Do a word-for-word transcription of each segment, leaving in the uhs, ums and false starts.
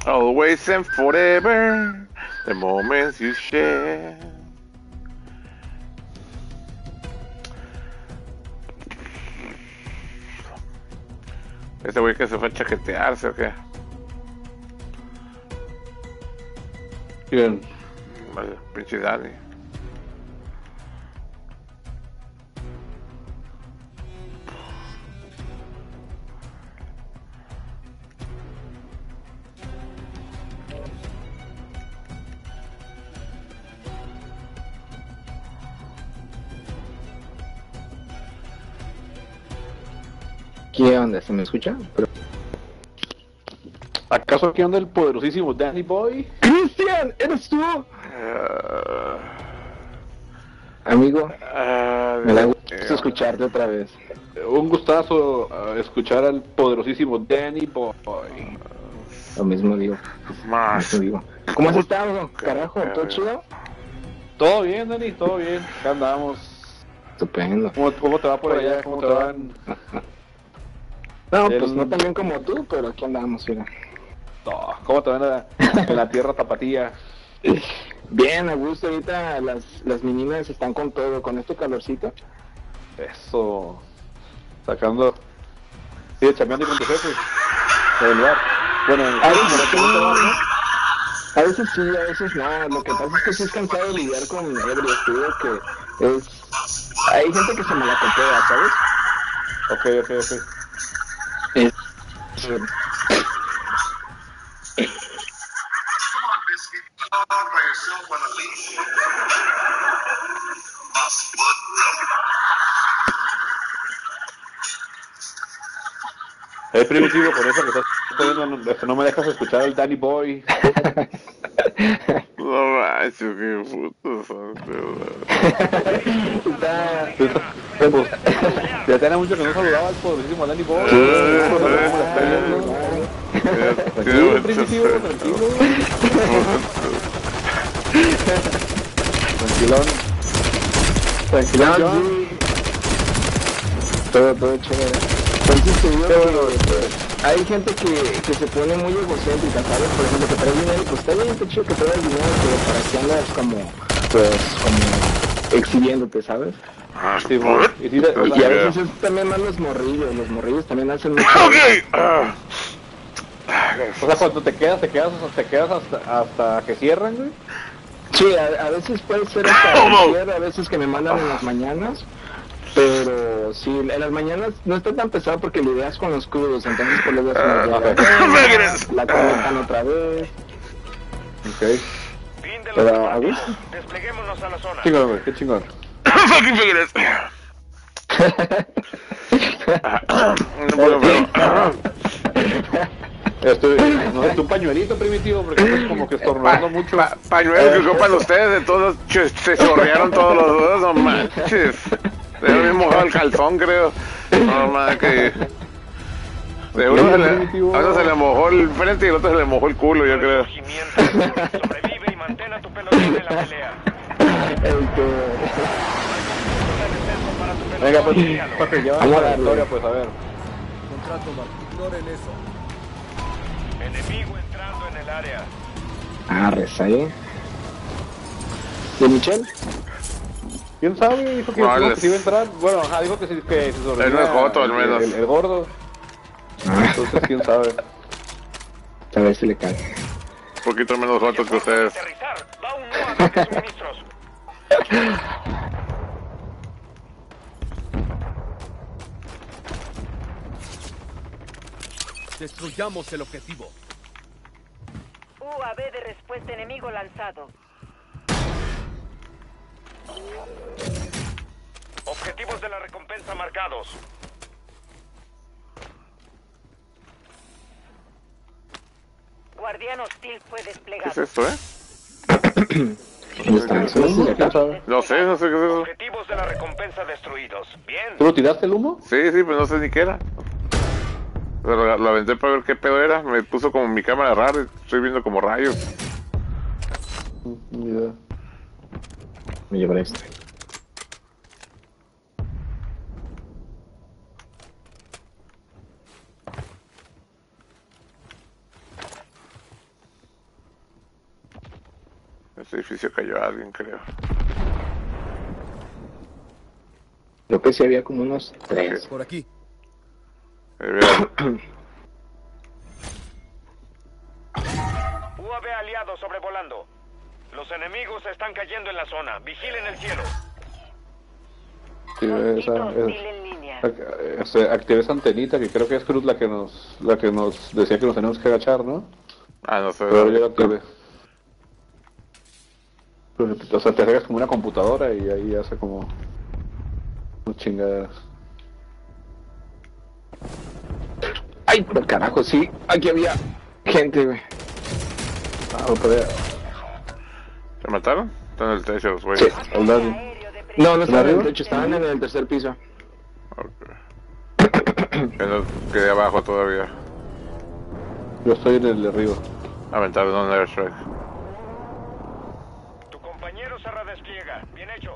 Always and forever, the moments you share. Ese güey que se fue a chaquetearse o qué. ¿Quién? El pinche Dani. ¿Qué onda? ¿Se me escucha? Pero... ¿Acaso aquí anda el poderosísimo Danny Boy? ¡Cristian! ¿Eres tú? Uh, Amigo, uh, me da gusto escucharte otra vez. Un gustazo uh, escuchar al poderosísimo Danny Boy. Lo mismo digo. Más. Lo mismo digo. ¿Cómo has estado, carajo? ¿Todo chido? Todo bien, Danny, todo bien. Acá andamos. Estupendo. ¿Cómo, cómo te va por allá? ¿Cómo te van? No, El... pues no tan bien como tú, pero aquí andamos, mira. Oh, ¿cómo te van en la, en la tierra tapatía? Bien, a gusto. Ahorita las, las meninas están con todo, con este calorcito. Eso. Sacando. Sigue chambeando con tu jefe. Del lugar. Bueno, a veces, sí, a veces sí, a veces no. Lo que pasa es que sí es cansado de lidiar con ebrios. Te digo que es... Hay gente que se me la copia, ¿sabes? Ok, ok, ok. Es... Es primitivo, por eso que estás poniendo, no me dejas escuchar al Danny Boy. No manches, qué putos son, Está... Pues, ya tenía mucho que no saludaba al poderosísimo Danny Boy. Sí, Tranquilo, primitivo, tranquilo. Tranquilón. Tranquilón, sí. Todo, todo chévere. Entonces te digo que hay gente que, que se pone muy egocéntrica, ¿sabes? Por ejemplo, que trae dinero, pues está bien, está chido que traigas dinero, pero para que andas como, pues, como exhibiéndote, ¿sabes? Ah, sí, bueno. Y, sí, o sea, y a veces es también más los morrillos, los morrillos también hacen mucho. Okay. Uh. O sea, cuando te quedas, te quedas, te quedas hasta, hasta que cierran, güey. Sí, a, a veces puede ser hasta el cierre, a veces que me mandan en las mañanas. Pero sí, en las mañanas no está tan pesado porque lidias con los crudos, entonces por lo das la conectan otra vez. Ok. Pero a gusto. Despleguémonos a la zona. Chingón, güey, qué chingón. Fucking figures. Estoy, no sé, un pañuelito primitivo porque estás como que estornudando mucho. Pa, pañuelos que ocupan ustedes, de todos ch se chorrearon todos los dos, no manches. Se había mojado el calzón, creo. No manches que... De uno se le, a uno se le mojó el frente y al otro se le mojó el culo, yo creo. Sobrevive y mantén a tu pelotón en la pelea. Venga, pues, para que llevamos a la victoria, pues a ver. Contrato, Marco. Ignoren eso. Enemigo entrando en el área. Ah, reza ahí. ¿De Michelle? ¿Quién sabe? Dijo que, no, dijo les... que se iba a entrar. Bueno, ajá, dijo que, se, que se sobrevivía. Él no es joto, al menos. El, el, el gordo. Entonces, quién sabe. A ver si le cae. Un poquito menos joto que ustedes. Va un no ataque suministros. Destruyamos el objetivo. U A V de respuesta enemigo lanzado. Objetivos de la recompensa marcados. Guardián hostil fue desplegado. ¿Qué es esto, eh? ¿Dónde está? ¿Eso no es acá? No sé, no sé qué es eso. Objetivos de la recompensa destruidos. Bien. ¿Tú lo tiraste el humo? Sí, sí, pero no sé ni qué era. Pero la, la aventé para ver qué pedo era. Me puso como mi cámara rara. Estoy viendo como rayos. Ni idea. Me llevaré este. edificio cayó alguien, creo. Creo que sí había como unos tres. Por aquí. Eh, mira, U A V aliado sobrevolando. Los enemigos están cayendo en la zona. Vigilen el cielo. Activé esa, Hostil es- en línea. ac- este, activé esa antenita que creo que es Cruz la que nos la que nos decía que nos tenemos que agachar, ¿no? ah, no sé. Pero yo la activé. Pues, o sea, te acercas como una computadora y ahí hace como unas chingaderas. Ay, por carajo, sí. Aquí había gente, güey. Ah, no podía. ¿Se mataron? Están en el techo los güeyes. Sí. Al Daddy. Aéreo de No, no estaban en arriba? el techo, estaban en el tercer piso. Ok. Yo no quedé abajo todavía. Yo estoy en el de arriba. Aventaron un airstrike. Tu compañero se redespliega. Bien hecho.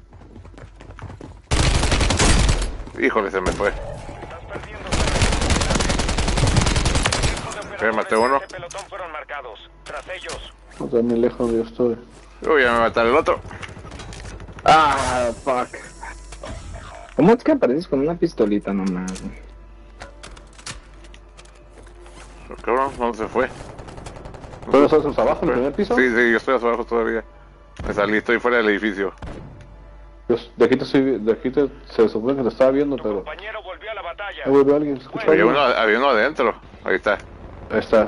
Híjole, se me fue. Estás perdiendo. Ok, maté uno. Este pelotón fueron marcados. Tras ellos. No, también lejos donde yo estoy. Uy, ya me mataron el otro. Ah, fuck. ¿Cómo es que apareces con una pistolita nomás, güey? Cabrón, ¿dónde se fue? ¿Tú estás abajo en el primer piso? Sí, sí, yo estoy abajo todavía. Me salí, estoy fuera del edificio. Yo, de aquí te estoy vi- de aquí te, se supone que te estaba viendo, Tu pero... compañero volvió a la batalla. Ahí vuelve alguien, escucha Había alguien. uno, había uno adentro. Ahí está. Ahí está.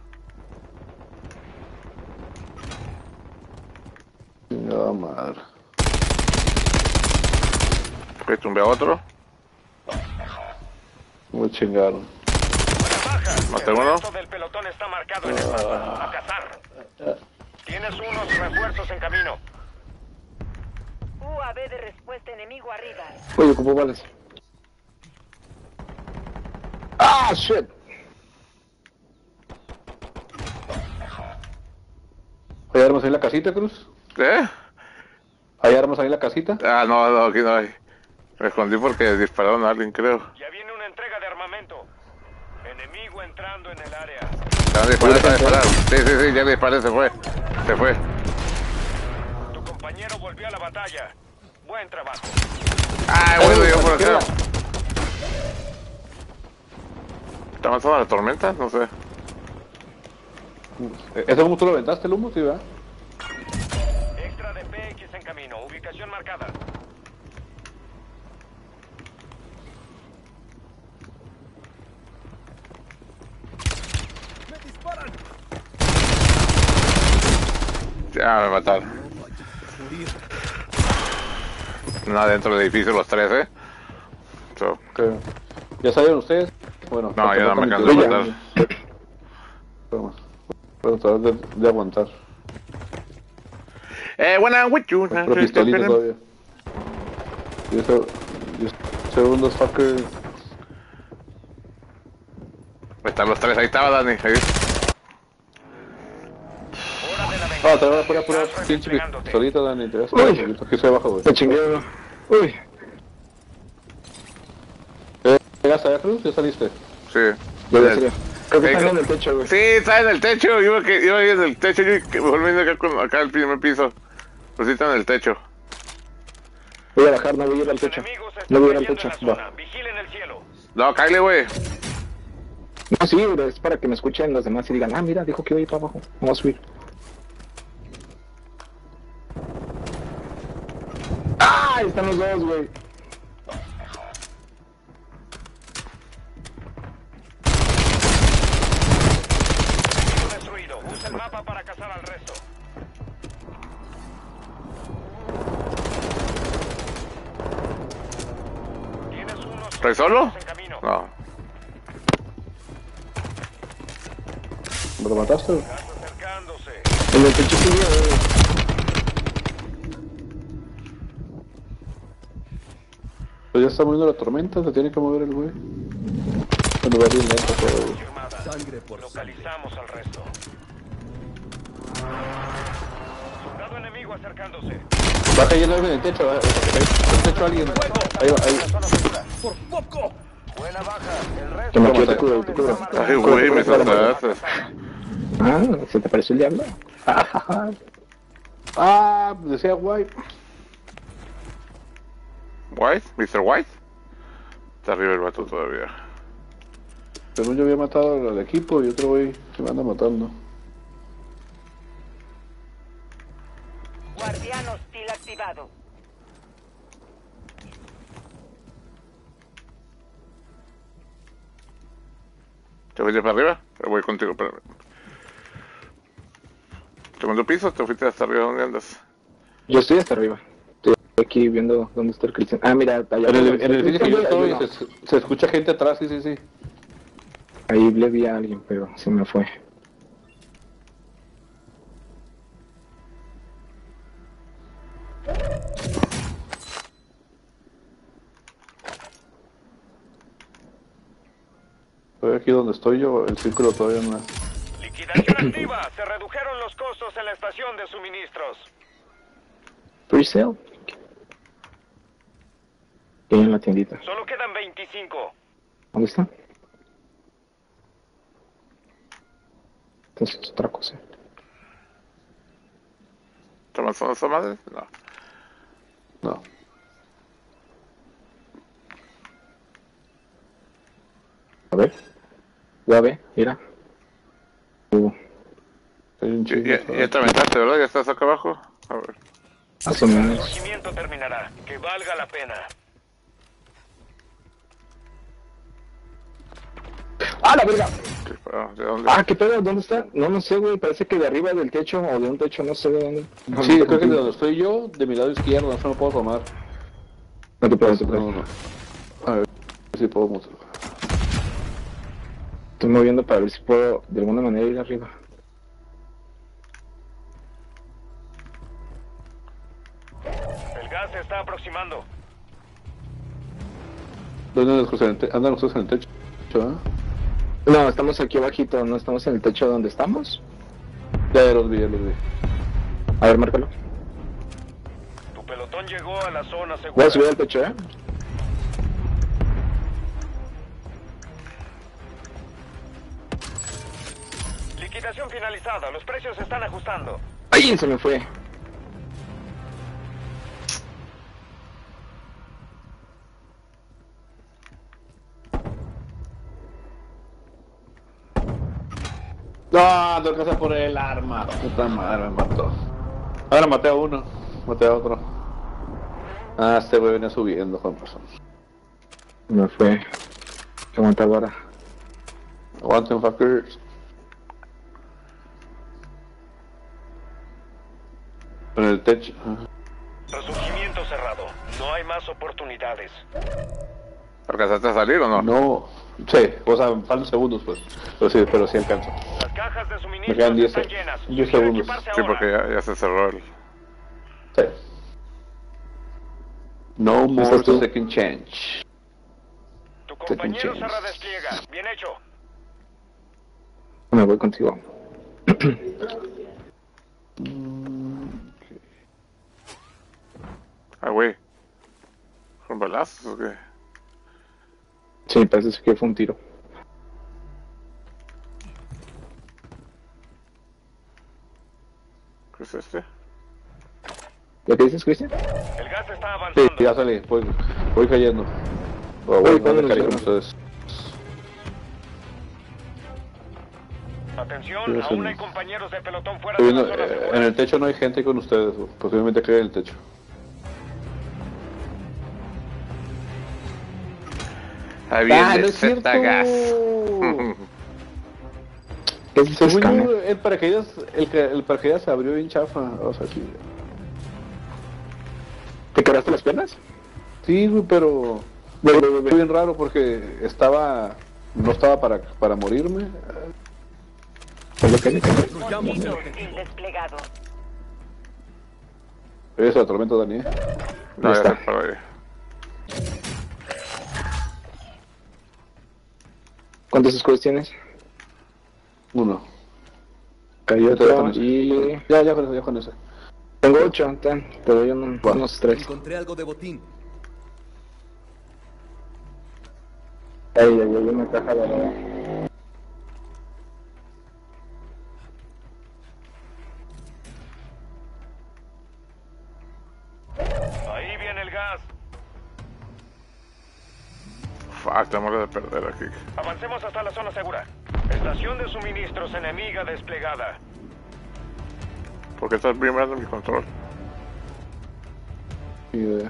No, madre. Ok, tumbé a otro. Me chingaron. Baja. Maté El uno. resto del pelotón está marcado en el mapa. A cazar. Tienes unos refuerzos en camino. U A V de respuesta enemigo arriba. Oye, ¿cómo vales? Ah, shit. ¿Hay armas ahí en la casita, Cruz? ¿Eh? ¿Hay armas ahí en la casita? Ah, no, no, aquí no hay. Me escondí porque dispararon a alguien, creo. Ya viene una entrega de armamento. Enemigo entrando en el área. Están a disparar, están a disparar. Sí, sí, sí, ya le disparé, se fue. Se fue. Tu compañero volvió a la batalla. Buen trabajo. Ah, bueno, yo por acá. ¿Está avanzando la tormenta? No sé. ¿Ese humo tú lo aventaste, el humo, sí, verdad? Extra de P X en camino. Ubicación marcada. ¡Me disparan! Ya me mataron. Morir. Nada dentro del edificio, los tres, ¿eh? So, Que- ¿Ya salieron ustedes? Bueno, no, ya no me falta alcanzó a mi matar. teoría. Vamos. Bueno, tratar de, de aguantar. Eh, buena, with you. Pero pistolita todavía. Y eso... Y segundos, fucker. Están los tres, ahí estaba Dani. Ahí. Hora de la Ah, venganza. te voy a pura, pura Estás pinche replegándote. pistolita, Dani. Te voy a Uy. esperar un poquito. Aquí estoy abajo, güey. Me chingué, güey. Uy. ¿Eh? ¿Llegaste allá, Cruz? ¿Ya saliste? Sí. Ya voy a salir. Creo que Eh, están en el techo, güey. Sí, está en el techo. Iba, que, iba ahí en el techo. Yo que- mejor me vine acá, con, acá al primer piso. Pues sí, está en el techo. Voy a bajar, no voy a ir al Los techo. enemigos están No voy a ir al cayendo techo. en la Va. zona. Vigilen el cielo. No, cállate, güey. No, sí, güey, es para que me escuchen los demás y digan, ah, mira, dijo que iba a ir para abajo. Vamos a subir. ¡Ah! Ahí están los dos, güey. Enemigo destruido. Usa el mapa para cazar al resto. Tienes unos ¿Estoy solo? en camino. No. ¿Me lo mataste? Estás acercándose. En el techo sí, güey. Pues ya está moviendo la tormenta, se tiene que mover el güey. Bueno, va bien lento, pero... güey. Confirmada. Sangre por sangre. Localizamos al resto. Soldado enemigo acercándose. Va cayendo alguien en el techo, ¿eh? En el techo alguien. Ahí va, ahí. ¡Por poco! Buena baja. El resto Toma, ¿Cómo yo te te- cubro, te cubro. Ay, güey, me saltaste. Ah, ¿se te pareció el diablo? Ah, decía White. White, mister White. Está arriba el vato todavía. Según yo había matado al equipo y otro güey se me anda matando. Guardián hostil activado. ¿Te fuiste para arriba? Voy contigo, espérame. ¿Segundo piso? ¿Te fuiste hasta arriba? ¿Dónde andas? Yo estoy hasta arriba. Estoy aquí viendo dónde está el Cristian. Ah, mira, allá En el, abajo. en el edificio que yo estoy, Ahí, se, se escucha gente atrás, sí, sí, sí. ahí le vi a alguien, pero se me fue. Estoy aquí donde estoy yo, el círculo todavía no es. Liquidación activa. Se redujeron los costos en la estación de suministros. Pre-sale. Ahí en la tiendita. Solo quedan veinticinco. ¿Dónde está? Entonces es otra cosa. ¿Tomas una esa madre? No. No. A ver. Ya ve, mira. Uh, Hay un Ya, chingo. ya, ya te aventaste, ¿verdad? ¿Ya estás acá abajo? A ver. más o El menos. resurgimiento terminará. Que valga la pena. ¡Ah, la verga! ¿Qué- ah, ¿De dónde? Ah, ¿qué pedo? ¿Dónde está? No, no sé, güey. Parece que de arriba del techo o de un techo, no sé de dónde. No, Sí, no creo que de te donde estoy yo, de mi lado izquierdo, no se me puedo tomar. No te puedo, no te puedo. No, no. A ver si puedo mostrar. Estoy moviendo para ver si puedo de alguna manera ir arriba. El gas se está aproximando. ¿Dónde andan los en el, te andan los en el techo? ¿Eh? No, estamos aquí abajito, no estamos en el techo donde estamos. Ya, ya los vi, ya los vi. A ver, márcalo. Tu pelotón llegó a la zona Voy segura. a subir al techo, ¿eh? Liquidación finalizada. Los precios se están ajustando. ¡Ay! Se me fue. No, no alcanza por el arma. Puta madre, me mató. Ahora maté a uno, maté a otro. Ah, este güey venía subiendo, con razón. Se me fue. Aguantadora. Aguanten, fuckers. En el techo. Resurgimiento cerrado. No hay más oportunidades. ¿Alcanzaste a salir o no? No, sí, o sea, faltan segundos, pues. Pero sí, pero sí alcanzo. Las cajas de Me suministros quedan diez están llenas. diez Quiero segundos. equiparse Sí, ahora. porque ya, ya se cerró el... Sí. No more ¿Estás tú? second chance. Tu compañero se chance. redespliega. Bien hecho. Me voy contigo. Ah, güey. ¿Con balazos o qué? Sí, parece que fue un tiro. ¿Qué es este? ¿Lo que dices, Cristian? El gas está Sí, avanzando. ya salí, voy, voy cayendo. O Voy voy con a los caer con demás. ustedes. Atención, Sí, aún sí. hay compañeros de pelotón fuera Estoy de la viendo, zona eh, segura. en el techo no hay gente con ustedes, posiblemente quede en el techo. Ahí viene Ah, no el es cierto. Z-Gas. ¿Qué es ese Según escáner? yo, el paracaídas, el, que- el paracaídas se abrió bien chafa, o sea, sí. ¿Te quebraste las piernas? Sí, güey, pero Ve, ve, ve, ve. fue bien raro porque estaba, no estaba para, para morirme. Es lo que le quedó. Destruyamos el Hostil desplegado. Eso, la tormenta, Dani. ¿eh? No, ya está. se paró ahí. ¿Cuántos escudos tienes? Uno. Cayó Yo te dejo otro con ese. y... Ya, ya, con- ya con ese. Tengo ocho, ten. Te doy un- Va. unos tres. Encontré algo de botín. Ahí, ahí, hay una caja de... gas. Fuck, tenemos que perder aquí. Avancemos hasta la zona segura. Estación de suministros enemiga desplegada. ¿Por qué estás vibrando mi control? Ni idea.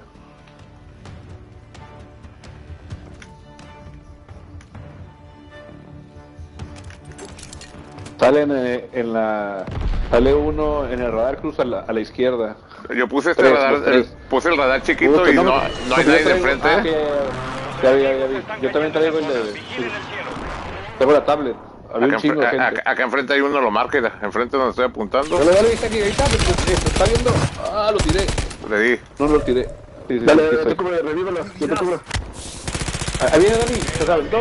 Sale en, eh, en la... Sale uno en el radar cruz a la, a la izquierda. Yo puse este Tres, radar, los tres. el- puse el radar chiquito Puta, y no, me- no hay yo nadie de traigo- enfrente. ah, que- ya vi, ya vi, ya vi. Yo también traigo el de... Vigilen el cielo. Tengo la tablet. Había Acá, un chingo de enfre- gente. acá- acá enfrente hay uno, lo marca, mira, enfrente donde estoy apuntando. Dale, dale, está aquí, ahí está, me, me- me está viendo. Ah, lo tiré. Le di. No lo tiré. Sí, sí, Dale, sí, yo estoy. te cubro, revívalo, yo te cubro. Ah, ahí viene Dani, se aventó.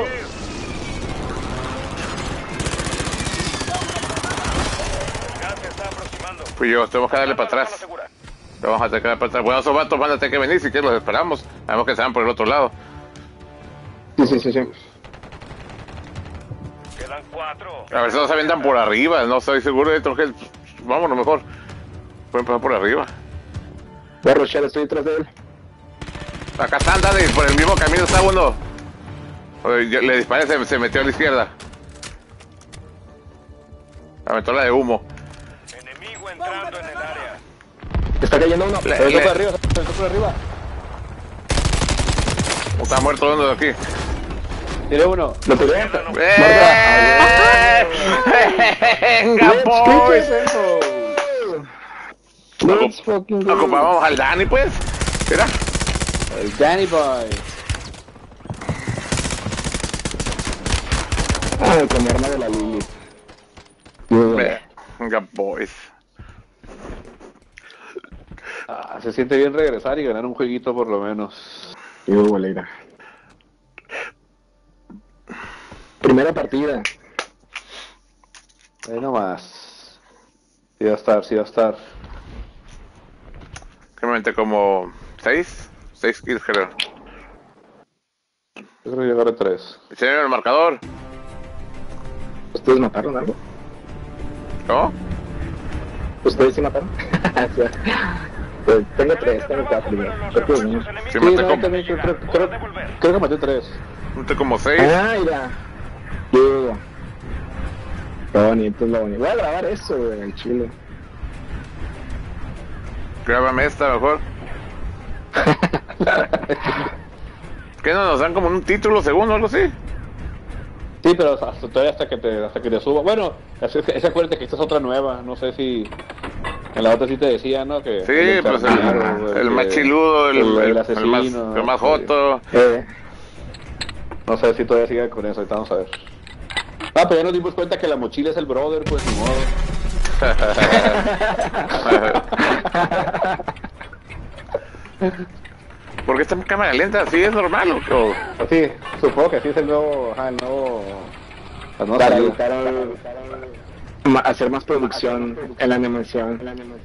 Gas se está aproximando. Fui yo, tenemos que darle para Zona atrás. segura. Le vamos a tener que dar para atrás. Bueno, esos vatos van a tener que venir, si quieres los esperamos. Sabemos que se van por el otro lado. Sí, sí, sí, sí. Quedan cuatro. A ver si no se avientan por arriba, no estoy seguro de esto. Que... Vámonos mejor. Pueden pasar por arriba. Voy a rushar, estoy detrás de él. Acá están, dale, por el mismo camino está uno. Oye, yo- le disparé, se, se metió a la izquierda. Aventó la de humo. Enemigo entrando en el área. Está cayendo uno. Le- Se aventó le- por arriba, se aventó por arriba. Está muerto uno de aquí. Tiré uno. Lo tiré. ¡Eh! ¡Venga, boys! Let's fucking go. Ocupábamos al Dani, pues. Mira. El Danny Boy. Ay, con mi arma de la Lili. Venga, boys. Ah, se siente bien regresar y ganar un jueguito por lo menos. Yo, bolera. Primera partida. Ahí nomás. Sí va a estar, sí va a estar. Que me metí como seis. Seis kills, creo. Yo creo que llegaré tres. Señor, el marcador. ¿Ustedes mataron algo? ¿Cómo? ¿Ustedes sí mataron? Pues tengo tres, tengo cuatro. Recuperen ya. los Creo que refuerzos uno. enemigos. Sí, Sí, maté no, como, también creo, creo, creo, creo que maté tres. maté como seis. Ah, mira. Yo. Está bonito, es lo bonito. Voy a grabar eso, güey, en Chile. Grábame esta mejor. ¿Qué no nos dan como un título segundo o algo así? Sí, pero hasta, todavía hasta que te hasta que te suba. Bueno, ese, ese acuérdate que esta es otra nueva. No sé si en la otra sí te decía, ¿no? Que Sí, el pues el, carnero, el que- más chiludo, el, el, el- el el asesino. más, el más sí. joto. Eh, No sé si todavía sigue con eso, ahorita vamos a ver. Ah, pero ya nos dimos cuenta que la mochila es el brother, pues ni modo. ¿Por qué está en cámara lenta? ¿Sí es normal o qué? Sí, supongo que así es el nuevo, ajá, el nuevo... la nueva para salida. evitar ma- hacer más producción en la animación.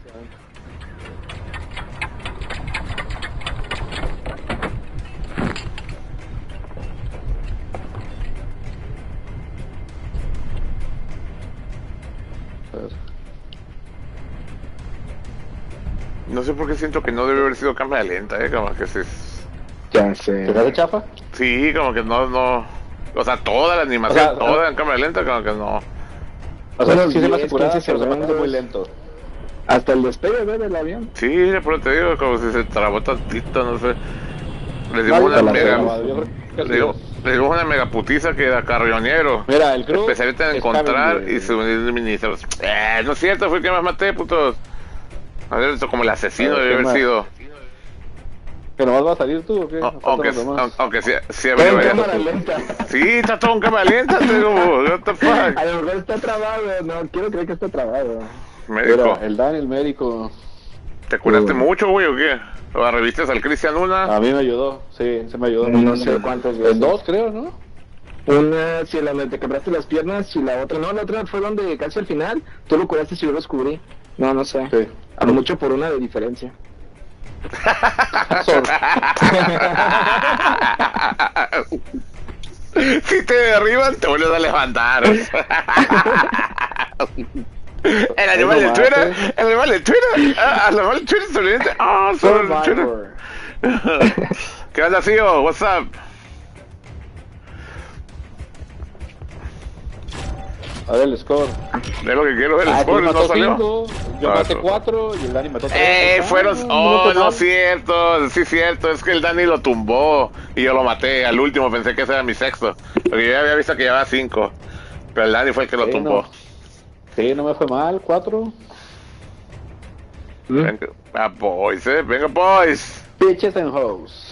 No sé por qué siento que no debe haber sido cámara lenta, eh, como que se... Ya sé. ¿Te hace chafa? Sí, como que no, no... O sea, toda la animación, O sea, toda ah. en cámara lenta, como que no... O sea, Unos sí se me hace diez, curada, quince pero se me hace segundos. muy lento. Hasta el despegue, ¿ve? Del avión. Sí, por te digo, como si se trabó tantito, no sé. Le dimos No, una yo la mega... trabado, yo creo que Le sí dimos, es. le dimos una mega putiza que era carrionero. Mira, el crew Especialista en es encontrar Cavendish. y suministros. Eh, no es cierto, fue el que más maté, putos. A ver, esto como el asesino A ver, debe haber ¿qué más? sido. ¿Que nomás va a salir tú o qué? O- Faltan aunque, los demás. aunque, aunque sí, sí Está en habría cámara varias. lenta. Sí, está todo en cámara lenta, te digo, what the A fuck. lo mejor está trabado, no, quiero creer que está trabado. Médico, Mira, el Dan, el médico, ¿te curaste Sí. mucho, güey, o qué? ¿O revistas al Cristian una? a mí me ayudó, sí, se me ayudó. No sé cuántas veces. En dos, creo, ¿no? Una, si la donde te quebraste las piernas, y la otra, no, la otra fue donde casi al final, tú lo curaste si yo lo descubrí. No, no sé. Sí. A lo mucho por una de diferencia. Si te derriban, te vuelves a levantar. El animal de nomás, Twitter, eh. el animal de Twitter, ah, el animal de Twitter se le dice, ah, solo el Twitter. Survivor. ¿Qué onda, tío? What's up? A ver el score. Es lo que quiero ver, el Ah, score tú no mató salió. cinco, yo Ah, maté no. cuatro y el Dani mató tres. Eh, Ah, fueron... no, Oh, fue no mal. es cierto, sí es cierto, es que el Dani lo tumbó y yo lo maté al último, pensé que ese era mi sexto, porque yo ya había visto que llevaba cinco, pero el Dani fue el que lo Sí, tumbó. no. Sí, no me fue mal, cuatro. Venga, ah, boys, eh, venga, boys. Bitches and hoes.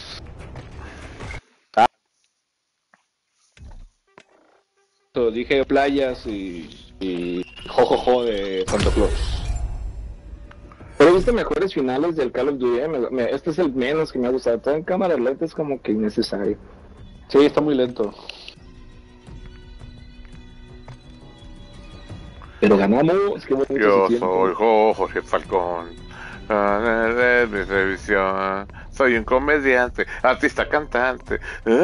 So, dije playas y, y jojojo de Santa Claus. Pero he visto mejores finales del Call of Duty. eh, me- me- este es el menos que me ha gustado. Todo en cámara lenta es como que innecesario. Sí, está muy lento. Pero ganamos. Qué bonito Yo se siente. soy Jo- Jorge Falcón, ah, de mi revisión, soy un comediante, artista, cantante.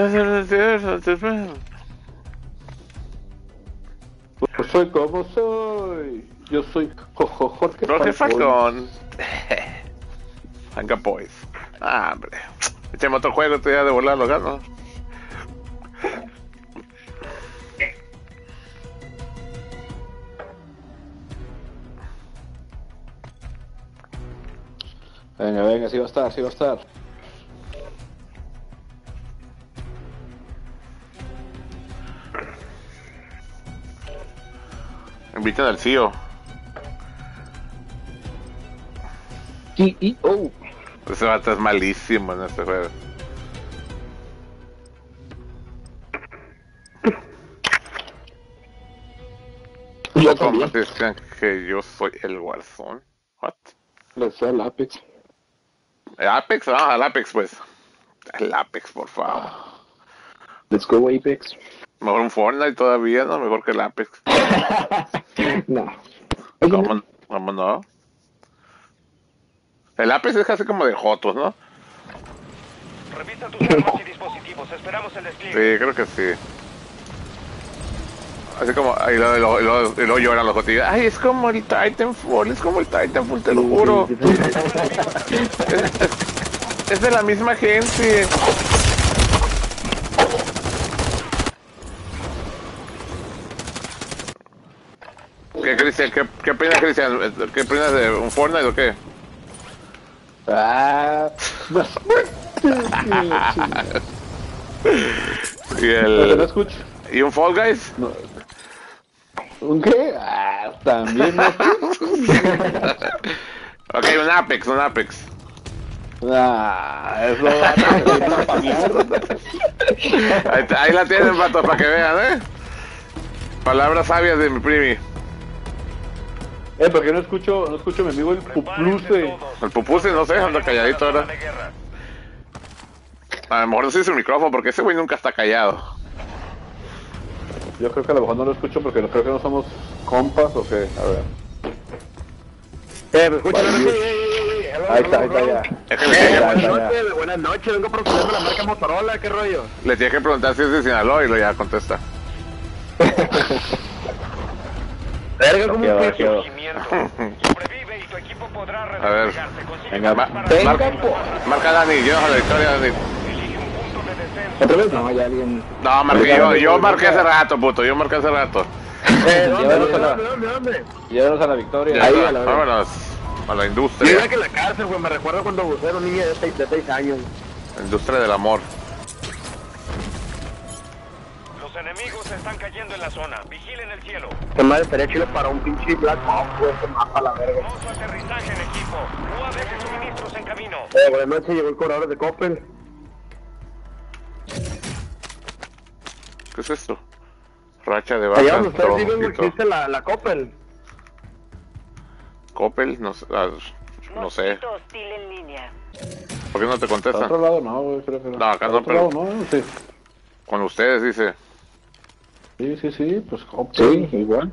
Pues soy como soy. Yo soy jojo Jorge Jorge Falcón. Falcón. Venga, boys. Ah, hombre. Echemos otro juego, estoy ya de volar los ganos. Venga, venga, sí va a estar, sí va a estar. Invitan al C E O. C E O. Ese vato es malísimo en este juego. Yo ¿Cómo también. dicen que yo soy el Warzone? What? Le sé al Apex. ¿El Apex? Ah, el Apex, pues. El Apex, por favor. Let's go Apex. Mejor un Fortnite todavía, ¿no? Mejor que el Apex. No. ¿Cómo, cómo no? El Apex es casi como de jotos, ¿no? Revisa tus armas y dispositivos. Esperamos el despliegue. Sí, creo que sí. Así como, y luego, y luego, y luego, y luego lloran los jotillos. Ay, es como el Titanfall, es como el Titanfall, te lo juro. Es, es- es de la misma gente. ¿Qué, Cristian? ¿Qué, qué opinas, Cristian? ¿Qué opinas de un Fortnite o qué? Ah, ¿Y, no el, escucho. ¿Y un Fall Guys? No. ¿Un qué? Ah, también no. Ok, un Apex, un Apex. Ah, eso va a ser una mierda. Ahí, ahí la tienen, patos, para que vean, ¿eh? Palabras sabias de mi primi. Eh, porque no escucho, no escucho a mi amigo el Pupluse. El pupuse, no sé, anda calladito ahora. De guerra. A lo mejor no sé su micrófono, porque ese güey nunca está callado. Yo creo que a lo mejor no lo escucho porque no creo que no somos compas o qué. A ver. Eh, ¿me escuchan? Vale. Sí, sí, sí, sí. Ahí está, ahí está ya. Es que le Eh, tienes ya, buenas ya. noches, buenas noches, vengo procurando la marca Motorola, ¿qué rollo? que, le tienes que preguntar si es de Sinaloa y lo ya contesta. Verga, ¿cómo Quedó, que quedó. Seguimiento. Sobrevive y tu equipo podrá A ver. redespegarse. Consigue Venga, Ma- para venga, marca, po. marca Dani, yo a la victoria, Dani. Elige un punto de descenso. ¿Otra vez? No, ya alguien... No, marqué yo, yo marqué hace rato, puto, yo marqué hace rato. Eh, ¿dónde, Llévanos dónde, a la- dónde, dónde, dónde? Llévanos a la victoria. Ya Ahí, está, a la verga. vámonos a la Yo industria, diría que la cárcel, güey, me recuerdo cuando era un niño de seis, de seis años. la industria del amor. Los enemigos están cayendo en la zona. Vigilen el cielo. Que madre estaría chile para un pinche Black Ops, güey, que mapa la verga. Hermoso aterrizaje en equipo. U A V de suministros en camino. Eh, buenas noches, llegó el cobrador de Coppel. ¿Qué es esto? Racha de Allá vacas, donde ustedes viven, güey, trocito. existe la, la Coppel. Coppel, no sé, ah, no sé. Mosquito hostil en línea. ¿Por qué no te Al contestan? otro lado no, güey, creo que no. No, acá Al no, otro pero- lado no, sí. Con ustedes, dice. Sí, sí, sí, pues Hop. Sí, igual.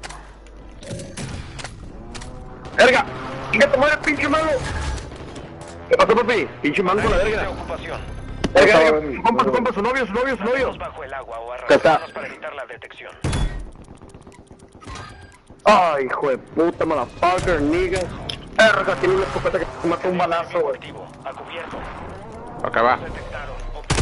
¡Verga! ¡Chinga tu madre, pinche malo! ¿Qué pasó, papi? Pinche mango, la De verga. ocupación. Verga, Estaba verga. en- Su compa, su compa, su novio, su novio, su novio. Estamos bajo el agua o ¿Qué está? arrastrarnos para evitar la detección. Ay, hijo de puta, motherfucker, nigga. Verga, tiene una escopeta que te mata un balazo, güey. Activo. A cubierto. Acá va. Detectaron.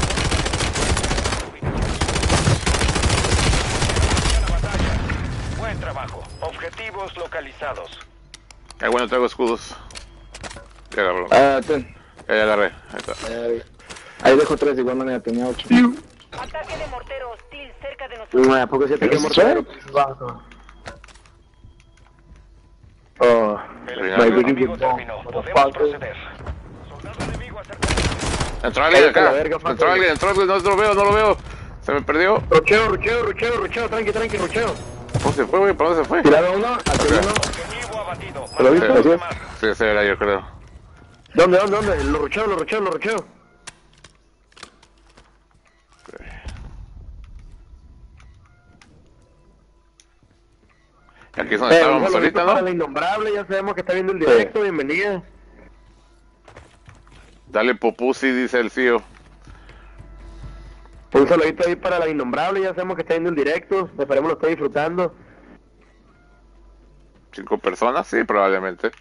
Buen trabajo. Objetivos localizados. Qué bueno, traigo escudos. Ya agarró. Ah, ten. Ya, ya agarré. Ahí está. Eh, ahí dejo tres, de igual manera tenía ocho. Ataque de mortero hostil cerca de nosotros. No, ¿a poco se te quedó mortero? Bajo. Oh, El Venga, ensayo venga. enemigo terminó. Podemos proceder. Soldado enemigo acercado. Entró alguien Cállate acá. la verga, Facu. Entró alguien, entró alguien. No lo veo, no lo veo. Se me perdió. rucheo, rucheo, rucheo, rucheo, tranqui, tranqui, rucheo. ¿Cómo se fue, güey? ¿Para dónde se fue? Tirado uno, al segundo. Objetivo abatido. ¿Lo viste? Marcado ¿Lo de viste? mar. Sí, ese era yo, creo. ¿Dónde, dónde, dónde? Lo rucheo, lo rucheo, lo rucheo. Aquí es donde Eh, un estábamos saludito ahorita, para ¿no? la innombrable, ya sabemos que está viendo el directo, bienvenida. Dale popusi, dice el C E O. Un saludito ahí para la innombrable, ya sabemos que está viendo el directo, esperemos lo esté disfrutando. ¿Cinco personas? Sí, probablemente.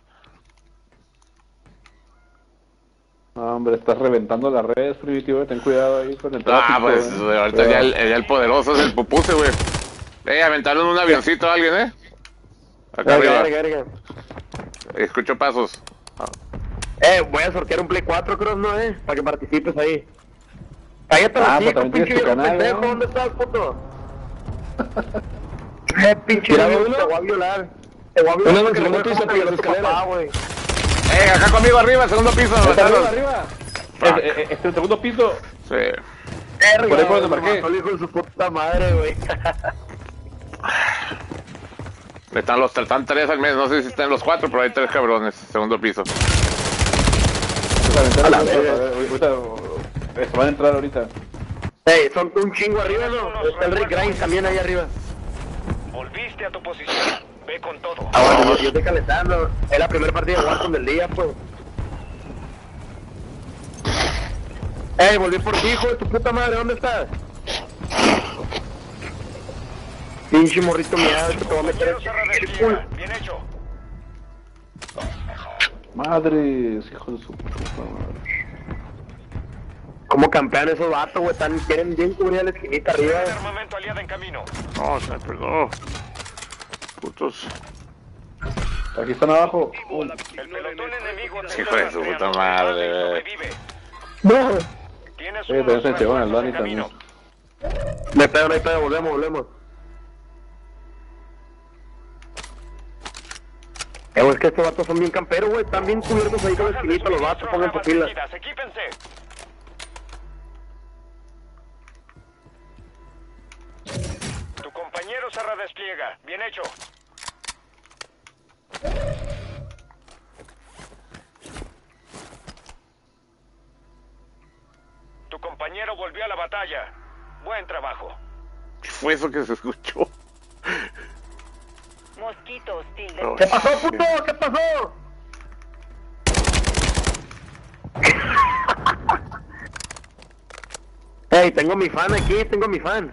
No, hombre, estás reventando las redes, Primitivo, ten cuidado ahí con el tráfico. Ah, pues eh. ahorita ya el, ya el poderoso es el pupuse, güey. Eh, aventaron un avioncito a alguien, ¿eh? Acá Verga, arriba. verga, verga. Escucho pasos. Eh, voy a sortear un Play cuatro, Cross, ¿no, eh? Para que participes ahí. Cállate Ah, los pues hijos, también tienes pinche tu viejo canal, pendejo, ¿no? ¿dónde estás, puto? Eh, pinche Tira viejo, uno. te voy a violar. Te voy a violar Uno en el porque segundo le voy a piso, comer por las a tu papá, güey. Eh, acá conmigo arriba, segundo piso. Está arriba, aventaron. arriba. Fuck. Es, es, es el segundo piso. Sí. Verga, Por ahí fue donde güey, marqué. mató al hijo de su puta madre, güey. Están los están tres al menos, no sé si están los cuatro, pero hay tres cabrones, segundo piso. A la verga. Ahorita, eh, se van a entrar ahorita. Ey, son un chingo arriba, ¿no? Está el Rick Grimes también ahí arriba. Volviste a tu posición. Ve con todo. Ah, bueno, yo, yo estoy calentando. Es la primera partida de Warzone del día, pues. Ey, volví por ti, hijo de tu puta madre, ¿dónde estás? Pinche morrito miado, que te voy a meter Compañero Serra el despliega. culo. Bien hecho. Madres, hijo de su puta madre. ¿Cómo campean esos vatos, güey? Están, quieren bien cubrir la esquinita arriba. Primer armamento aliado en camino. No, se me perdó. Putos. Aquí están abajo. Uy, El pelotón enemigo te Hijo de su está puta rastreando. madre, Dale, güey. sobrevive. No. Tienes eh, también unos se llevan refuerzos al Dani en también. camino. Me pedo, no hay pedo, volvemos, volvemos. Eh, güey, es que estos vatos son bien camperos, güey. Están bien cubiertos ahí con la Cajas de esquinita, los vatos, suministro pongan su pila. abastecidas. Equípense. Tu compañero Serra despliega. Bien hecho. Tu compañero volvió a la batalla. Buen trabajo. ¿Qué fue eso que se escuchó? Mosquito hostil. Oh, ¿Qué pasó, puto? ¿Qué pasó? Ey, tengo mi fan aquí, tengo mi fan.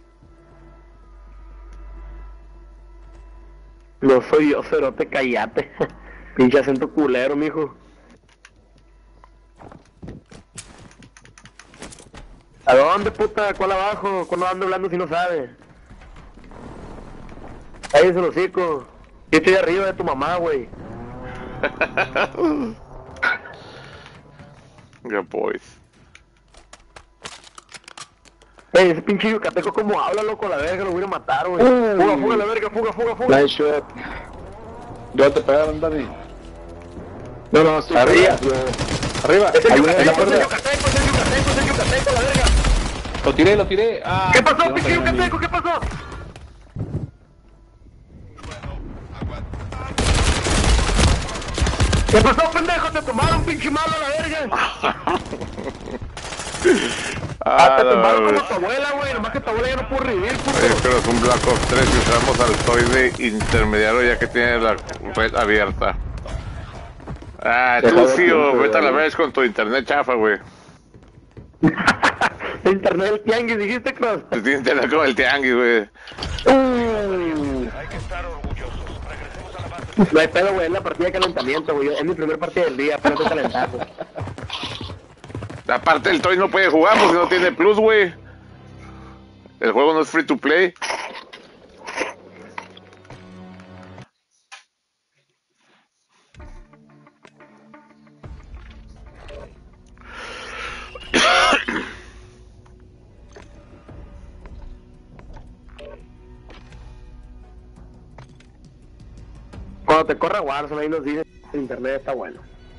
No soy yo, cerote, cállate. Pinche acento culero, mijo. ¿A dónde, puta? ¿Cuál abajo? ¿Cuándo ando hablando si no sabe? Cállese el hocico. Yo estoy arriba de tu mamá, güey. Good boys. Ey, ese pinche yucateco como habla, loco, la verga, lo voy a matar, güey. Fuga, fuga, la verga, fuga, fuga, fuga. Nice shot. ¿Dónde te pegaron, Dani? No, no, estoy Arriba. Arriba. Es el Ahí, en la yucateco, es el puerta. yucateco, es el yucateco, es el yucateco, la verga. Lo tiré, lo tiré. Ah, ¿Qué pasó, no, pinche no, no, yucateco? ¿Qué pasó? ¿Qué pasó, pendejo? Te tomaron, pinche malo, la verga. Ah, te la tomaron madre. como tu abuela, güey. Nomás que tu abuela ya no pudo revivir, puto. Oye, pero es un Black Ops tres y usamos al Toy de intermediario ya que tiene la red abierta. Ah, tú Déjalo sí, tiempo, vete a la güey. vez con tu internet chafa, güey. Internet del tianguis, dijiste, Cross. Te tienes internet como el tianguis, güey. Mm. Hay que estar orgullosos. Regresemos a la base. No hay pedo, güey, es la partida de calentamiento, güey. Es mi primer partida del día, pero estoy calentando. Aparte el Toy no puede jugar porque no tiene plus, güey. El juego no es free to play. Cuando te corre Warzone ahí nos dice el internet está bueno.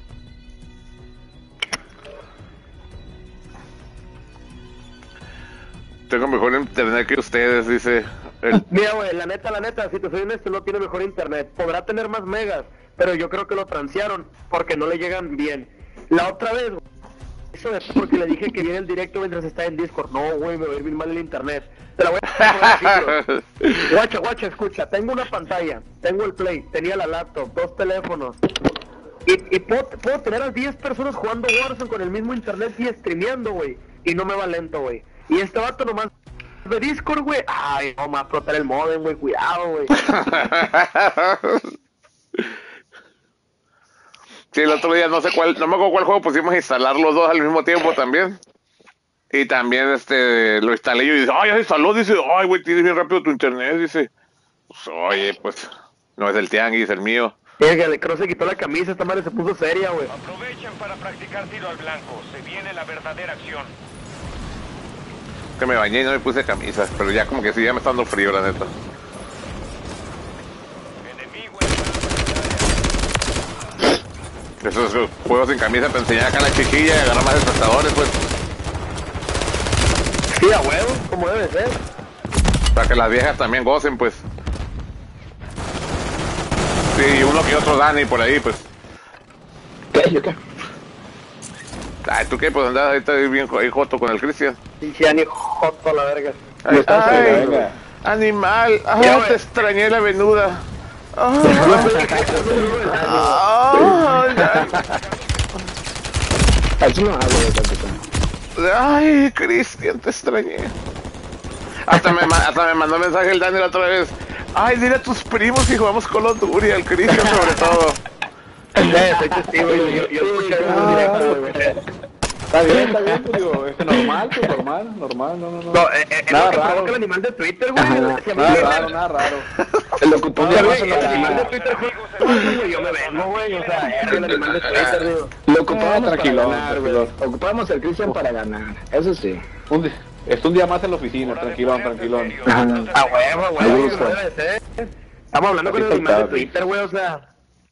Tengo mejor internet que ustedes, dice el... Mira, güey, la neta, la neta, si te soy honesto, no tiene mejor internet. Podrá tener más megas, pero yo creo que lo transearon porque no le llegan bien. La otra vez, güey, eso es porque le dije que viene el directo mientras está en Discord. No, güey, me va a ir bien mal el internet. Te la voy a poner. Guacha, guacha, escucha, tengo una pantalla, tengo el Play, tenía la laptop, dos teléfonos. Y, y puedo, puedo tener a diez personas jugando Warzone con el mismo internet y streameando, güey. Y no me va lento, güey. Y este vato nomás de Discord, güey. Ay, no, me va a explotar el modem, güey. Cuidado, güey. Sí, el otro día no sé cuál, no me acuerdo cuál juego pusimos a instalar los dos al mismo tiempo también. Y también este lo instalé yo y dice, ay, ya se instaló, dice, ay, güey, tienes bien rápido tu internet, dice. Pues, oye, pues, no es el tianguis, el mío. Oiga, el Cross se quitó la camisa, esta madre se puso seria, güey. Aprovechen para practicar tiro al blanco. Se viene la verdadera acción. Que me bañé y no me puse camisa, pero ya como que sí, ya me está dando frío, la neta. Enemigo en Esos juegos sin camisa para enseñar acá a la chiquilla y agarrar más espectadores, pues. Sí, a huevo, como debe ser. Para que las viejas también gocen, pues. Sí, y uno que otro Dani por ahí, pues. ¿Qué? ¿Yo qué? Ay, ¿tú qué? Pues andás ahorita bien ahí joto con el Cristian. Pinche Ani joto a la verga. Ay, ay, verga. animal, ay, Ya, te güey. extrañé la venuda. Ay, Así no hablo de tanto tiempo. ay, Cristian, te extrañé. Hasta me, ma- hasta me mandó mensaje el Dani la otra vez. Ay, dile a tus primos y jugamos Call of Duty, al Cristian sobre todo. Eh, soy testigo, yo, yo, yo escuché en directo, güey. Está bien, está bien, pues digo, es normal, pues normal, normal, no, no, no. No, eh, eh, es Nada lo que raro. provoca el animal de Twitter, güey. Ajá, Si a mí nada me raro, viene- nada raro. El ocupó Nada el raro, nada animal de raro. Twitter fue güey, yo me vengo, güey, o sea, era el animal de Twitter, digo. Lo Lo ocupábamos ocupábamos para para ganar, ganar, güey. güey. Ocupábamos al Christian para ganar, eso sí. Un día, es un día más en la oficina, tranquilón, tranquilón. A huevo, a Me huevo, gusta. debe ser. Estamos hablando con el Así animal de está, güey. Twitter, güey, o sea.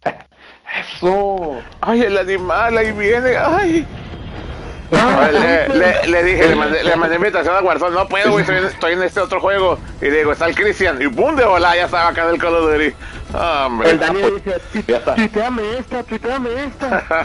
Eso. Ay, el animal, ahí viene, ay. Ay, le, le, le dije, le mandé, le mandé invitación a Warzone, no puedo, güey, estoy, en- estoy en este otro juego. Y le digo, está el Cristian, y ¡pum! De volada, ya estaba acá en el Call of Duty. Hombre. El Daniel dice, Ya está. tuiteame esta, tuiteame esta.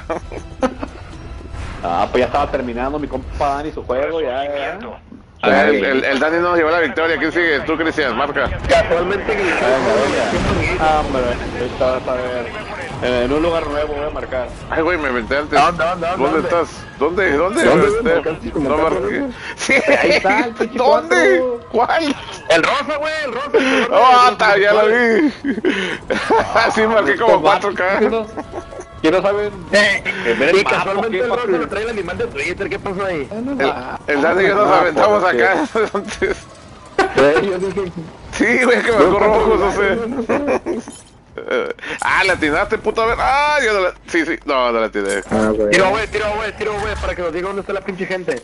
Ah, pues ya estaba terminando mi compa Dani su juego, ya, ya. A ver, el, el, el Dani nos llevó la victoria, ¿quién sigue? Tú, Cristian, marca. Casualmente Venga, venga. Ah, hombre, ahorita vas a ver. Eh, en un lugar nuevo voy a marcar. Ay, güey, me inventé antes. ¿Dónde, dónde, dónde, ¿Dónde dónde? estás? ¿Dónde? ¿Dónde? ¿Dónde, Este, güey? ¿Marcaste con no marcar, marqué. güey? Sí, Ahí está, el pinche ¿dónde? cuatro. ¿Cuál? El rosa, güey, el rosa. el color Oh, de- ta, ya lo vi. Así marqué como cuatro K. ¿Quién no saben? Eh, En ver el y mapa, casualmente ¿qué el rosa papi? lo trae el animal de Twitter, ¿qué pasó ahí? El, el Dani y yo nos Ah, aventamos porque- acá. Entonces, Yo dije, sí, güey, que marcó rojo, no sé. Eh, Ah, le atinaste, puto, a ver. Ah, yo no la... Sí, sí, no, no la atiné. ah, güey. Tiro, güey, tiro, güey, tiro, güey, para que nos diga dónde está la pinche gente.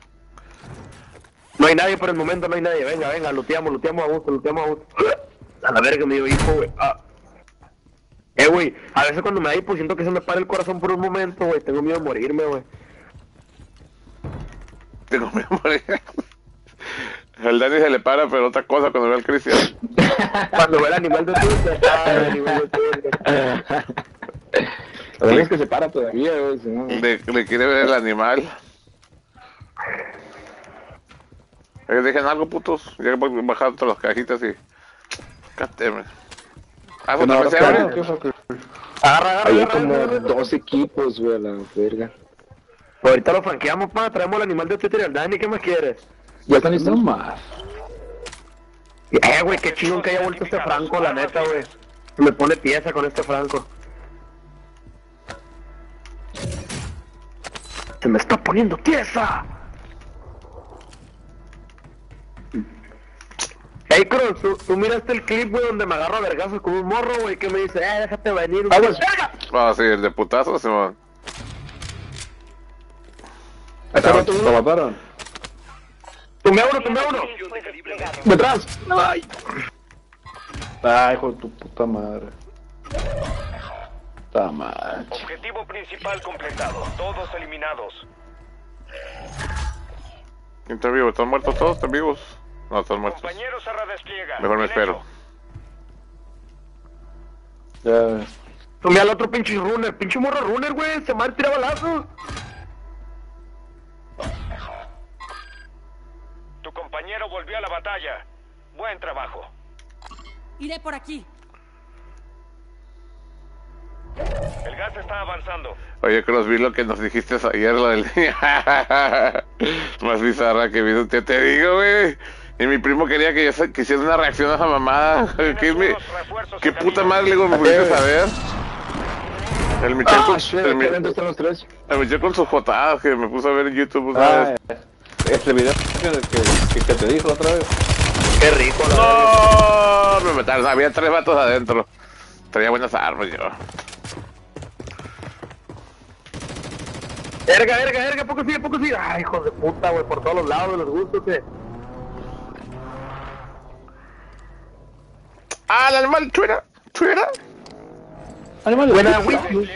No hay nadie por el momento, no hay nadie. Venga, venga, luteamos, luteamos a gusto, luteamos a gusto. A la verga, me dio hijo, güey. Ah. Eh, güey, a veces cuando me da hipo siento que se me para el corazón por un momento, güey. Tengo miedo de morirme, güey. Tengo memoria. El Dani se le para, pero otra cosa cuando ve al Cristian. Cuando ve el animal de Twitter, ah, el animal de Twitter. Lo bueno es que se para todavía, güey, si no... Le, le quiere ver el animal. Eh, dejen algo, putos. Ya voy a bajar todas las cajitas y... Cateme. Ah, ¿Que no ¿otra vez se habrá abre? qué fue que- Agarra, agarra, Hay agarra, como agarra, agarra. dos equipos, güey, a la verga. Ahorita lo franqueamos, pa, traemos el animal de Twitter y al Dani, ¿qué más quieres? Ya están listos. No más. Eh, güey, qué chingón que haya vuelto este Franco, la neta, güey. Me pone pieza con este Franco. Se me está poniendo tiesa. Hey, Cruz, ¿tú, tú miraste el clip, güey, donde me agarro a vergazos con un morro, güey, que me dice, eh, déjate venir. ¡Vamos, verga! Ah, sí, el de putazo, Simón. ¿Hace rato lo mataron? Tumbé a uno, tumbé a uno. Detrás. Ay. Ay, hijo de tu puta madre. Puta madre. Objetivo principal completado. Todos eliminados. ¿Quién está vivo? ¿Están muertos todos? ¿Están vivos? No, están muertos. Compañeros a redespliega. Mejor me Bien espero. hecho. Ya. Tumbé al otro pinche runner, pinche morro runner, güey, se me ha tirado balazos. Tu compañero volvió a la batalla. Buen trabajo. Iré por aquí. El gas está avanzando. Oye, Cross, vi lo que nos dijiste ayer, lo del... Más bizarra que vi, te, te digo, güey. Y mi primo quería que yo que hiciera una reacción a esa mamada. ¿Qué, me... ¿Qué puta madre, le digo, me pudiste saber? El Michel Ah, con... shit, el, Mi- aquí adentro están los tres. el Michel con sus jotadas que me puso a ver en YouTube una Ah, vez. este video que, que, que te dijo otra vez. Qué rico, la ¡No! Me mataron, había tres vatos adentro. Traía buenas armas yo. Verga, verga, verga, poco sigue, poco sigue. Ay, hijo de puta, güey, por todos los lados de los gustos, que. ¡Ah, el animal! ¡Twitter! ¡Twitter! Animal, Buena, güey.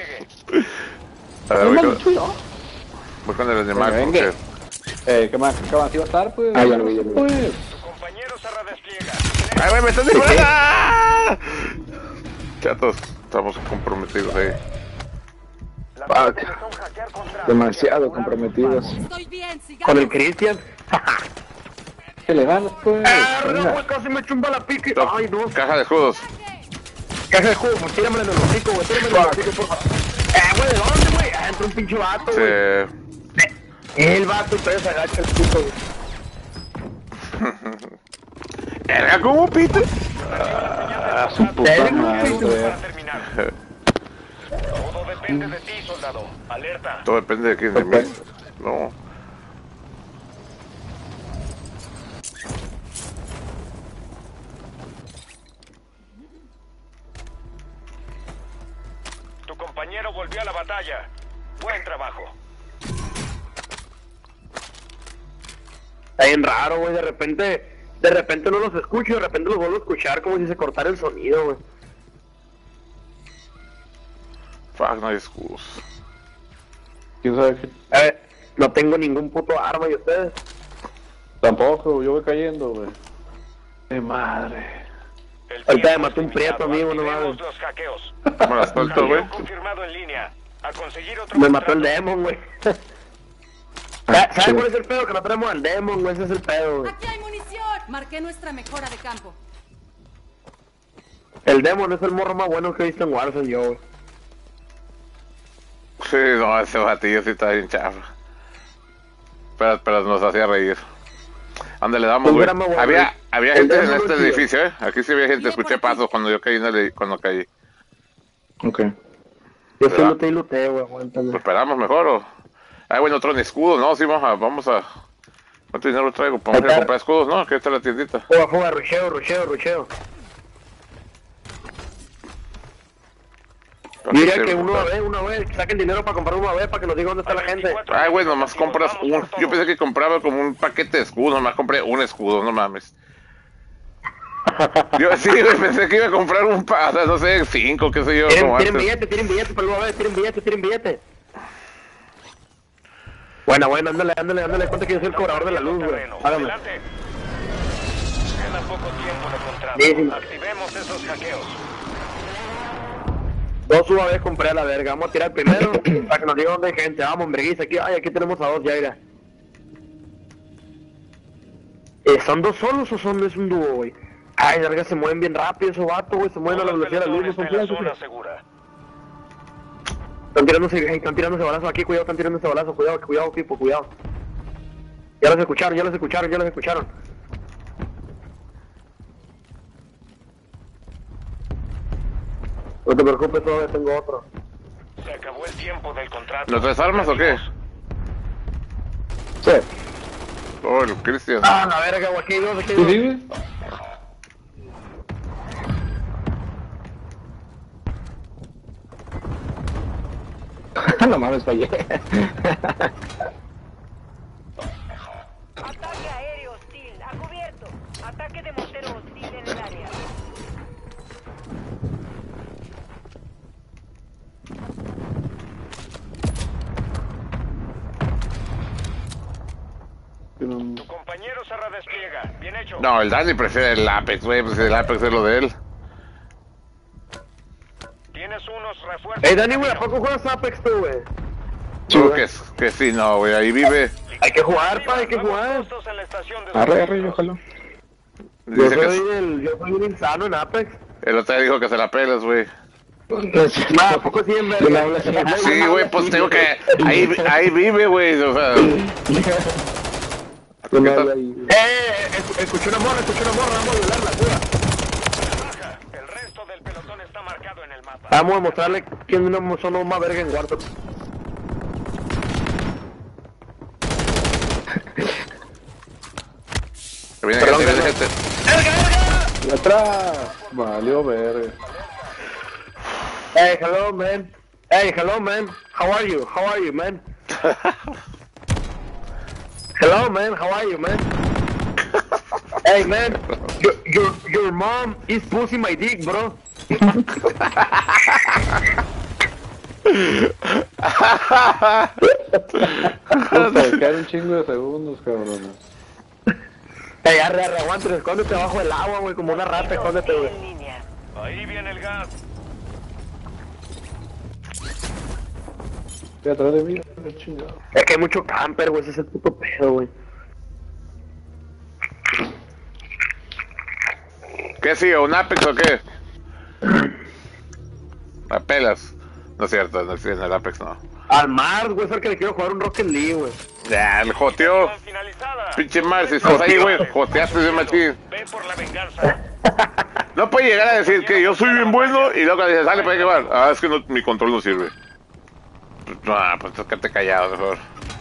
A ver, voy Animal, con, voy con el animal, Venga, porque... venga. Eh, ¿qué más? ¿Qué más iba a estar, pues? Ah, ya lo vi, ya lo vi. Pues. Tu compañero se redespliega. ¡Ay, güey, me están disparando! ¡Ah! Chatos, estamos comprometidos ahí. Las Fuck. órdenes son hackear contratos. Demasiado comprometidos. Estoy bien, sigamos. Con el Cristian. ¿Qué le ganas, pues? Verga, Venga. güey, casi me chumba la pique. No, Ay, no. caja de escudos. Caja de jugo, pues tíramela en el hocico, güey, tíramela en el hocico, por favor. Eh, güey, ¿de dónde, güey? Ah, entra un pinche vato, güey. Sí. El vato, todavía se agacha el puto, güey. ¡Erga, como pito! Ah, su puta Verga, madre. güey. Para terminar. Todo depende de ti, soldado. Alerta. Todo depende de quién, de mí. No. Tu compañero volvió a la batalla. Buen trabajo. Está bien raro, güey, de repente... De repente no los escucho y de repente los vuelvo a escuchar como si se cortara el sonido, güey. Fuck, no hay escudos. ¿Quién sabe qué? A ver, no tengo ningún puto arma, ¿y ustedes? Tampoco, yo voy cayendo, güey. ¡Qué madre! El Ahorita tiempo me mató es un prieto, limitado. amigo, no Activemos mames. los hackeos. ¿Cómo las suelto, güey? Hackeo confirmado en línea. A conseguir otro Me mató el contrato. Demon, güey. ¿Sabes cuál es el pedo? Que no tenemos al Demon, güey, ese es el pedo, güey. Aquí hay munición. Marqué nuestra mejora de campo. El Demon es el morro más bueno que he visto en Warzone, yo, güey. Sí, no, ese batillo sí está bien chafa. Pero, pero nos hacía reír. ¿Dónde le damos, Pues güey? era más bueno, Había, güey. había El gente en Demon este no es edificio, ¿eh? Aquí sí había gente. Viene Escuché por aquí. pasos cuando yo caí en el, cuando caí. Ok. Yo ¿Verdad? sí luté y luté, güey, aguántame. ¿Lo esperamos mejor o...? Ah, bueno, otro en escudo, ¿no? Sí, vamos a... Vamos a... ¿Cuánto dinero traigo? Vamos a ir a comprar escudos, ¿no? Aquí está la tiendita. Juega, juega, rusheo, rusheo, rusheo. Mira que uno a ver, uno a ver, saquen dinero para comprar uno a ver, para que nos diga dónde está la gente. Ay, güey, nomás compras un... Yo pensé que compraba como un paquete de escudos, nomás compré un escudo, no mames. Yo sí, güey, pensé que iba a comprar un pa... O sea, no sé, cinco, qué sé yo, Tienen, como tienen antes. billete, tienen billete, pero luego a ver, tienen billete, tienen billete. Bueno, bueno, ándale, ándale, ándale, cuenta que yo soy el cobrador de la luz, güey. Terreno. Hágame. Adelante. Queda poco tiempo de contrato. Bien. Activemos esos hackeos. Dos U A V compré a la verga, vamos a tirar primero para que nos diga dónde hay gente. Vamos, breguiza, aquí, ay, aquí tenemos a dos, ya mira. Eh, ¿Son dos solos o son es un dúo, güey? Ay, verga, se mueven bien rápido esos vatos, güey, se mueven a la Todo el velocidad de la luz, pelotón no está son en la flacos. zona segura. Están tirándose, hey, están tirándose balazos aquí, cuidado, están tirándose balazos, cuidado, cuidado, tipo, cuidado. Ya los escucharon, ya los escucharon, ya los escucharon. No te preocupes, todavía tengo otro. Se acabó el tiempo del contrato. ¿Los tres armas o qué? Sí. Oh, el Cristian. Ah, la verga, güey, aquí hay dos, aquí hay ¿Sí, dos. sí, güey? No mames, fallé. Ataque aéreo hostil. A cubierto. Ataque de mortero hostil en el área. Tu compañero se redespliega. Bien hecho. No, el Dani prefiere el Apex, güey, pues el Apex es lo de él. Tienes unos refuerzos. Ey, Dani, güey, ¿a poco juegas Apex tú, güey? Yo que, que sí, no, güey, ahí vive. Hay que jugar, pa, hay que Nuevos jugar. costos en la estación de Arre, arre, yo jalo. Yo Dice que soy, el, yo soy un insano en Apex. el otro día dijo que se la pelas, güey. Ah, ¿a poco sí en verga? Sí, güey, pues tengo que ahí, ahí vive, güey, o sea. ¿Qué tal? Eh, es- escuché una morra, escuché una morra, vamos a violarla, cuida. baja. El resto del pelotón está marcado en el mapa. Vamos a mostrarle quién no son los más verga en cuarto. Que viene Perdón, gente, viene perdón. gente. Y atrás. Valió verga. Hey, hello, man. Hey, hello, man. How are you? How are you, man? Hello, man. How are you, man? Hey, man. Your, your, your mom is pussy my dick, bro. Puta, quedan un chingo de segundos, cabrón. Hey, arre, arre, aguante, escóndete bajo el agua, güey, como una rata, escóndete, güey. En línea. Ahí viene el gas. Estoy atrás de mí, qué chingado. Es que hay mucho camper, güey, ese es el puto pedo, güey. ¿Qué sigue? ¿Un Apex o qué? La pelas. No es cierto, no es en el Apex, no. Al Mars, güey, es el que le quiero jugar un Rocket League, güey. Ya, el joteo. Finalizada. Pinche Mars, si estás ahí, güey, joteaste de machín. Ve por la venganza. No puede llegar a decir que yo soy bien bueno y luego dices, sale, puede llevar. Ah, es que no, mi control no sirve. No, pues quédate callado, mejor.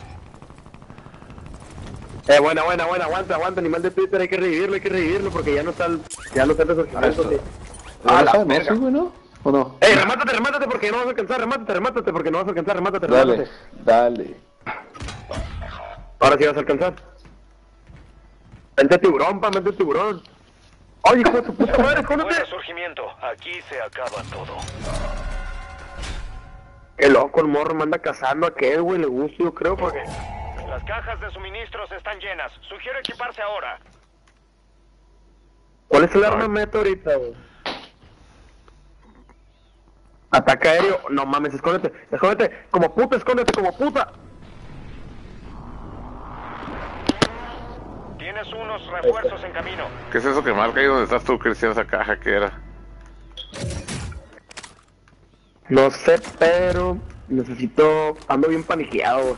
Eh, buena, buena, buena, aguanta, aguanta, animal de Twitter, hay que revivirlo, hay que revivirlo porque ya no está el... ya no está el resurgimiento, sí. Ah, la la verga. sí, güey, ¿no? ¿O no? Ey, remátate, remátate porque no vas a alcanzar, remátate, remátate porque no vas a alcanzar, remátate, Dale, remátate. dale. Ahora sí vas a alcanzar. Vente tiburón, pa, vente tiburón. Oye, hijo de tu puta madre, Buen escóndete. resurgimiento. Aquí se acaba todo. Qué loco, el morro manda cazando a aquel, güey, le gusta, yo creo, porque... Las cajas de suministros están llenas. Sugiero equiparse ahora. ¿Cuál es el arma meta ahorita, güey? Ataque aéreo, no mames, escóndete, escóndete, como puta, escóndete, como puta. Tienes unos refuerzos en camino. ¿Qué es eso que marca ahí donde estás tú, Cristian, esa caja que era? No sé, pero necesito, ando bien paniqueado, güey.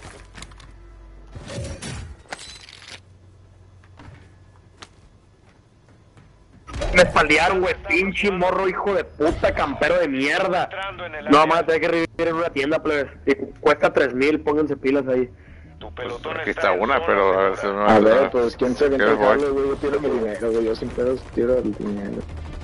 Me espaldearon, güey, pinche morro, hijo de puta, campero de mierda. Entrando en el No, área. más, hay que revivir en una tienda, plebes. Y cuesta tres mil, pónganse pilas ahí. Tu pelotón Aquí está está en una, zona pero a ver si segura. me va A ver, pues, ¿quién se ¿Qué avienta el voy? cable, güey? Yo tiro mi dinero, güey. Yo sin pedos tiro el dinero.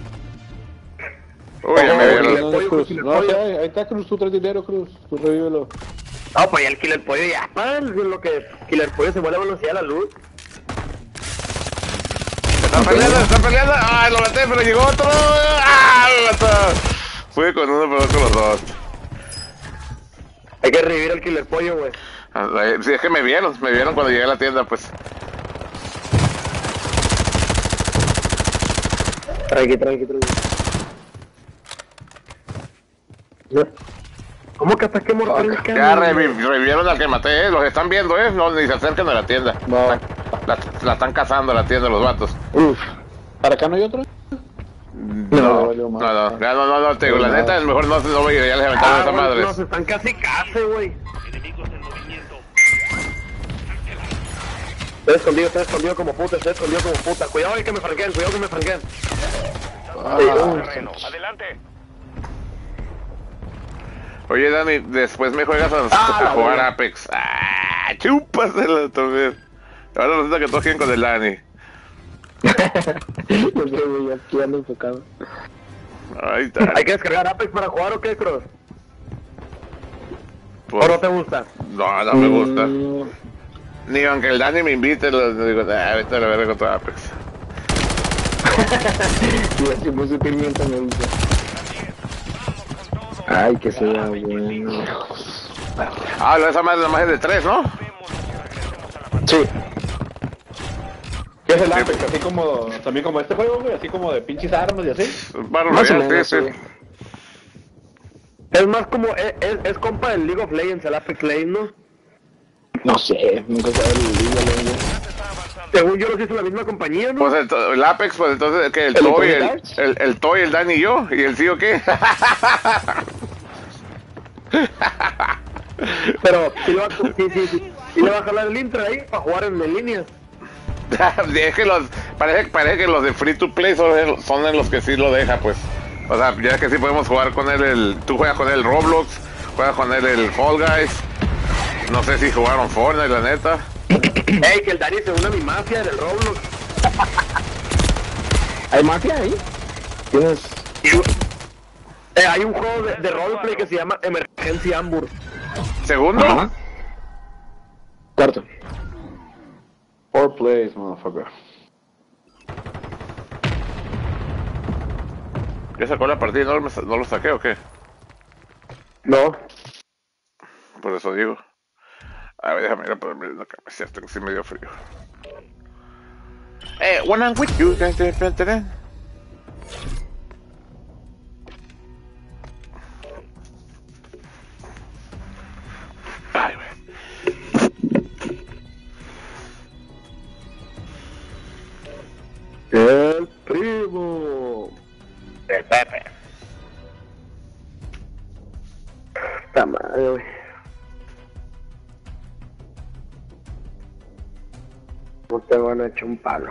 Uy, ya me Oh, vieron. el No, pollo, Cruz. el No, pollo. sí, ahí ahí está Cruz, tú traes dinero, Cruz. Tú revívelo. No, pues ya el Killer Pollo ya, man, lo que Killer Pollo se vuelve a velocidad a la luz. ¡Están peleando, están peleando! ¡Ay, lo maté, pero llegó otro! ¡Ah, lo mató! Fui con uno, pero con los dos. Hay que revivir al Killer Pollo, güey. Ah, sí, es que me vieron, me vieron cuando llegué a la tienda, pues. Tranqui, tranqui, tranqui. ¿No? ¿Cómo que ataque mortal? Ya revi- revivieron al que maté, eh. Los están viendo, eh. No, ni se acercan a la tienda. No. La, la están cazando a la tienda los vatos. Uf. ¿Para acá no hay otro? No, valió no, madre. no, ya no, no, no, te digo, la No. neta, mejor no, no voy a ir, ya les aventaron Ah, esa güey, madre. nos están casi casi, güey. Enemigos en movimiento. Estoy escondido, estoy escondido como puta, estoy escondido como puta. Cuidado que me franqueen, cuidado que me franqueen. Ah, Terreno. Adelante. Oye, Dani, después me juegas a, Ah, a la jugar verga. Apex. Ah. Ah, chúpasela también. Ahora resulta que todos quieren con el Dani. No sé, güey, aquí ando enfocado. Ahí está. ¿Hay que descargar Apex para jugar o qué, Cross? Pues, ¿O no te gusta? no, no me gusta. Mm, Ni aunque el Dani me invite, lo digo, ah, vete a la verga contra Apex. y así muy sutilmente me dice. Ay, que sea bueno. Ah, esa madre nomás es de tres, ¿no? Sí. ¿Qué es el Apex? Así como, también como este juego, güey, así como de pinches armas y así. Battle Más o Royale, menos, sí, sí. sí. Es más como, es, es, es compa del League of Legends, el Apex Legends, ¿no? No sé, nunca sabe el lío, Según yo los hizo la misma compañía, ¿no? Pues el, to- el Apex, pues entonces, que el ¿El Toy, el, Electronic Arts? el, el Toy, el Dani y yo, y el tío qué. Pero sí le va, sí, sí, sí. Y le va a jalar el intro ahí para jugar en, en línea. Es que los, parece, parece que los de Free to Play son, el- son en los que sí lo deja, pues. O sea, ya que sí podemos jugar con él, el, tú juegas con él Roblox, juegas con él el Fall Guys. No sé si jugaron Fortnite, la neta. Ey, que el Dani se une a mi mafia del Roblox. ¿Hay mafia ahí? ¿Tienes...? Eh, hay un juego de, de roleplay que se llama Emergencia Ambur. Segundo, Ajá. Cuarto. Four plays, motherfucker. ¿ya sacó la partida? ¿No, me sa- no lo saqué o qué? No. Por eso digo. A ver, déjame ir a ponerme una camiseta, tengo sí medio frío. Eh, when I'm with you, guys, de repente, ¿eh? Ay, güey. El primo. El Pepe. Esta madre, güey. No te van a echar un palo.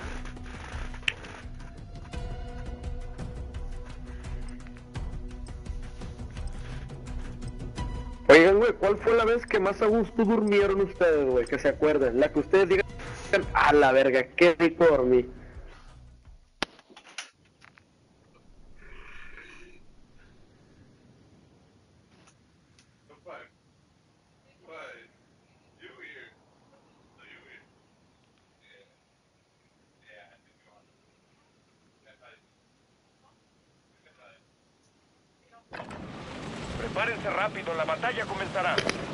Oigan, güey, ¿cuál fue la vez que más a gusto durmieron ustedes, güey? Que se acuerden. La que ustedes digan, a la verga, qué rico dormí. Prepárense rápido, la batalla comenzará.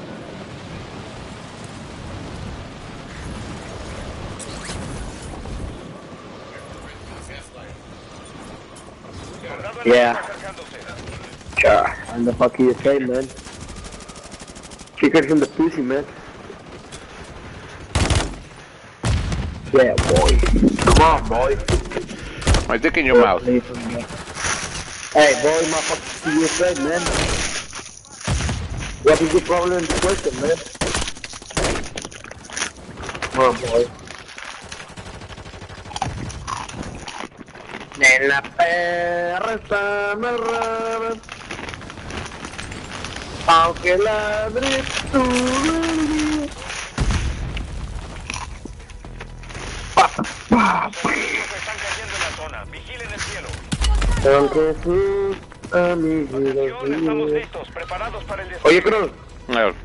Soldado enemigo Yeah. acercándose. Yeah, I'm the fuck you say, man. Kickers in the pussy, man. Yeah, boy. Come on, boy. My dick in your mouth. Hey, boy, my fuck you say, man. What is the problem in the question, man? Come on, boy. En la perra está amarrada, aunque ladre tu dueño. Los enemigos están cayendo en la zona. Vigilen el cielo. Aunque sus amigos Atención, estamos míos. listos, preparados para el despegue. Oye, Cruz, A ver.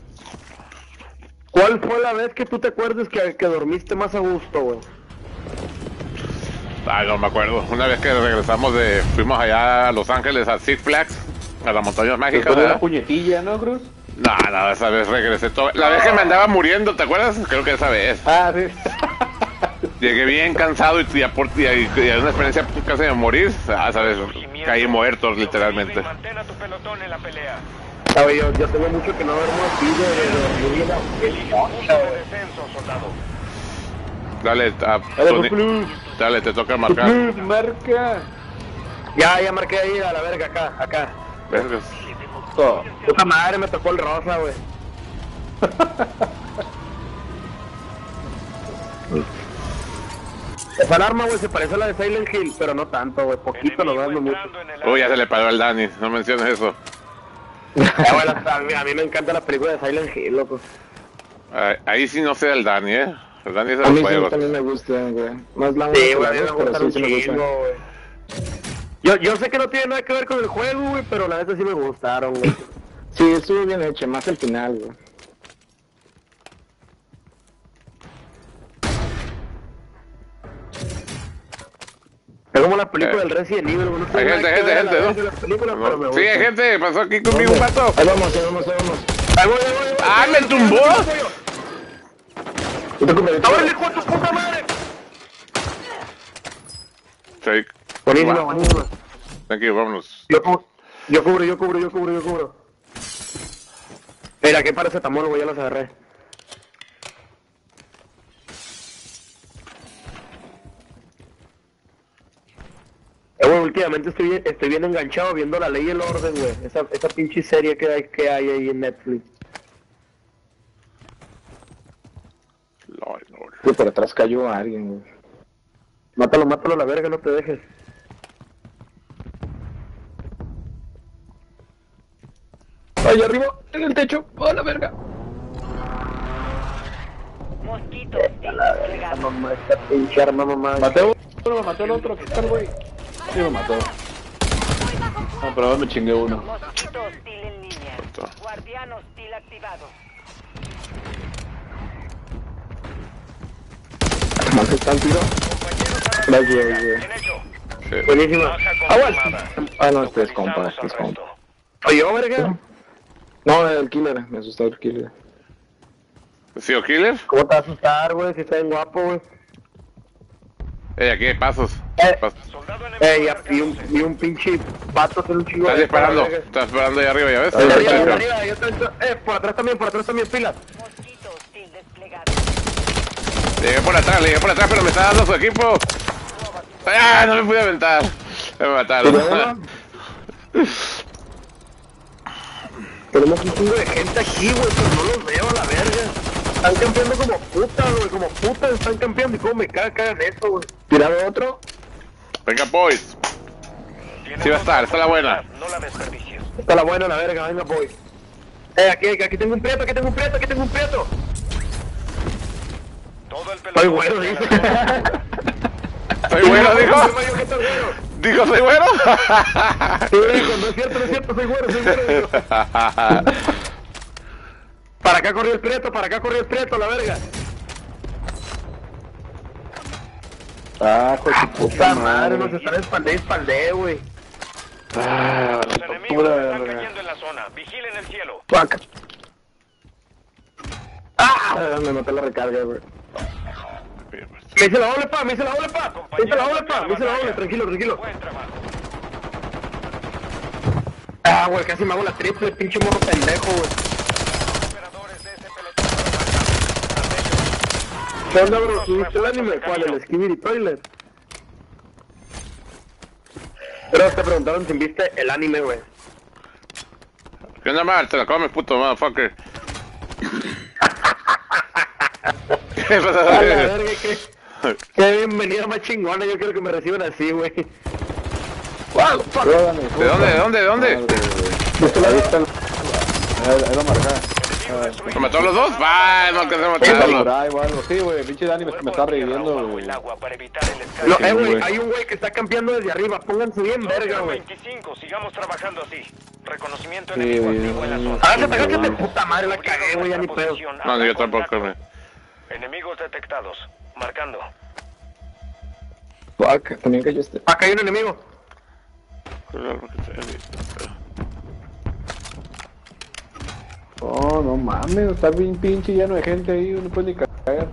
¿cuál fue la vez que tú te acuerdas que, que dormiste más a gusto, güey? Ay, no me acuerdo. Una vez que regresamos de... Fuimos allá a Los Ángeles, a Six Flags, a las montañas mágicas, Después de una ¿verdad? puñetilla, ¿no, Cruz? No, no, esa vez regresé todo... La vez que me andaba muriendo, ¿te acuerdas? Creo que esa vez. Ah, sí. Llegué bien cansado y, y, a por- y, y, y a una experiencia casi de morir. Ah, sabes, caí muerto, literalmente. Mantén a tu pelotón en la pelea. Sabes, yo, yo tengo mucho que no duermo así de, de dormir bien Elige un punto de descenso, soldado. Dale, a, Dale, Tony- Plus. dale, te toca marcar. Plus, marca. Ya, ya marqué ahí a la verga, acá, acá. Vergas. Todo. Puta madre, me tocó el rosa, güey. Esa alarma, güey, se parece a la de Silent Hill, pero no tanto, güey. Poquito, no Enemigo no mucho. entrando en el Uy, ya se le paró al Dani, no menciones eso. Ya, güey, la- a, mí, a mí me encanta la película de Silent Hill, loco. Ahí, ahí sí no sé del Dani, ¿eh? El Dani es de A los mí sí juegos. también me gusta, güey. Más la Sí, uno güey, a que mí la me dos, pero gustaron sí, un sí me gusta. chingo, güey. Yo, yo sé que no tiene nada que ver con el juego, güey, pero la neta sí me gustaron, güey. Sí, estuvo bien hecho, más el final, güey. Es como la película Eh. del Resident Evil, güey. No Hay tiene gente, nada que gente, ver a la gente, vez ¿no? de las películas, pero me Sí, hay gusta. gente, pasó aquí conmigo un pato. Ahí vamos, ahí vamos, ahí vamos. Ahí voy, ahí voy, ahí voy. ¡Ah, me tumbó! Yo te compré, yo te ¡Ábrele, compré. hijo de tu puta madre! Sí. Buenísima, Va. buenísima. Tranquilo, vámonos. Yo, cu- yo cubro, yo cubro, yo cubro, yo cubro. Mira, ¿qué parece tamón, güey? Ya los agarré. Eh, güey, últimamente estoy bien, estoy bien enganchado viendo La Ley y el Orden, güey. Esa, esa pinche serie que hay, que hay ahí en Netflix. Lord, Lord. Sí, por atrás cayó alguien, güey. Mátalo, mátalo a la verga, no te dejes. Allá arriba, en el techo, a la verga. Mosquito hostil desplegado. Mamá, esta pinche arma, mamá. Maté a uno, me mató el otro, ¿qué tal, güey? Sí, me mató. No, pero ahora me chingué uno. Mosquito hostil en línea. Guardián hostil activado. Más está el tiro. Gracias, güey. Bien hecho. Sí. Buenísima. Baja Ah, bueno. confirmada. Ah, no, este es compa, Localizamos este al es compa. resto. Soy yo, verga. No, el killer, me asustó el killer. ¿Sí o killer? ¿Cómo te vas a asustar, güey? Si está bien guapo, güey. Eh, aquí hay pasos. Eh. Pasos. Soldado enemigo Eh, y, a- marcado. y un, y un pinche vato hacer un chingo Estás de- disparando. verga. Estás disparando ahí arriba, ¿ya ves? Arriba, arriba, Ahí arriba, yo estoy- eh, por atrás también, por atrás también, pilas. Mosquito hostil desplegado. Le llegué por atrás, le llegué por atrás, pero me está dando su equipo. ¡Ah! No me pude aventar. Me mataron. Tenemos un chingo de gente aquí, güey, pero no los veo a la verga. Están campeando como putas, güey, como putas están campeando y cómo me caga, cagan eso, güey. Tirado otro. Venga, boys. Tienes Sí va a estar, está la buena. No la desperdicies. Está la buena la verga, venga, boy. Eh, aquí, aquí tengo un prieto, aquí tengo un prieto, aquí tengo un prieto. Todo el Soy pelotón. güero, está en dice. la zona. ¿Soy bueno, dijo? Yo que soy güero. ¿Dijo soy bueno? Sí, dijo, no es cierto, no es cierto, soy güero, soy güero. dijo. Para acá corrió el prieto, para acá corrió el prieto, la verga. Ah, pues su Puta madre, nos están espaldé, espaldé, güey. Ah, Los enemigos están cayendo en la zona. Vigilen el cielo. fuck. Ah, me maté la recarga, güey. Me hice la doble, pa, me hice la doble, pa. Me hice la doble, pa, me hice la doble, tranquilo, tranquilo. Buen trabajo. Ah, güey, casi me hago la triple, pinche morro pendejo, güey. Operadores de ese pelotón. ¿Qué onda, bro? ¿Subiste el anime? ¿Cuál? ¿El Skibidi Toilet? Pero te preguntaron si viste el anime, güey. ¿Qué onda mal? Te la comes, puto motherfucker. ¿Qué A la pasa? verga, qué, qué bienvenida más chingona, yo quiero que me reciban así, güey. Wow, fuck. ¿De dónde? ¿De dónde? ¿De dónde? Ahí está el... Ahí lo marca. ¿Me mató a los dos? ¡Ah! No alcancé a matarlo. Por ahí o algo. Sí, güey, pinche Dani me, me está reviviendo, Bajo güey. el agua para evitar el escape. No, Sí, eh, güey, güey. hay un güey que está campeando desde arriba, pónganse bien verga, güey. veinticinco, sigamos trabajando así. Reconocimiento Sí, enemigo güey, activo en la no, zona. Agáchate, agáchate, puta madre, la cagué, güey, ya ni pedo. No, no, yo tampoco, güey. Enemigos detectados. Marcando. Fuck, también cayó este. Acá hay un enemigo. Oh, no mames, está bien pinche lleno de gente ahí, no puede ni caer.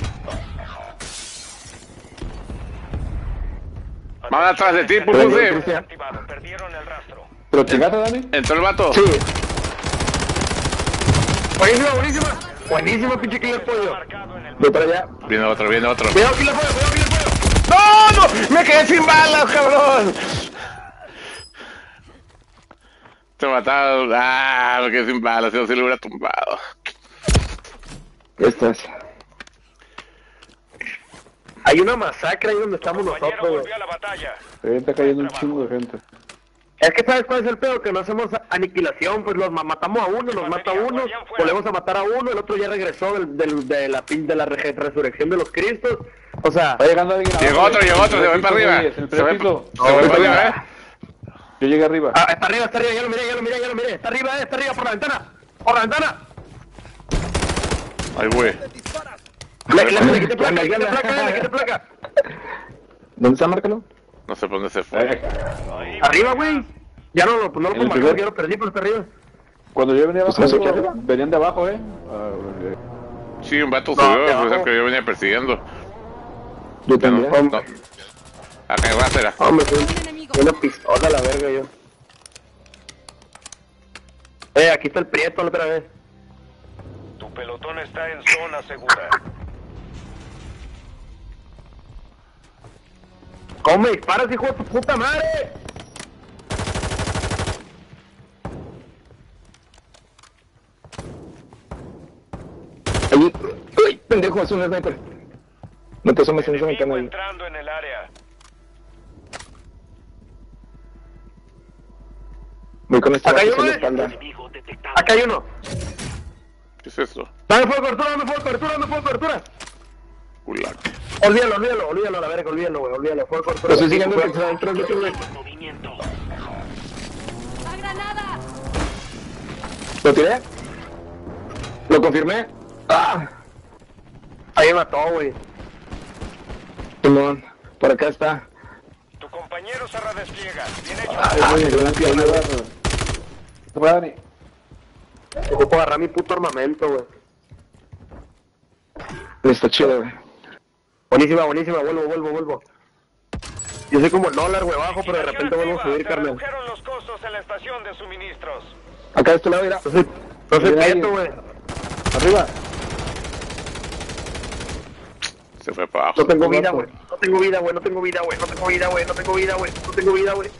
Van atrás de ti, Pero, pupuse. Cristian. Activado. Perdieron el rastro. ¿Pero chingaste, Dani? Entró el vato. Sí. Buenísima, buenísima. Buenísima, pinche killer pollo. Marcado en el Voy para allá. Viene otro, viene otro. Cuidado, killer pollo, cuidado, killer pollo. ¡No, no! ¡Me quedé sin balas, cabrón! Te mataron. ¡Ah! Me quedé sin balas. Si no, se lo hubiera tumbado. ¿Qué estás? Hay una masacre ahí donde estamos compañero nosotros, güey. volvió a la batalla. Ahí está cayendo un chingo de gente. Es que sabes cuál es el pedo, que no hacemos aniquilación, pues los ma- matamos a uno, nos mata a uno, volvemos a matar a uno, el otro ya regresó del, del, de la pin- de la re- resurrección de los Cristos, o sea... Va llegando alguien Llegó abajo, otro, llegó otro, se voy para arriba. güey, es el Se voy piso. se voy para arriba, eh. Yo llegué arriba. Ah, está arriba, está arriba, ya lo miré, ya lo miré, ya lo miré, está arriba, eh, está arriba, por la ventana, por la ventana. Ay, güey. Le, le, le quité placa, le quité placa, le quité placa. ¿Dónde está? Márcalo. No sé por dónde se fue. Arriba, güey. Ya no, lo- no lo En el puedo marcar, primer- ya lo perdí, pero está arriba. Cuando yo venía abajo, Pues, ¿no se queda? venían de abajo, eh. Ah, eh, Sí, un vato No, subió, de por eso abajo. que yo venía persiguiendo. Yo No, también. no. Acá en Rásera. Hombre, soy Un enemigo. una pistola a la verga yo. Eh, aquí está el prieto la otra vez. Tu pelotón está en zona segura. ¿Cómo me disparas, hijo de tu puta madre? Ay, uy, pendejo, es un sniper. No te asomes en esa Enemigo ventana ahí. entrando en el área. Voy con este Acá hay vato en uno, la eh. espalda. Acá hay uno. ¿Qué es esto? Dame fuego de cobertura, dame fuego de cobertura, dame fuego de cobertura. Gulac. Olvídalo, olvídalo, olvídalo a la verga, olvídalo, güey, olvídalo, fuego de cobertura. Lo estoy siguiendo que está detrás de ti, güey. ¡La granada! ¿Lo tiré? ¿Lo confirmé? ¡Ah! Ahí me mató, güey. Simón, por acá está. Tu compañero se redespliega. Bien hecho. Ay, güey, me dio la pierna, güey. ¿Qué pasa, Dani? Ocupo agarrar mi puto armamento, güey. Está chido, güey. Buenísima, buenísima, vuelvo, vuelvo, vuelvo. Yo soy como el dólar, güey, bajo, pero de repente vuelvo a subir, Se carnal. redujeron los costos en la estación de suministros. Acá de este lado, mira. No soy, no soy Mira, prieto, alguien. güey. Arriba. Se fue para abajo. No tengo vida, güey. No tengo vida, güey, no tengo vida, güey. No tengo vida, güey. No tengo vida, güey. No tengo vida, güey.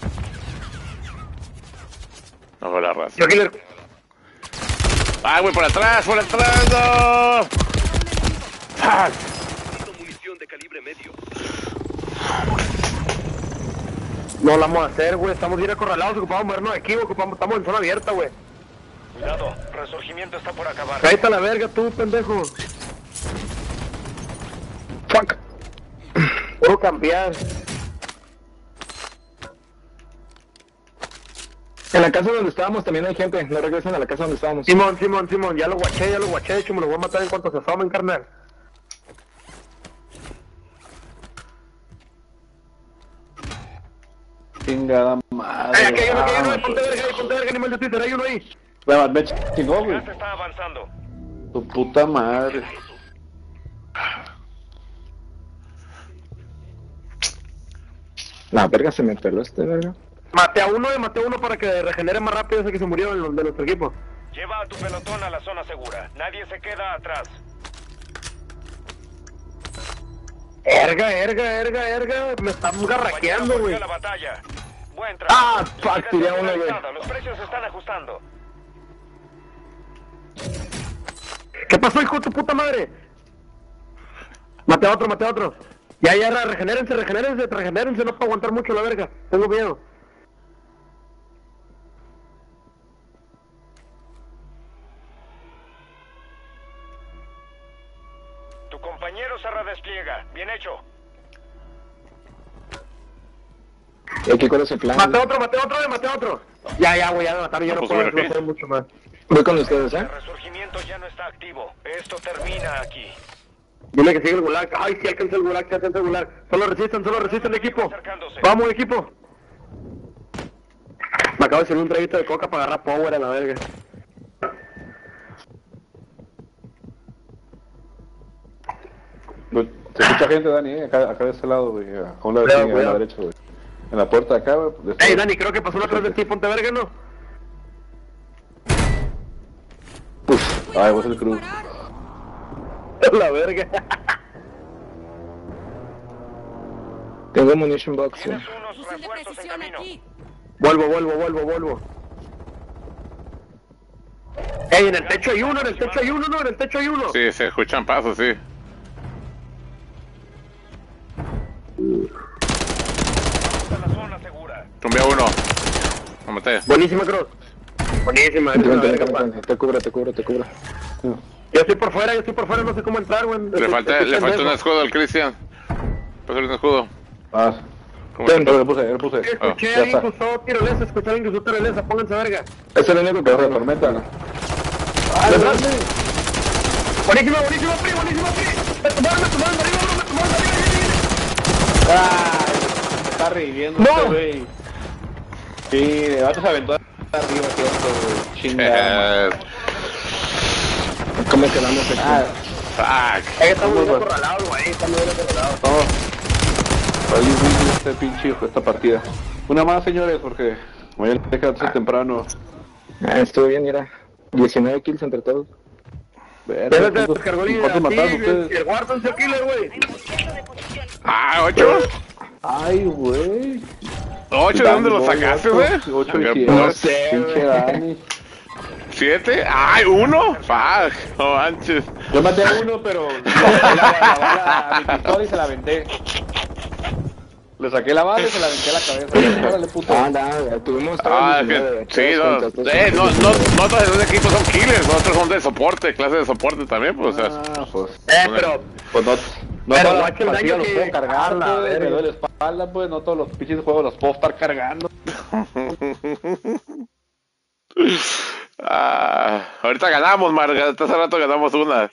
No fue la raza. Yo killer. ¡Ay, güey, por atrás, por atrás! ¡No! ¡Fuck! No la vamos a hacer, güey. Estamos bien acorralados. Ocupamos movernos de aquí, güey. Ocupamos, estamos en zona abierta, güey. Cuidado, resurgimiento está por acabar. Cállate a la verga, tú, pendejo. Fuck. Puedo cambiar. En la casa donde estábamos también hay gente. No regresen a la casa donde estábamos. Simón, Simón, Simón. Ya lo guaché, ya lo guaché. De hecho, me lo voy a matar en cuanto se asomen, carnal. Chingada madre. Ay, aquí hay uno, aquí hay uno. Ah, Ponte verga ahí, ponte verga, animal de Twitter. Hay uno ahí. Me, me chingó, güey. Ya se está avanzando. Tu puta madre. La verga se me peló este, verga. Maté a uno y maté a uno para que regenere más rápido ese que se murió de, los- de nuestro equipo. Lleva a tu pelotón a la zona segura. Nadie se queda atrás. Erga, erga, erga, erga. Me están garraqueando, Compañero, güey. volvió a la batalla. Buen trabajo. Ah, fuck, tiré a uno, güey. Los precios se están ajustando. ¿Qué pasó, hijo de tu puta madre? Maté a otro, maté a otro. Ya, ya, ra- regenérense, regenérense, regenérense. No puedo aguantar mucho la verga. Tengo miedo. Tu compañero se redespliega. Bien hecho. ¿Y aquí cuál es el plan? Maté a otro, maté a otro, maté a otro. Ya, ya, güey, ya me mataron. Ya no Pues puedo bueno, ¿qué? hacer mucho más. Voy con ustedes, ¿eh? El resurgimiento ya no está activo. Esto termina aquí. Dile que sigue el gulag. Ay, sí alcanza el gulag, sí alcanza el gulag. Solo resistan, solo resistan, equipo. Acercándose. Vamos, equipo. Me acabo de hacer un traguito de coca para agarrar power a la verga. Lo- Se escucha gente, Dani, eh, acá, acá de este lado, güey. A un lado de Cuidado, ti, a la cuidado. derecha, güey. En la puerta de acá, güey. de este Ey, lado. Dani, creo que pasó uno atrás de ti. Ponte verga, ¿no? Uf, ay, vos el cruz. La verga. Tengo munition box, güey. Tienes unos Fusil de refuerzos en precisión camino. aquí. Vuelvo, vuelvo, vuelvo, vuelvo. Ey, en el techo hay uno, en el techo hay uno, no, en el techo hay uno. Sí, se escuchan pasos, sí. Hasta la zona segura. Tumbé a uno. Lo maté. Buenísima, Cross. Buenísima. Vente, vente, verga, vente, pa. vente. Te cubro, te cubro, te cubro. Yo estoy por fuera, yo estoy por fuera, no sé cómo entrar, güey. Le falta, le falta un escudo al Cristian. Pásale un escudo. Ah, ¿Cómo ten, se- lo puse, lo puse. Escuché ya a alguien está. que usó tirolesa, escuché a alguien que usó tirolesa, pónganse verga. Es el único que Perro de tengo. tormenta, ¿no? ¡Ah, buenísima, buenísima, Pri, buenísima, Pri! ¡Me tomaron, me tomaron de arriba, bro, me tomaron de arriba, viene, viene! Ay, me está reviviendo ¡No! este güey. Sí, de vato se aventó arriba, cierto, güey. Chingada. Eh, ¿Cómo quedamos aquí? Ah, fuck. Eh, estamos bien acorralados, güey, estamos bien acorralados. no. Ahí viene este pinche hijo, esta partida. Una más, señores, porque mañana hay que quedarse temprano. Ah, estuvo bien, mira. diecinueve kills entre todos. Verga, Ya se ¿cuántos- descargó el ¿Cuántos mataron y ustedes? el Warzone se killer, güey. Ah, ocho. Ay, güey. ¿Ocho? ¿De dónde lo sacaste, güey? Ocho y Qué siete. no sé, Pinche Dani. ¿Siete? ¡Ay, uno! ¡Fuck! No manches. Yo maté a uno, pero le saqué la, la bala a mi pistola y se la aventé. Le saqué la bala y se la aventé a la cabeza. Órale, puto. Ah, nada, tuvimos todos Ah, diecinueve, que, sí, todos no, contra todos. eh, no, no, no todos en un equipo son killers, nosotros son de soporte, clase de soporte también, pues, o sea, Ah, pues. Eh, pero... Pues no, no Pero todas las guacha el partidas daño los que- puedo cargar, a la pues, me verga. duele la espalda, pues, no todos los pinches juegos los puedo estar cargando. ah, ahorita ganamos, Marga, hasta hace rato ganamos una.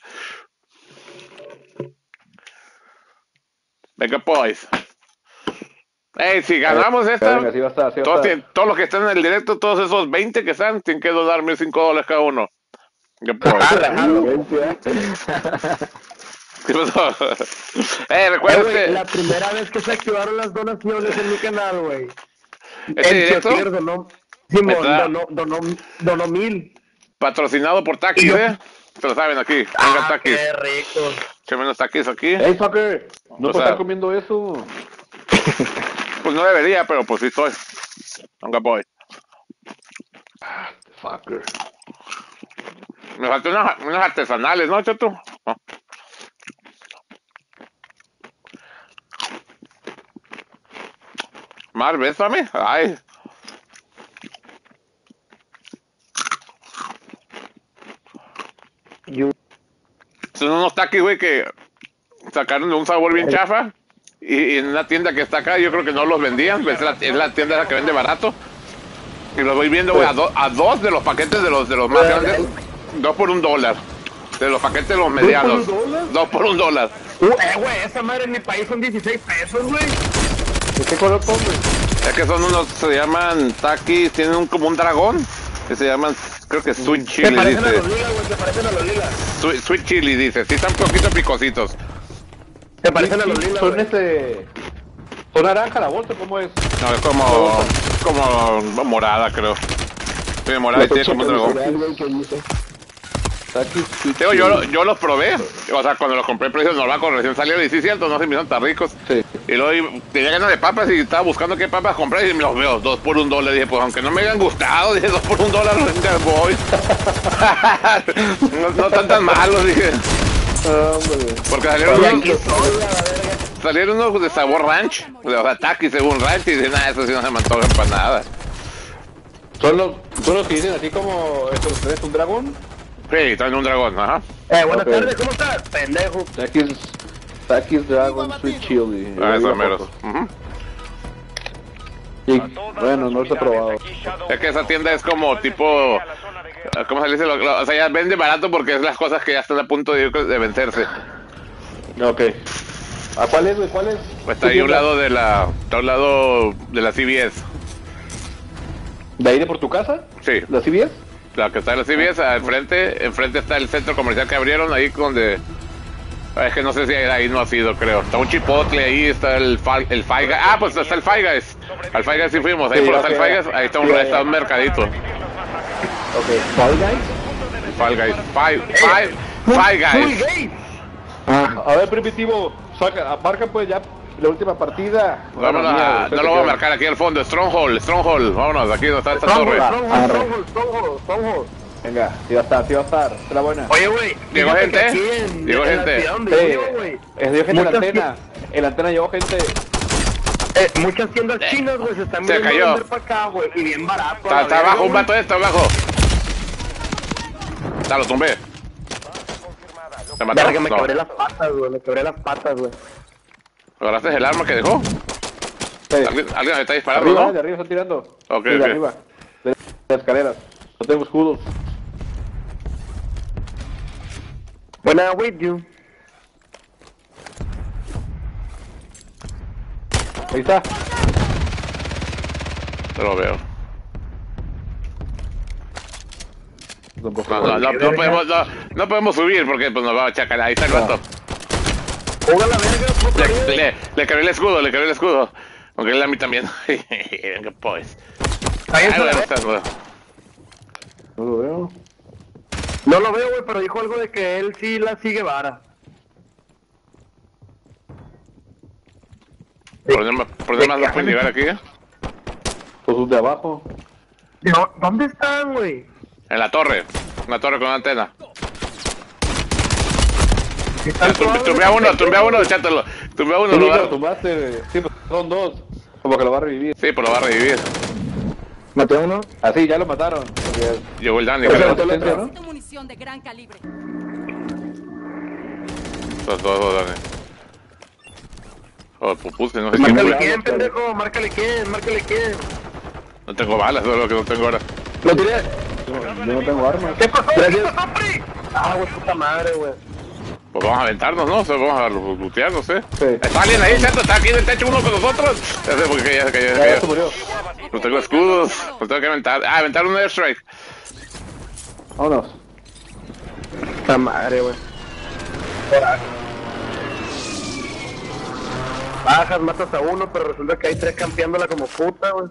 Venga, pues. Ey, si ganamos esta, Venga, así va a estar, así va a todos, estar. tienen- todos los que están en el directo, todos esos veinte que están, tienen que donarme cinco dólares cada uno. Venga, pues. ¿Qué pasó? Eh, Eh, recuerda güey, este, la primera vez que se activaron las donaciones en mi canal, güey. este El directo Killer donó... Simón, Está. donó, donó, donó mil. patrocinado por Takis, Y yo- ¿eh? Se lo saben aquí. Venga, Ah, Takis. qué rico. Che menos Takis aquí. ¡Ey, fucker! No O puedo sea- estar comiendo eso. Pues no debería, pero pues sí estoy. Venga, voy. Fucker. Me faltan unas, unas artesanales, ¿no, Chato? No. Mar, bésame. Ay. Yo- Son unos taquis, güey, que sacaron de un sabor bien chafa. Y, y en una tienda que está acá, yo creo que no los vendían. Es la, es la tienda la que vende barato. Y los voy viendo, güey, a, do- a dos de los paquetes de los de los más grandes. Dos por un dólar. De los paquetes de los medianos. un dólar? Dos por un dólar. Uh, eh, güey, esa madre en mi país son dieciséis pesos, güey. ¿De qué color pongo? Es que son unos, se llaman taquis, tienen un, como un dragón. Que se llaman, creo que sweet Se chili, parecen a dice. los ligas, güey, se parecen a los ligas. Sweet, sweet chili, dice. Sí, están un poquito picositos. Se parecen a los ligas, Son güey. este... ¿Son naranja la bolsa? ¿Cómo es? No, es como, como morada, creo. Sí, morada y tiene como un dragón. ¿Qué dice? Takis. Digo, yo, yo los probé, o sea, cuando los compré en precio normal, cuando recién salieron, y sí, cierto, no se me hicieron tan ricos. Sí. Y luego y- tenía ganas de papas y estaba buscando qué papas comprar y me los veo, dos por un dólar. Dije, pues aunque no me hayan gustado, dije, dos por un dólar, venga, voy. no, no están tan malos, dije. Hombre. Porque salieron Y unos, aquí estoy, a la verga. salieron unos de sabor ranch, o sea, taquis según ranch, y dije, nada, eso sí no se me antojan para nada. ¿Son los, son los que dicen así como... ¿Esto es un dragón? Sí, traen un dragón, ajá. Eh, buenas Ok. tardes, ¿cómo estás? Pendejo. Takis... Takis Dragon Sweet Chili. Ah, Ahí esos la meros. foto. Ujú. Y, bueno, no los he probado. Es que esa tienda es como tipo, ¿cómo se le dice? Lo- lo- O sea, ya vende barato porque es las cosas que ya están a punto de, de vencerse. Ok. ¿A cuál es, güey? ¿Cuál es? Pues está ahí a un lado de la, está a un lado de la C B S. ¿De ahí de por tu casa? Sí, ¿La C B S? la que está en la C B S, al frente, enfrente está el centro comercial que abrieron ahí donde, es que no sé si ahí no ha sido, creo. Está un chipotle ahí, está el Fi- el Five Guys. Ah, pues está el Five Guys. Al Five Guys sí fuimos, ahí Sí, por ok. está el Five Guys, ahí está un, Sí, ya, está ya. un mercadito. Ok. ¿Fall Guys? Five Guys, Five, Five, Five Guys. gay! Ah, A ver, primitivo, saca, marca pues ya la última partida. Vámonos Mía, a, usted no te lo voy a queda. marcar aquí al fondo, Stronghold, Stronghold, vámonos, aquí donde está esta torre. Stronghold, Stronghold, Stronghold, Stronghold. Venga, sí va a estar, sí va a estar. Es la buena. Oye, güey. Llegó fíjate gente, que aquí en- llegó en la gente. ciudad donde Sí, yo vivo, güey, es de gente en la muchas antena. En la antena llegó gente. Eh, muchas tiendas chinas, güey, se están Se viniendo cayó. a vender para acá, güey, y bien barato. Está, está abajo, un vato está abajo. Ya lo tumbé. ¿Te Verga, mataron? me No. quebré las patas, güey, me quebré las patas, güey. ¿Agarraste el arma que dejó? Sí. ¿Alguien, alguien me está disparando, Arriba, no? de arriba está tirando. Ok, Sí, de ok. arriba. De, de las escaleras. No tengo escudos. Buena with you. Ahí está. No lo veo. Tampoco. No, no, no, no podemos, no, no podemos subir porque pues, nos va a chacar. Ahí está el vato. Ponga la verga, puta vida. Le, le, le quebré el escudo, le quebré el escudo. Aunque él a mí también. Venga, pues. Ahí Ay, está, bueno, ¿eh? está, bueno. No lo veo. No lo veo, güey, pero dijo algo de que él sí la sigue vara. Problemas problemas no pueden llegar aquí, ¿eh? Pues los de abajo. No, ¿dónde están, güey? En la torre. Una torre con una antena. Están Tumbé todos- tumbé a uno, tumbé a uno, chátalo. Tumbé a uno, Sí, lo lo va. tumbaste. Sí, pues son dos. Como que lo va a revivir. Sí, pues lo va a revivir. Maté a uno. Así, ya lo mataron. Porque- Llegó el Dani, Pero creo. se mató el otro, ¿no? Necesito munición de gran calibre. Los dos, dos, Dani. Oh, pupuse, no sé quién Márcale fue. quién, pendejo, márcale quién, márcale quién. No tengo balas, eso es lo que no tengo ahora. Lo tiré. Yo no tengo armas. ¿Qué pasó? Gracias. Ah, güey, puta madre, güey. Pues vamos a aventarnos, ¿no? O sea, vamos a lootear, no sé. Sí. Está alguien ahí, chato, está aquí en el techo uno con nosotros. Ya sé porque ya se cayó, ya Ya, se ya se cayó. murió. No tengo escudos, no tengo que aventar. Ah, aventar un airstrike. Vámonos. Puta madre, güey. Bajas, matas a uno, pero resulta que hay tres campeándola como puta, güey.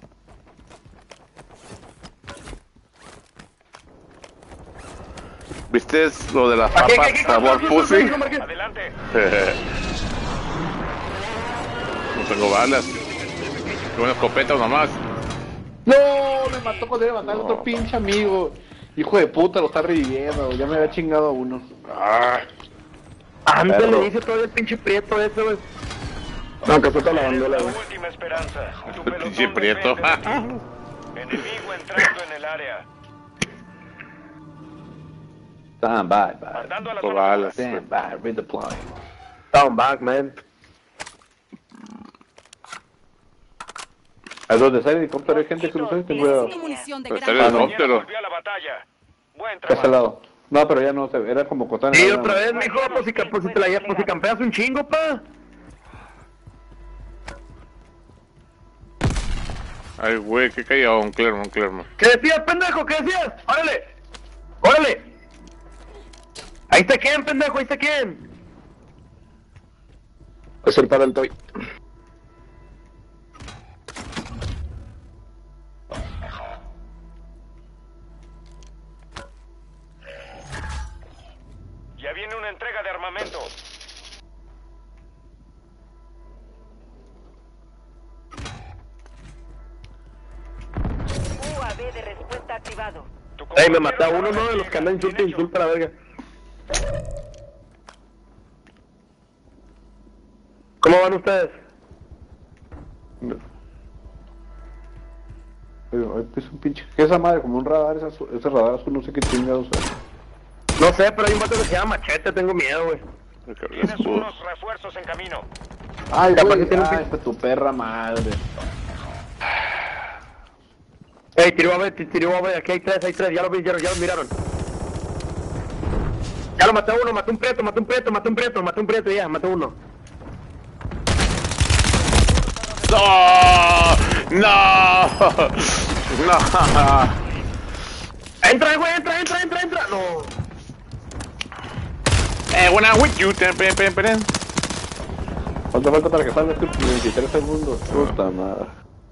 ¿Viste lo de las Aquí, aquí, papas aquí, sabor aquí, pussy? aquí, aquí, aquí. Adelante. No tengo balas. Tengo una escopeta nomás. No, me mató cuando iba a matar a otro pinche amigo. Hijo de puta, lo está reviviendo. Ya me había chingado a uno. Ah, Antes Perro. le dice todo el pinche prieto ese, güey. No, que fue toda la Eres bandola, la güey. última esperanza. Tu el pelotón pinche prieto. depende de ti. Enemigo entrando en el área. Stand by, by. Mandando a la Por zona balas. Stand by, redeploying. Down back, man. A donde sale el helicóptero hay gente que lo sabe, ten cuidado. Necesito munición de Pero gran está el calibre. helicóptero. Volvió a la batalla. Buen A ese trabajo. lado. No, pero ya no, se- era como cotán. Sí, otra vez, mijo, pues si, ca- pues si te la lle- pues si campeas un chingo, pa. Ay, güey, qué cayó, un Clermont, un Clermont. ¿Qué decías, pendejo? ¿Qué decías? ¡Órale! ¡Órale! Ahí está quién, pendejo, ahí está quién. Es el para el toy. Ya viene una entrega de armamento. U A V de respuesta activado. Tu Ey, me compañero maté a uno, arma ¿no? De los que andan insulta, bien hecho. insulta a la verga. ¿Cómo van ustedes? Pero es un pinche. ¿Qué es esa madre? Como un radar, esa, ese radar azul, no sé qué chingados es. No sé, pero hay un vato que se llama Machete, tengo miedo, güey. Me quebré el Tienes escudo. unos refuerzos en camino. Ay, Capaz güey, que tiene un ay, pin- esta tu perra madre. Ey, tiró a ver, tiró a ver, aquí hay tres, hay tres, ya lo vieron, ya lo miraron. Ya lo maté a uno, maté un prieto, maté un prieto, maté un prieto, maté un prieto, ya, maté uno. ¡No! ¡No! ¡No! Entra, güey, entra, entra, entra, entra. No. Eh, when I'm with you, ten, pen, pen, pen. ¿Cuánto falta para que salga este veintitrés segundos? Puta madre.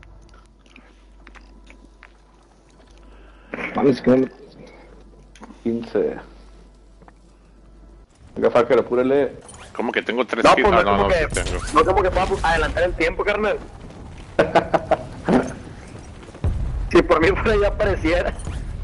Mames, que no me... quince. Venga, Faker, apúrele. ¿Cómo que tengo tres No, kills? pues Ah, no, no, como no, que, sí tengo. no como que podamos adelantar el tiempo, carnal. Si por mí fuera ya apareciera.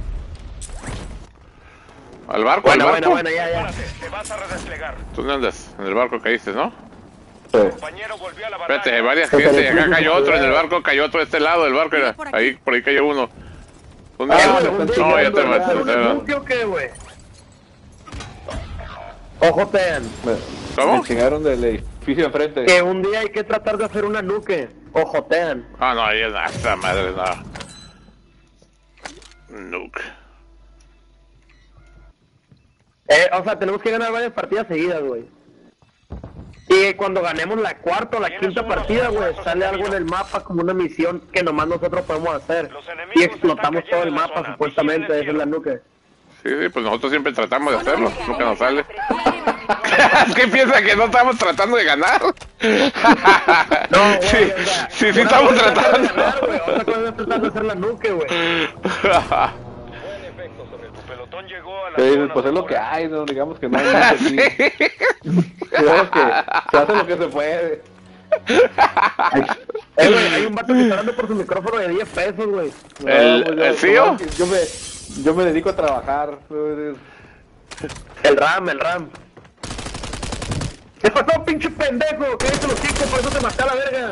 ¿Al barco? Bueno, ¿Al bueno, barco? bueno, ya, ya. Prepárate, te vas a redesplegar. ¿Tú dónde andas? En el barco caíste, ¿no? Sí. Sí. compañero volvió a la batalla. Espérate, hay varias gente. Acá cayó otro, en el barco cayó otro de este lado del barco. Era. Ahí, por ahí cayó uno. Un Ah, día- güey, un día no, ya te ¿va a hacer un maté. nuke o qué, güey? Ojo, ten. Me, ¿Cómo? me chingaron del edificio enfrente. Que un día hay que tratar de hacer una nuke. Ojo, ten. Ah, no, ahí es nada, esa madre, no. Nuke. Eh, o sea, tenemos que ganar varias partidas seguidas, güey. Y cuando ganemos la cuarta o la quinta partida, güey, sale algo en el mapa como una misión que nomás nosotros podemos hacer. Y explotamos todo el mapa, supuestamente, esa es la nuke. Sí, sí, pues nosotros siempre tratamos de hacerlo, nunca nos sale. ¿Qué piensa que no estamos tratando de ganar? No, güey, sí, o sea, sí, sí una estamos cosa es tratar de tratando. ganar, güey, otra cosa es tratar de hacer la nuke, güey. Buen efecto sobre tu pelotón llegó a la Sí, zona pues es lo que segura. hay, no digamos que no hay mucho aquí. Digamos que se hace lo que se puede. Eh, güey, hay un vato que está dando por su micrófono de diez pesos, güey. ¿El- pues yo- el C E O? Yo me, yo me dedico a trabajar. El RAM, el RAM. ¿Qué pasó, pinche pendejo? ¿Qué dice los chicos? Por eso te maté a la verga.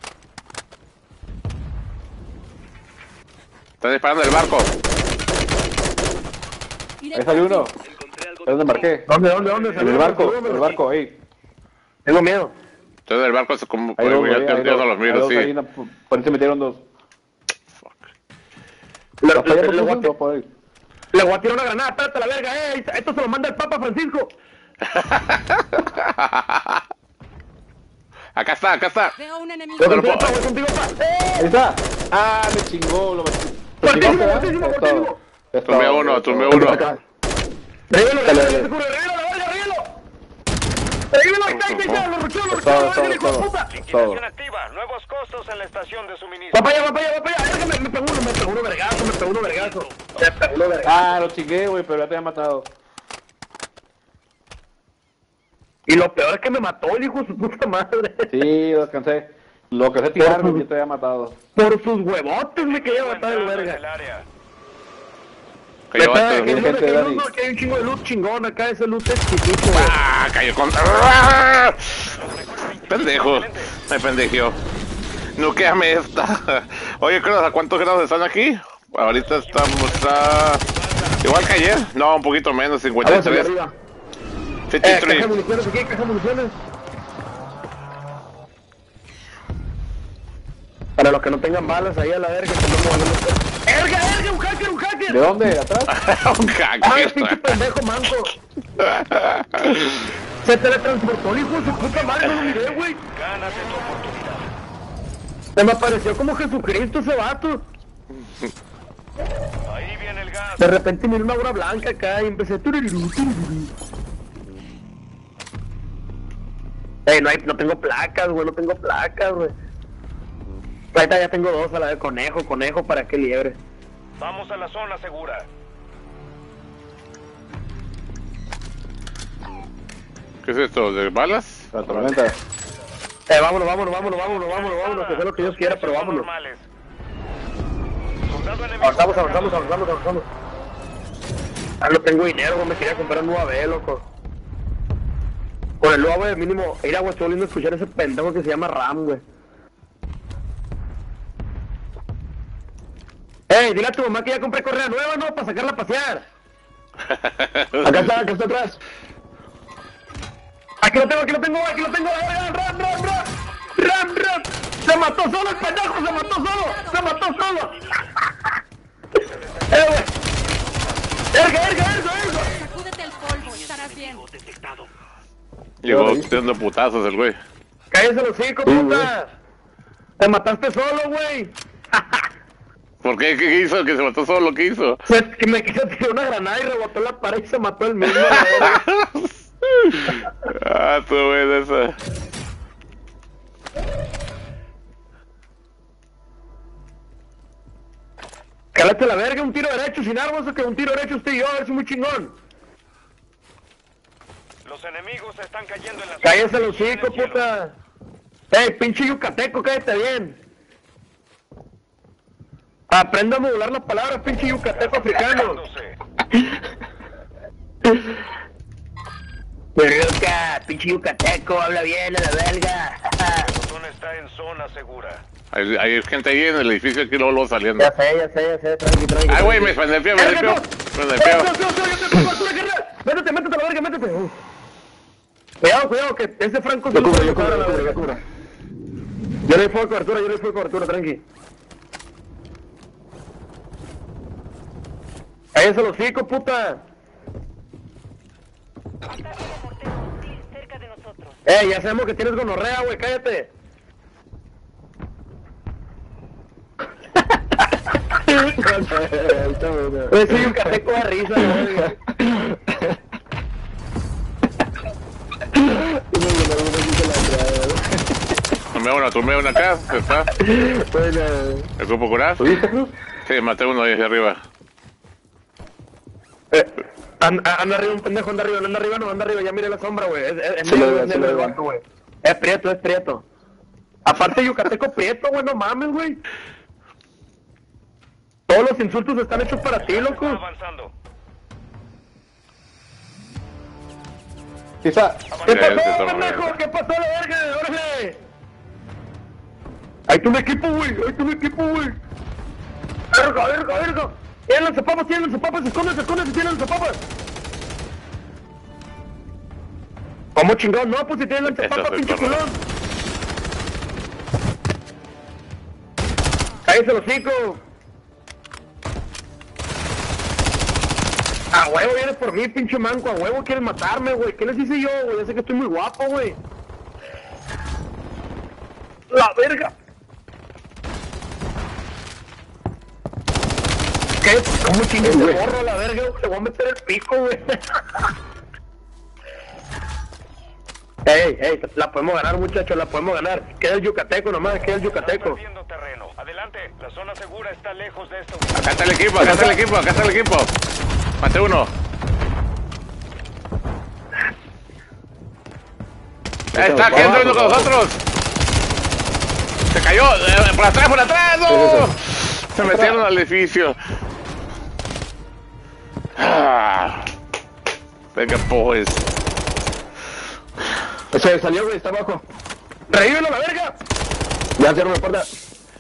Están disparando el barco. Iré Ahí por salió aquí. uno. ¿De dónde marqué? ¿Dónde, dónde, dónde? En el barco, en el barco, ahí. Tengo miedo. Entonces el barco es como... Ahí Pues, dos, yo, ahí, yo- ahí yo dos, no los ahí miro, dos, sí. ahí, no, por ahí se metieron dos. Le, ¿Vas para allá, le- le voy a por ti- favor? Por ahí. le voy a tirar una granada, espérate la verga, eh. Esto se lo manda el Papa Francisco. Acá está, acá está. Veo un enemigo. Voy Pero, contigo, po- pa, voy contigo, pa. ¡Eh! Ahí está. Ah, me chingó. Lo metí. ¿Te Fortísimo, chingaste, fortísimo, verdad? Es fortísimo. todo. Es Tumbé todo, uno, es tumbé todo. uno. Revívelo, revívelo, ya se cubre, revívelo, la verga, revívelo. Revívelo, ahí está, ahí está, lo ruchó, lo Es ruchó, todo, la verga, es hijo de todo, puta. es todo. Liquidación activa. Nuevos costos en la estación de suministro. Va para allá, va para allá, va para allá. Verga, me, me pegó uno, me pegó uno vergazo, me pegó uno vergazo. Me pegó uno vergazo. Ah, lo chingué, güey, pero ya te había matado. Y lo peor es que me mató el hijo de su puta madre. Sí, lo alcancé. Lo alcancé a tirar, güey, ya te había matado. Por sus huevotes me quería matar el Entrando en el verga. área. Cayó Espera, vato. que hay gente, luz, que hay Dani. luz, que hay un chingo de luz chingón acá, ese luz es chiquito, güey. Ah, cayó con... ¡Ah! Pendejo. Me pendejeó. Nuqueame esta. Oye, Cross, ¿a cuántos grados están aquí? Ahorita estamos a... Igual que ayer. No, un poquito menos, cincuenta y Vamos allá tres. arriba. Eh, cincuenta y caja de tres. municiones aquí, caja de municiones. Para los que no tengan balas ahí a la verga, que no me ¡Erga, erga! ¡Un hacker, un hacker! ¿De dónde? ¿De atrás? Un ¡Ah, pinche hacker. pendejo manco! Se teletransportó el hijo de su puta madre, no lo miré, güey. Gánate tu oportunidad. Se me apareció como Jesucristo ese vato. Ahí viene el gas. De repente miré una aura blanca acá y empecé... tururú, tururú. Ey, no, hay, no tengo placas, güey, no tengo placas, güey. Ahorita ya tengo dos a la de conejo, conejo, ¿para qué liebre? Vamos a la zona segura. ¿Qué es esto? ¿De balas? La tormenta. Eh, vámonos, vámonos, vámonos, vámonos, vámonos, vámonos, que sea lo que Dios quiera, pero vámonos. Normales. Soldado enemigo Avanzamos, cercano. avanzamos, avanzamos, avanzamos. Ah, no tengo dinero, güey, me quería comprar un U A V, loco. Con el U A V mínimo, mira, güey, estoy volviendo a escuchar ese pendejo que se llama Ram, güey. Ey, dile a tu mamá que ya compré correa nueva, ¿no? Para sacarla a pasear. Acá está, acá está atrás. Aquí lo tengo, aquí lo tengo, aquí lo tengo. ¡Ram, ram, ram, ram! ¡Ram, ram! ¡Se mató solo el pendejo! ¡Se mató solo! ¡Se mató solo! ¡Eh, güey! ¡Erga, erga, erga, erga! Sacúdete el polvo, estarás bien. Llegó tirando putazos el güey. ¡Cállese los hocico, puta! ¡Te mataste solo, güey! ¿Por qué? ¿Qué hizo? ¿Que se mató solo? ¿Qué hizo? Pues que me quiso tirar una granada y rebotó en la pared y se mató el mismo, güey. Ah, tu buena esa. Cálate la verga, un tiro derecho sin armas o que un tiro derecho usted y yo, es muy chingón. Los enemigos están cayendo en la zona. Cállese los hocico, puta. Ey, pinche yucateco, cállate bien. Aprenda a modular las palabras, pinche yucateco africano. Perruca, pinche yucateco, habla bien a la belga. La zona está en zona segura. Hay, hay gente ahí en el edificio aquí luego, luego saliendo. Ya sé, ya sé, ya sé, tranqui, tranqui. Ay, güey, me desfeo, me desfeo. Me desfeo. Métete, métete a la verga, métete. Uh. Cuidado, cuidado, que ese Franco Yo se lo cubro, puede yo tocar a cubro, la yo cubro, verga. yo cubro. Yo le doy fuego de cobertura, yo le doy fuego de cobertura, tranqui. ¡Cállese los hocico, puta! Ataque de mortero hostil cerca de nosotros. Eh, ya sabemos que tienes gonorrea, güey, cállate. Güey, soy un cateco de risa, güey. Tomé uno, tomé uno acá, está. ¿El grupo curar? Sí, maté uno ahí hacia arriba. Eh, anda, anda arriba un pendejo, anda arriba, no anda arriba, no, anda arriba, ya mire la sombra, güey. Es, es, es Sí, negro, lo es veo, sí, negro lo el veo. vato, güey. Es prieto, es prieto. Aparte yucateco prieto, güey, no mames, güey. Todos los insultos están hechos para ti, Está loco. avanzando. Quizá. ¿Qué Ya, ya se pasó, toma, pendejo? ya. ¿Qué pasó, la verga? ¡Órale! Ahí tu equipo, güey, ahí tu equipo, güey. Verga, verga, verga. Tienen los zapapas, tienen los zapapas, escóndese, escóndese, tienen los zapapas. ¿Cómo chingón? No, pues si tienen los Eso zapapas, fue pinche correcto. culón. Cállese los hocico. A huevo vienes por mí, pinche manco, a huevo quieres matarme, güey. ¿Qué les hice yo, güey? Ya sé que estoy muy guapo, güey. La verga. ¿Qué? ¿Cómo chingas te borro la verga? Te voy a meter el pico, güey. Ey, ey, la podemos ganar, muchachos, la podemos ganar. Queda el yucateco nomás, queda el yucateco. Perdiendo terreno. Adelante, la zona segura está lejos de esta Acá está el equipo, acá está el equipo, acá está el equipo. Maté uno. Ahí está, ¿quién está viendo con nosotros? Se cayó, eh, por atrás, por atrás, no. Se metieron al edificio. Ah. Venga, pues. Se salió, güey, está abajo. ¡Revívelo la verga! Ya cierro la puerta.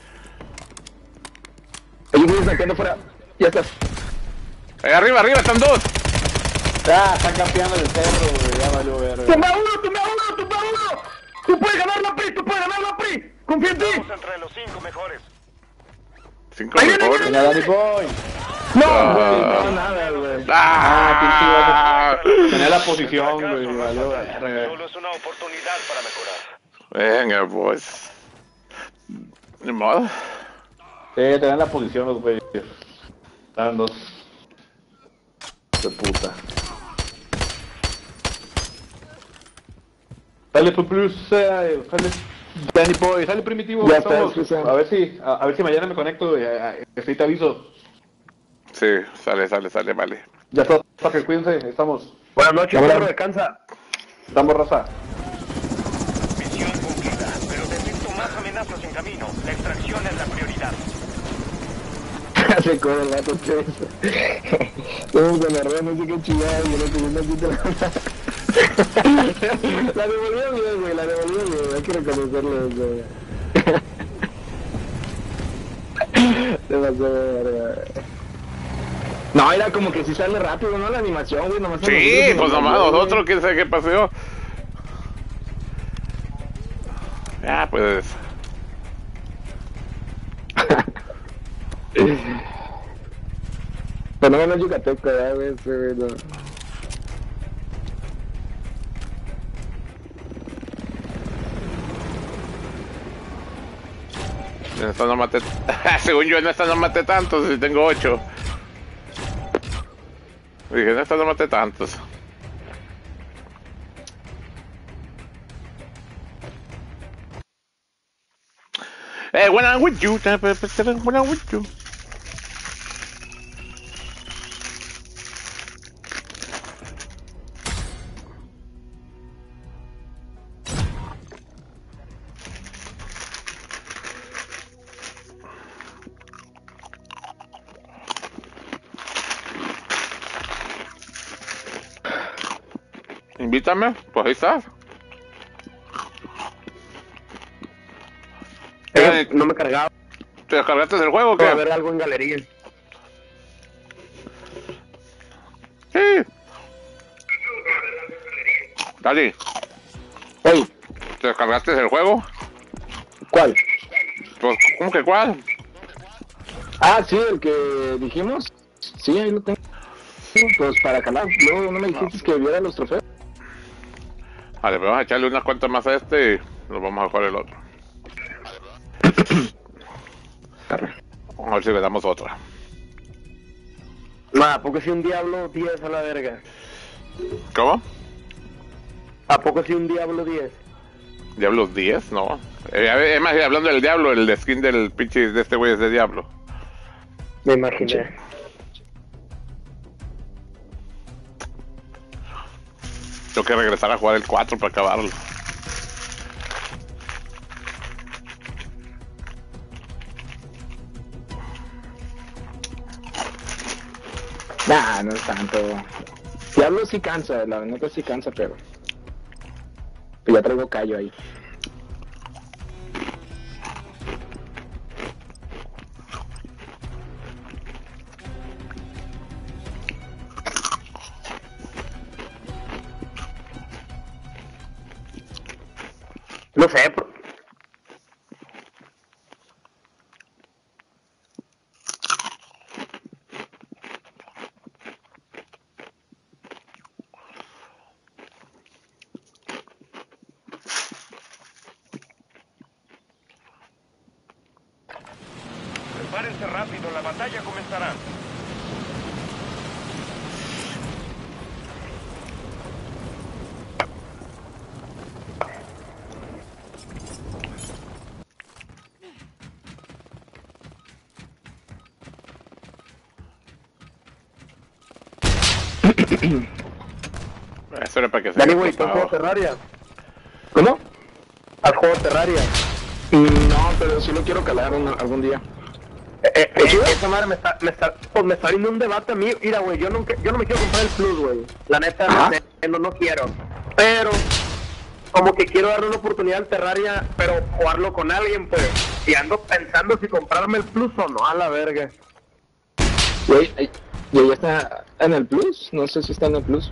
Hay un güey saqueando fuera. Ya estás. Ahí arriba, arriba, están dos. Ah, están campeando el cerro, güey. Ya valió ver. ¡Tumba uno, tumba uno, tumba uno! ¡Tú puedes ganar la P R I, tú puedes ganar la P R I! ¡Confía en ti! Estamos entre los cinco mejores. Cinco Ahí viene, mejores. Venga, Danny Boy. ¡No! Ah. No, nada, güey. Ah. Tenía la posición, güey. Valió verga. Solo es una oportunidad para mejorar. Venga, pues. Ni modo. Sí, tenían la posición los güeyes. Estaban dos. De puta. Sale tu plus, eh, sale Danny Boy, sale primitivo. Ya está, estamos- escucha. a ver si, a, a ver si mañana me conecto, güey. a- a- Así te aviso. Sí, sale, sale, sale, vale. Ya está, Tucker, cuídense, estamos, Buenas noches, Hola. perro, descansa. estamos raza. Misión cumplida, pero detecto más amenazas en camino. La extracción es la prioridad. Se corre el vato, che. Estamos con la red, no sé qué chingada, y no tengo una quita la... La devolvió bien, güey, la devolvió bien, hay que reconocerlo, güey. Se pasó de verga. No, era como que si sale rápido, ¿no? La animación, güey, nomás... Sí, pues nomás nosotros, quién sabe qué pasó. Ya, pues. Pero no, no es yucateco, ya, güey, ese, güey, no. En esta no maté. Según yo, en esta no maté tantos, si tengo ocho. Dije, en esta no maté tantos. Hey, when I'm with you, when I'm with you. Invítame, pues ahí estás. Eh, no me cargaba. ¿Te descargaste del juego o qué? A ver algo en galería. Sí. Dale. Hey, ¿Te descargaste del juego? ¿cuál? Pues, ¿cómo que cuál? Ah, sí, el que dijimos. Sí, ahí lo tengo. Pues para calar. Luego no me dijiste que viera los trofeos. Vale, vamos a echarle unas cuantas más a este y nos vamos a jugar el otro. Vamos a ver si le damos otra. Nah, ¿a poco si un Diablo diez a la verga? ¿Cómo? ¿A poco si un Diablo diez? ¿Diablos diez? No. Eh, es más, hablando del Diablo, el skin del pinche de este güey es de Diablo. Me imaginé. Tengo que regresar a jugar el cuatro para acabarlo. Nah, no es tanto. Diablo sí cansa, la neta sí cansa, pero... pero ya traigo callo ahí. No sé, por... Prepárense rápido, la batalla comenzará. Eso era para que se... Dani, güey, ¿tú has jugado Terraria? ¿Cómo? ¿Has jugado Terraria? Mm, no, pero sí lo quiero calar un- algún día. Eh, eh, eh, esa madre me está, me está, pues me está abriendo un debate a mí. Mira, güey, yo no, yo no me quiero comprar el Plus, güey. La neta, Ajá. no, no, no quiero. Pero, como que quiero darle una oportunidad al Terraria, pero jugarlo con alguien, pues. Y ando pensando si comprarme el Plus o no, a la verga. Güey, ay, ¿y ya está en el Plus? No sé si está en el Plus.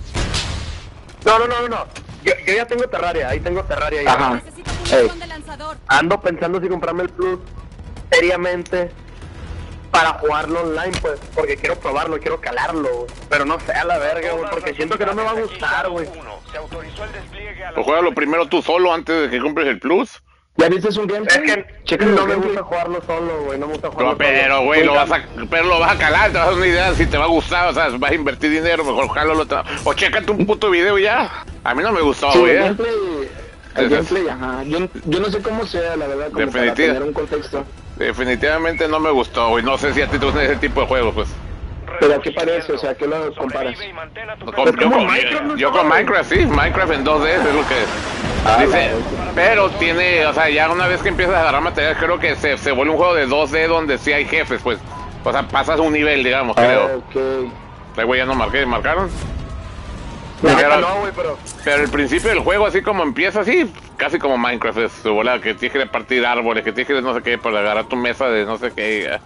No, no, no, no, no. Yo, yo ya tengo Terraria, ahí tengo Terraria ya. Ajá. Necesito Ey. munición de lanzador. Ando pensando si comprarme el Plus seriamente para jugarlo online, pues, porque quiero probarlo, quiero calarlo, güey. Pero no sé, a la verga, güey, porque siento que no me va a gustar, güey. Se autorizó el despliegue a la... Pues juégalo primero tú solo antes de que compres el Plus. ¿Ya viste un gameplay? Es que Chécale no el me gameplay. gusta jugarlo solo, güey, no me gusta jugarlo No, pero, solo. güey, lo Oiga, vas a, pero lo vas a calar, te vas a dar una idea si te va a gustar, o sea, vas a invertir dinero, mejor jálalo otra. O chécate un puto video y ya. A mí no me gustó, Sí, güey. el ¿eh? gameplay, el Es- gameplay, ajá. Yo, yo no sé cómo sea, la verdad, como para Definitiva. tener un contexto. Definitivamente no me gustó, güey. No sé si a ti te gustan ese tipo de juegos, pues. Pero ¿a qué parece? O sea, ¿qué lo comparas? Sobrevive y mantén a tu Con- personal. yo, como con, Minecraft, ¿no? yo con Minecraft, sí, Minecraft en dos D es lo que Ah, dice, la- pero tiene, o sea, ya una vez que empiezas a agarrar material, creo que se, se vuelve un juego de dos D donde sí hay jefes, pues, o sea, pasas un nivel, digamos, Ah, creo. ok. Ay, güey, ya no marqué, ¿marcaron? La neta Pero, no, güey, pero... pero el principio del juego, así como empieza, así, casi como Minecraft, es su bola, que tienes que repartir árboles, que tienes que no sé qué, para agarrar tu mesa de no sé qué. ya.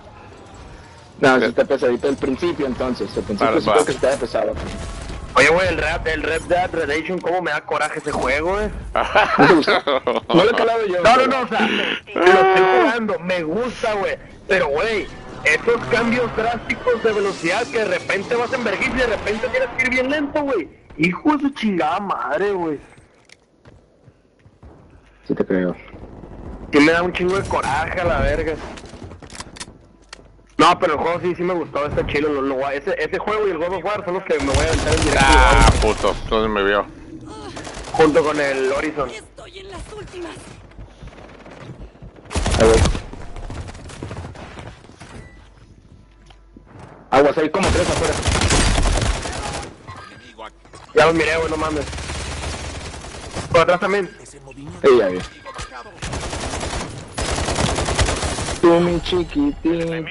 No, si está pesadito el principio, entonces. El principio Vale, sí va. creo que está pesado. Oye, güey, el Red, el Red Dead Redemption, cómo me da coraje ese juego, güey. ¿No te gustó? No lo he calado yo. No, no, pero- no, o sea, lo estoy jugando, me gusta, güey. Pero, güey, esos cambios drásticos de velocidad que de repente vas en vergüenza y de repente tienes que ir bien lento, güey. Hijo de su chingada madre, güey. Sí te creo. Que me da un chingo de coraje a la verga. No, pero el juego sí, sí me gustó, está chido. Lo, lo, ese, ese juego y el God of War son los que me voy a aventar en directo, Ah, puto, entonces me vio. junto con el Horizon. Estoy en las últimas. Ahí voy. Aguas, hay como tres afuera. Ya los miré, güey, no mames. Por atrás también. Sí, ya vi. Tú, mi chiquitita.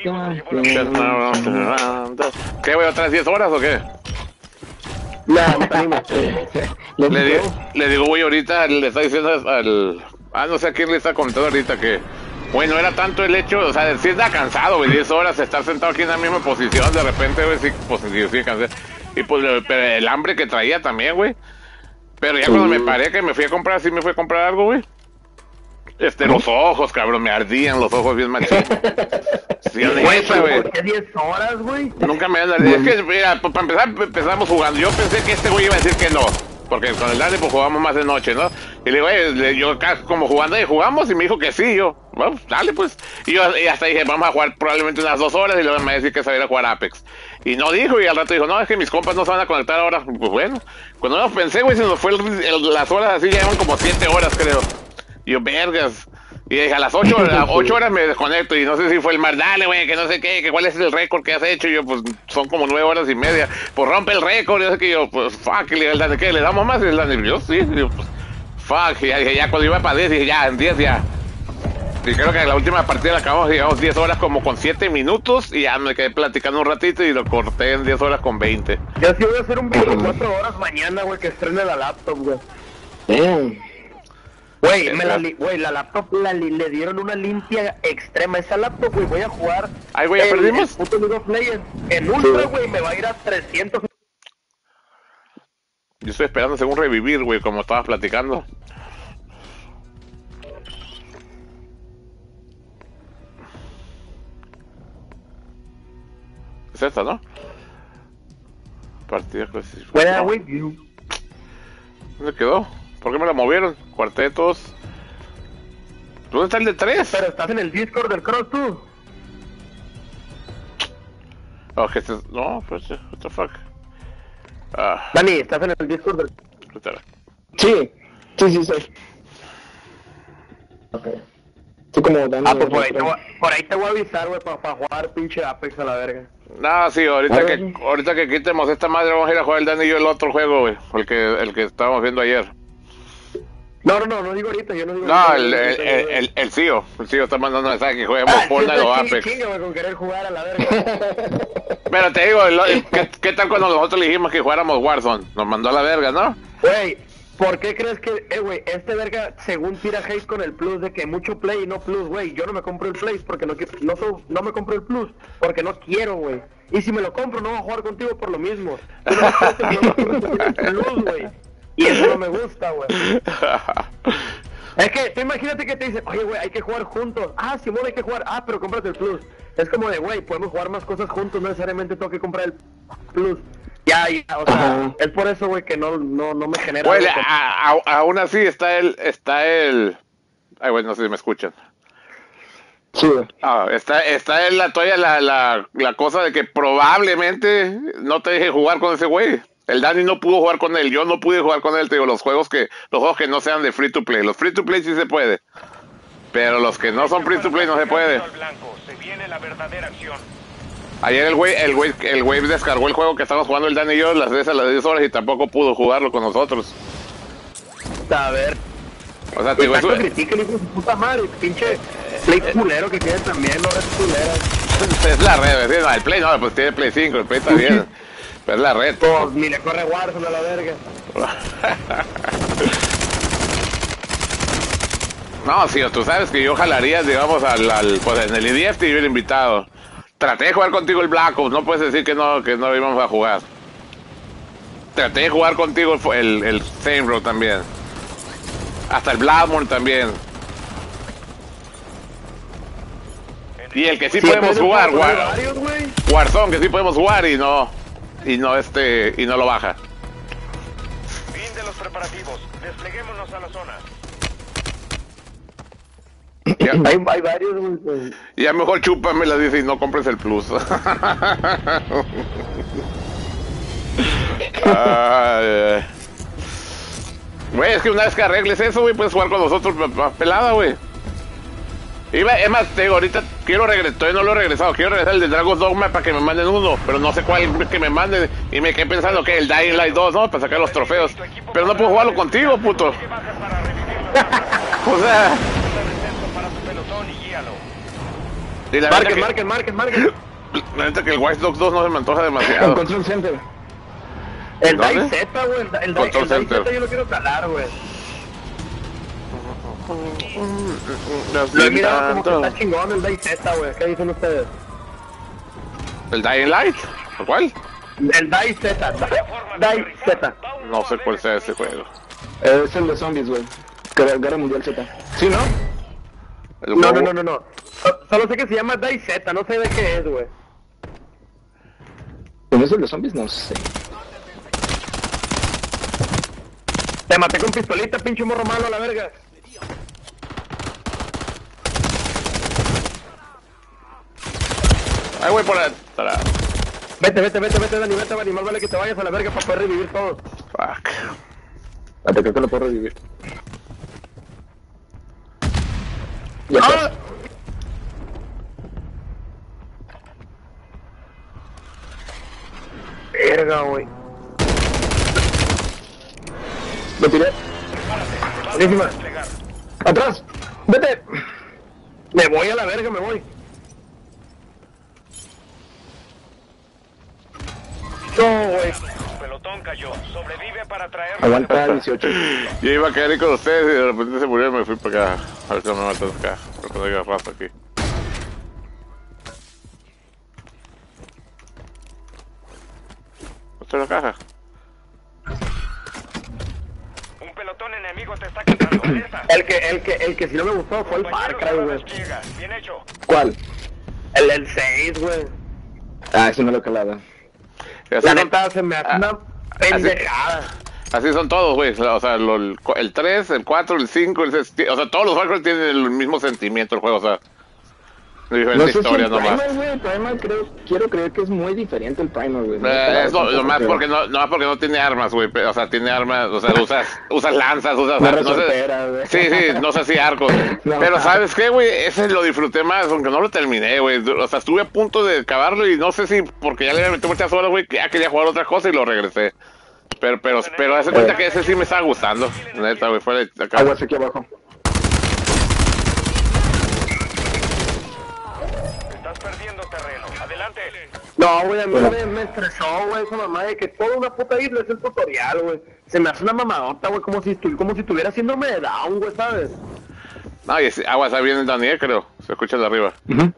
¿Qué, güey, otras diez horas o qué? No, no te animes. Le, di, le digo, güey, ahorita le está diciendo al... Ah, no sé a quién le está comentando ahorita que... Güey, no era tanto el hecho, o sea, sí está cansado, güey, diez horas estar sentado aquí en la misma posición, de repente, güey, sí, pues sí, sí, cansé. Y pues pero el hambre que traía también, güey. Pero ya sí. Cuando me paré, que me fui a comprar, sí me fui a comprar algo, güey. Este, ¿no? Los ojos, cabrón, me ardían los ojos bien machitos. Sí, güey, ¿por qué diez horas, güey? Nunca me han ardído. Es que, mira, para empezar, empezamos jugando. Yo pensé que este güey iba a decir que no. Porque con el Dani pues jugamos más de noche, ¿no? Y le digo, oye, yo acá como jugando y jugamos y me dijo que sí, yo, bueno, dale pues. Y yo y hasta dije, vamos a jugar probablemente unas dos horas y luego me va a decir que se va a ir a jugar Apex. Y no dijo y al rato dijo, no, es que mis compas no se van a conectar ahora. Pues bueno, cuando yo pensé, güey, se nos fue el, el, las horas así, ya llevan como siete horas creo. Y yo, vergas. Y dije, a las ocho, a ocho horas me desconecto y no sé si fue el mar, dale, güey, que no sé qué, que cuál es el récord que has hecho. Y yo, pues, son como nueve horas y media. Pues rompe el récord, y yo sé que yo, pues, fuck, y le el Dani, ¿qué? ¿Le damos más? Y el Dani, yo, sí, y yo, pues, fuck, y ya, dije, ya cuando iba para diez, dije, ya, en diez ya. Y creo que en la última partida la acabamos, digamos, diez horas como con siete minutos y ya me quedé platicando un ratito y lo corté en diez horas con veinte. Yo sí voy a hacer un veinticuatro horas mañana, güey, que estrene la laptop, güey. Damn. Güey, me la, güey, la laptop la, le dieron una limpia extrema. Esa laptop, güey, voy a jugar. Ay, güey, ¿ya perdimos? El puto League of Legends. En ultra, güey, me va a ir a trescientos. Yo estoy esperando según revivir, güey, como estabas platicando. Es esta, ¿no? Partida clasificada. Buena, güey. ¿Dónde quedó? ¿Por qué me la movieron? Cuartetos. ¿Dónde está el de tres? Pero estás en el Discord del Cross, tú. Oh, que este... No, pues, what the fuck. Ah. Dani, estás en el Discord del... Sí, sí, sí, sí. Ok. Tú como Dani... Ah, pues por ahí, te voy, por ahí te voy a avisar, güey, para pa jugar pinche Apex a la verga. No, sí, ahorita que, ahorita que quitemos esta madre vamos a ir a jugar el Dani y yo el otro juego, güey. El que, el que estábamos viendo ayer. No, no, no, no digo ahorita, yo no digo no, ahorita. No, el, el, el, el, el C I O. El C I O está mandando mensaje que juguemos ah, Fortnite o Apex. Chinga, güey, con querer jugar a la verga. Pero te digo, el, ¿qué, ¿qué tal cuando nosotros le dijimos que jugáramos Warzone? Nos mandó a la verga, ¿no? Güey, ¿por qué crees que, eh, güey, este verga, según tira hate con el plus de que mucho play y no plus, güey? Yo no me compro el play porque no quiero, no, so, no me compro el plus porque no quiero, güey. Y si me lo compro, no voy a jugar contigo por lo mismo. Tú no me el plus, güey. Y eso no me gusta, güey. Es que, tú imagínate que te dicen, oye, güey, hay que jugar juntos. Ah, Simón, hay que jugar. Ah, pero cómprate el plus. Es como de, güey, podemos jugar más cosas juntos, no necesariamente tengo que comprar el plus. Ya, ya, o sea, uh-huh. Es por eso, güey, que no, no, no me genera... Güey, a, a, aún así está el, está el... Ay, güey, no sé si me escuchan. Sí. Ah, está, está en la todavía la, la, la cosa de que probablemente no te deje jugar con ese güey. El Dani no pudo jugar con él, yo no pude jugar con él, te digo, los juegos que, los juegos que no sean de free to play. Los free to play sí se puede, pero los que no son free to play no se puede. Ayer el güey, el güey, el güey descargó el juego que estábamos jugando el Dani y yo las veces a las diez horas y tampoco pudo jugarlo con nosotros. A ver. O sea, te digo, eso... critiquen, hijo de su puta madre, pinche play culero que tiene también, no es culera. Es la red, ¿sí? No, el play no, pues tiene play cinco, el play está bien. Pero es la red. Pues ni le corre Warzone a la verga. No, sí, tú sabes que yo jalaría, digamos, al, al pues en el I D F te hubiera invitado. Traté de jugar contigo el Black Ops, no puedes decir que no, que no íbamos a jugar. Traté de jugar contigo el, el, el Saints Row también. Hasta el Bloodborne también. Y el que sí, sí podemos jugar, War, Warzone, que sí podemos jugar y no, y no este, y no lo baja. Fin de los preparativos, despleguémonos a la zona. Ya, hay, hay varios, güey. Ya mejor chúpame la dice y no compres el plus. Ay, güey, es que una vez que arregles eso, güey, puedes jugar con nosotros más pelada, güey. Iba, es más, te digo, ahorita quiero regresar, todavía no lo he regresado, quiero regresar el de Dragon's Dogma para que me manden uno, pero no sé cuál que me manden, y me quedé pensando que el Dying Light dos, ¿no? Para sacar los trofeos, pero no puedo jugarlo contigo, puto. O sea... Y la marquen, que, marquen, marquen, marquen. La neta que el Watch Dogs dos no se me antoja demasiado. Control Center. El ¿Dónde? DAI Z, güey. El, el, Control el DAI Center. Z yo lo quiero calar, güey. Los Lo he mirado como que tanto. está chingón el DAI Z, güey. ¿Qué dicen ustedes? ¿El Dying Light? ¿Cuál? El DAI Z. DAI Z. No sé cuál sea ese juego. Es el de zombies, güey. Guerra Guerra Mundial Z. ¿Sí, no? El No, juego- no, no, no, no. So- Solo sé que se llama DAI Z, no sé de qué es, güey. ¿No es el de zombies? No sé. Te maté con pistolita, pinche morro malo a la verga. Ay, güey, por atrás. Vete, vete, vete, vete, Dani, vete, Dani. Más vale que te vayas a la verga para poder revivir todo. Fuck. Hasta creo que lo puedo revivir. Ya ¡Ah! está. Verga, güey. Lo tiré. Buenísima. ¡Atrás! ¡Vete! Me voy a la verga, me voy. No, güey. Tu pelotón cayó. Sobrevive para traerlo. Aguanta dieciocho. Yo iba a caer ahí con ustedes y de repente se murieron y me fui para acá. A ver si no me matan acá. Porque no haya raza aquí. ¿Está en la caja? Un pelotón enemigo te está cazando. Alerta. El que, el que, el que sí no me gustó fue el Far Cry, Compañero, güey. despliega. Bien hecho. ¿Cuál? El, el seis, güey. Ah, ese no lo he calado. Y así La son- neta se me hace Ah, una pendejada. Así son todos, güey. O sea, lo- el, el tres, el cuatro, el cinco, el seis. O sea, todos los Far Cry tienen el mismo sentimiento el juego, o sea. Diferente No sé si historia el nomás. Primal, güey, el Primal creo, quiero creer que es muy diferente el Primal, güey. Eh, es lo, lo más porque no, no más porque no tiene armas, güey. O sea, tiene armas, o sea, usas, usas lanzas, usas. Una no sé- resortera, güey. sí, sí, no sé si arcos. No. Pero ¿sabes qué, güey? Ese lo disfruté más, aunque no lo terminé, güey. O sea, estuve a punto de acabarlo y no sé si porque ya le había metido muchas horas, güey, que ya quería jugar otra cosa y lo regresé. Pero, pero, pero hace cuenta que ese sí me estaba gustando. Neta, güey, fue de acá. Aguas aquí abajo. Estás perdiendo terreno. Adelante. No, güey, a mí me, me estresó, güey, esa mamá de que toda una puta isla es el tutorial, güey. Se me hace una mamadota, güey, como si, estu- como si estuviera síndrome de Down, güey, ¿sabes? No, y ese- aguas, ahí viene Daniel, creo. Se escucha de arriba. Ujú.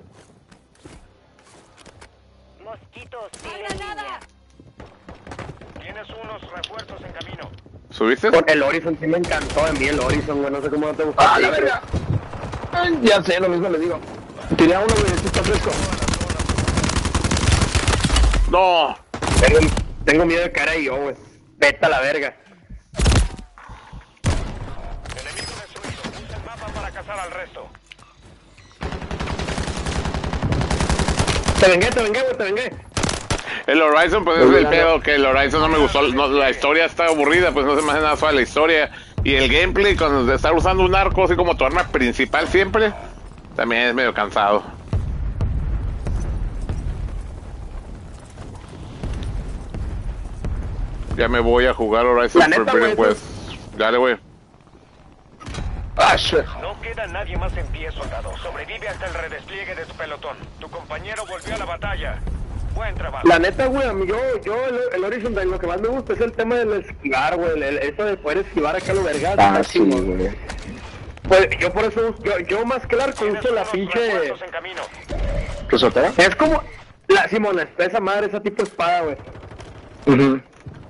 Mosquitos, ¡Hay sigue en granada! línea. Tienes unos refuerzos en camino. ¿Subiste? Con el Horizon sí me encantó a mí el Horizon, güey, no sé cómo no te gustó. ¡Ah, la verga! Ay, ya sé, lo mismo le digo. Tiré a uno, güey, este está fresco. No. Tengo, tengo miedo de caer ahí yo, güey. Vete a la verga. Enemigo destruido. Usa el mapa para cazar al resto. Te vengué, te vengué, güey, te vengué. El Horizon, pues es el pedo que el Horizon no me gustó. No, la historia está aburrida, pues no se me hace nada suave la historia. Y el gameplay, cuando estar usando un arco así como tu arma principal siempre, también es medio cansado. Ya me voy a jugar Horizon La neta, Forbidden güey, West. Dale, güey. Ah, shit. No queda nadie más en pie, soldado. Sobrevive hasta el redespliegue de tu pelotón. Tu compañero volvió a la batalla. Buen trabajo. La neta, güey, a mí yo, yo el, el Horizon de lo que más me gusta es el tema del esquivar, güey, el, el- eso de poder esquivar acá lo vergas. Ah, está sí, chingón. güey. Pues yo por eso, yo, yo más que el arco Tienes uso la unos pinche... refuerzos en camino. ¿Resortera? Es como... La, Simón, esa madre, esa tipo de espada, güey. Ujú.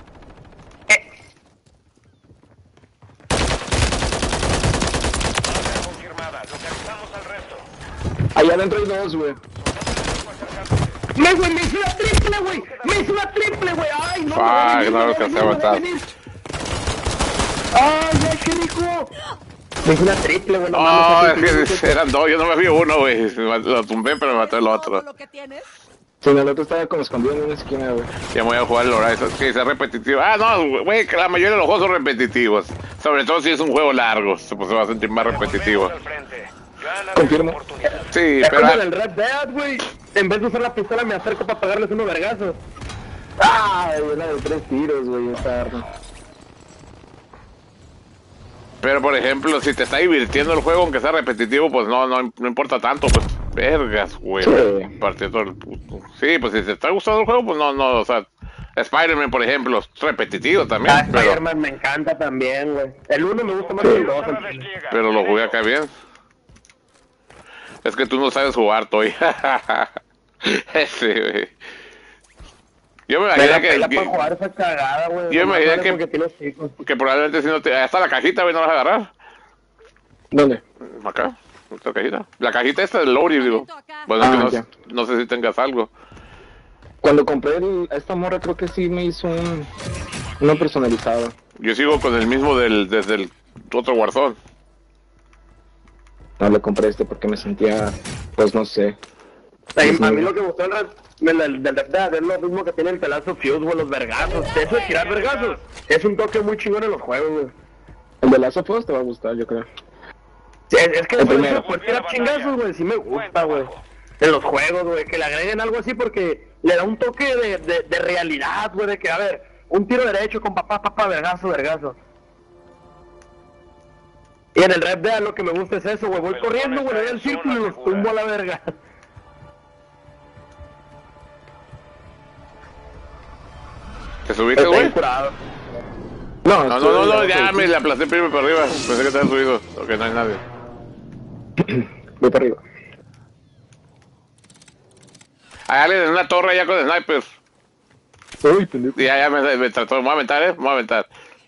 Orden confirmada. Localizamos al resto. Allá adentro hay dos, güey. Me, güey, me hizo una triple, güey. Me hizo una triple, güey. Ay, no. Fuck, me va a venir, no me va a alcancé a venir, me va matar. venir. Ay, ya, qué rico. Me hizo una triple, güey. No, No, mames, es así, que eran dos, yo no me vi uno, güey. Lo tumbé, pero me mató el ¿Todo otro. lo que tienes? Sí, el otro estaba como escondido en una esquina, güey. Ya me voy a jugar el Horizon. Sí, es repetitivo. Ah, no, güey, que la mayoría de los juegos son repetitivos. Sobre todo si es un juego largo, pues se va a sentir más repetitivo. Volvemos al frente. Gana de Confirmo. tu oportunidad. Sí, Es pero... como en el Red Dead, güey. En vez de usar la pistola me acerco para pegarles unos vergazos. Ah, una de tres tiros, güey, esta arma. Pero, por ejemplo, si te está divirtiendo el juego, aunque sea repetitivo, pues no, no, no importa tanto, pues, vergas, güey. Sí. Partiendo el puto. Sí, pues si te está gustando el juego, pues no, no, o sea, Spider-Man, por ejemplo, es repetitivo también. Ah, pero, Spider-Man me encanta también, güey. El uno me gusta más que el dos. pero lo jugué acá bien. Es que tú no sabes jugar, Toy. Ese, güey. Yo me Me imaginé la que, pela que, para jugar esa cagada, güey. yo me Nomás imaginé vale que- porque tienes hijos. que probablemente si no te... Hasta la cajita, güey, no la vas a agarrar. ¿Dónde? Acá, esta cajita. La cajita esta del Lori, digo. Bueno, es Ah, que no, ya. no sé si tengas algo. Cuando compré el- esta morra creo que sí me hizo un... uno personalizado. Yo sigo con el mismo del desde el otro Warzone. No le compré este porque me sentía, pues no sé. A mí, Es a mí nuevo. lo que me gustó del, del, del, del Red Dead es lo mismo que tiene el pelazo Fuse, güey, los vergazos. Eso de tirar vergazos es un toque muy chingón en los juegos, güey. El de Last of Us te va a gustar, yo creo. Sí, Es, es que El después primero. de poder tirar chingazos, güey, sí me gusta, güey. En los juegos, güey, que le agreguen algo así porque le da un toque de, de, de realidad, güey, de que, a ver, un tiro derecho con papá, papá, vergazo, vergazo. Y en el Red Dead lo que me gusta es eso, güey, voy corriendo, güey, le doy al círculo y los tumbo a la verga. ¿Te subiste, Estoy güey? curado. No, No, no, no, no, ya me la aplasté primero para arriba. Pensé que te habías subido. Ok, no hay nadie. Voy para arriba. Hay alguien en una torre allá con snipers. Uy, pendejo. Y ya, ya me, me trató. Me voy a aventar, eh. Me voy a aventar.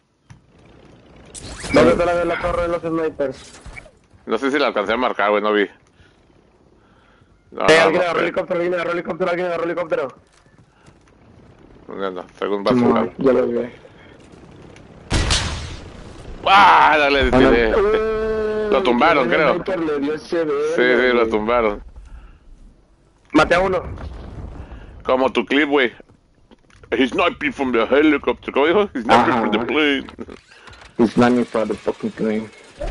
¿Dónde está la de la torre de los snipers? No sé si la alcancé a marcar, güey, no vi. No, Eh, no, alguien no, agarró sé. helicóptero, alguien agarró helicóptero, alguien agarró helicóptero. ¿Dónde anda? Según Simón, basura. ya lo vi. ¡Ah! Dale, Ah, no. tiré. Lo tumbaron, El creo. sniper le dio ese verga, Sí, sí, lo güey. tumbaron. Maté a uno. Como tu clip, güey. He's sniping from the helicopter. ¿Cómo dijo? He's sniping Ajá. from the plane. He's running for the fucking plane.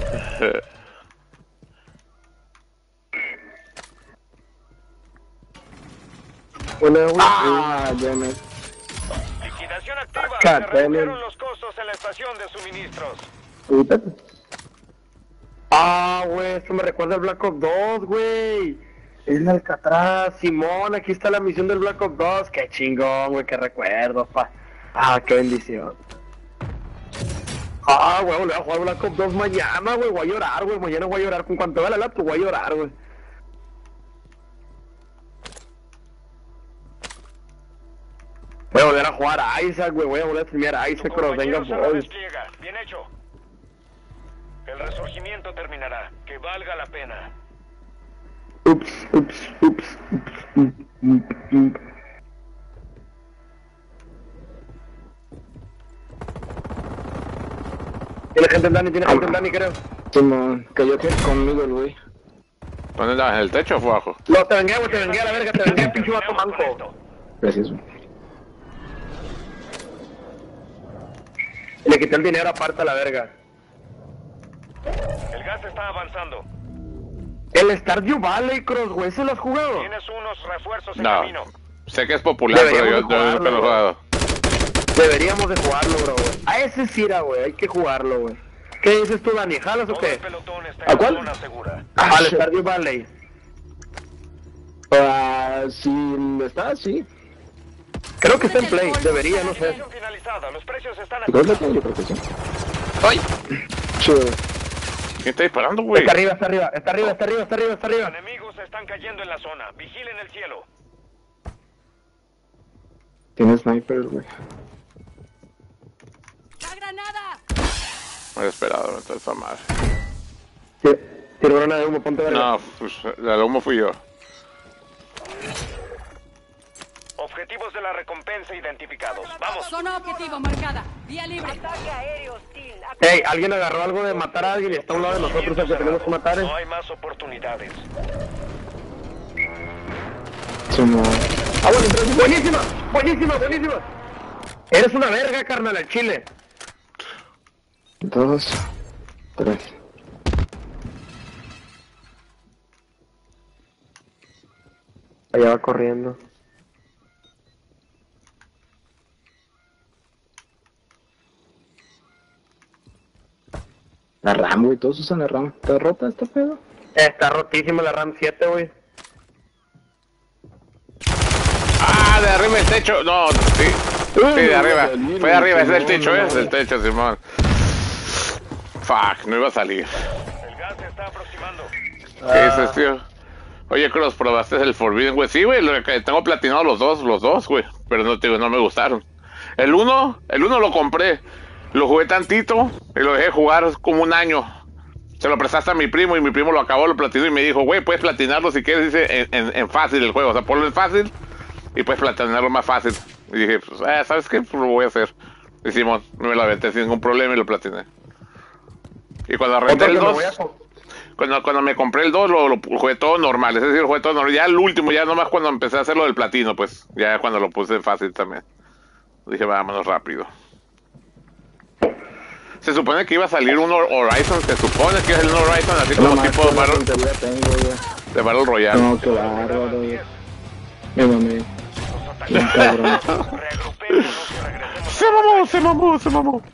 Una, güey. Ah, ya me... Liquidación activa. God Se damn it. redujeron los costos en la estación de suministros. Ubícate. Ah, güey, esto me recuerda al Black Ops dos, güey. Es el Alcatraz, Simón, aquí está la misión del Black Ops dos. Qué chingón, güey, qué recuerdo, pa. Ah, qué bendición. Ah, güey, voy a jugar Black Ops dos mañana, güey, voy a llorar, güey, mañana voy a llorar. Con cuanto vea la laptop voy a llorar, güey. Voy a volver a jugar a Isaac, güey, voy a volver a streamear a Tu Isaac, pero venga, compañero se boys. redespliega. Bien hecho. El resurgimiento terminará. Que valga la pena. Ups, ups, ups, ups, ups, ups, ups. Tiene gente en Dani, tiene gente en Dani, creo. Simón, cayó que conmigo el güey. ¿Dónde andabas? ¿En el techo o fue abajo? No, te vengué, güey, te vengué a la verga, te vengué, pinche vato Terminemos con manco. esto. Gracias, güey. Y le quité el dinero aparte a la verga. El gas está avanzando. El Stardew Valley, Cross, güey, ¿se lo has jugado? Tienes unos refuerzos en No. camino. Sé que es popular, pero yo, Deberíamos de yo nunca lo he jugarlo, jugado. Deberíamos de jugarlo, bro, güey. A ese sí era, güey, hay que jugarlo, güey. ¿Qué dices tú, Dani? ¿Jalas o Todo el qué? pelotón está ¿A en la cuál? zona segura. Al Stardew Valley. Ah, si está así. Creo que está en Play, debería, no sé. Misión finalizada. Los precios están Creo que ajustados. yo creo que sí. ¡Ay! Chido. ¿Quién está disparando, güey? Está arriba, está arriba, está arriba, está arriba, está arriba, está Los arriba. enemigos están cayendo en la zona. Vigilen el cielo. Tiene sniper, güey. ¡La granada! Me he esperado, me esa madre. Tiro grana de humo, ponte verga. No, pues el humo fui yo. Objetivos de la recompensa identificados. Vamos. Zona objetivo marcada. Vía libre. Ataque aéreo hostil. Ey, alguien agarró algo de matar a alguien y está a un lado de nosotros el que tenemos que matar, eh. No hay más oportunidades. Simón. Ah, bueno, entonces, buenísima, buenísima, buenísima. Eres una verga, carnal, al chile. Dos. Tres. Allá va corriendo. La RAM, güey, todos usan la RAM. ¿Está rota esta pedo? Está rotísima la RAM siete, güey. ¡Ah! De arriba el techo. No, sí. Sí, de arriba. Fue de arriba, es del techo, ¿eh? Es del techo, Simón. Fuck, no iba a salir. El gas se está aproximando. ¿Qué dices, tío? Oye, Cross, ¿probaste el Forbidden, güey? Sí, güey, tengo platinado los dos, los dos, güey. Pero no, tío, no me gustaron. El uno, el uno lo compré. Lo jugué tantito y lo dejé jugar como un año. Se lo prestaste a mi primo y mi primo lo acabó, lo platinó y me dijo, güey, puedes platinarlo si quieres, dice, en, en, en fácil el juego. O sea, ponlo en fácil y puedes platinarlo más fácil. Y dije, pues, eh, ¿sabes qué? Pues lo voy a hacer. Y Simón, me lo aventé sin ningún problema y lo platiné. Y cuando arranqué el dos, cuando, cuando me compré el dos, lo, lo jugué todo normal. Es decir, lo jugué todo normal. Ya el último, ya nomás cuando empecé a hacer lo del platino, pues, ya cuando lo puse en fácil también. Dije, vámonos rápido. Se supone que iba a salir un Horizon, se supone que es el Horizon, así como no, tipo de Battle, tengo, de Battle Royale. No, qué bárbaro, güey. Me mamé. Bien cabrón. Se mamó, se mamó, se mamó.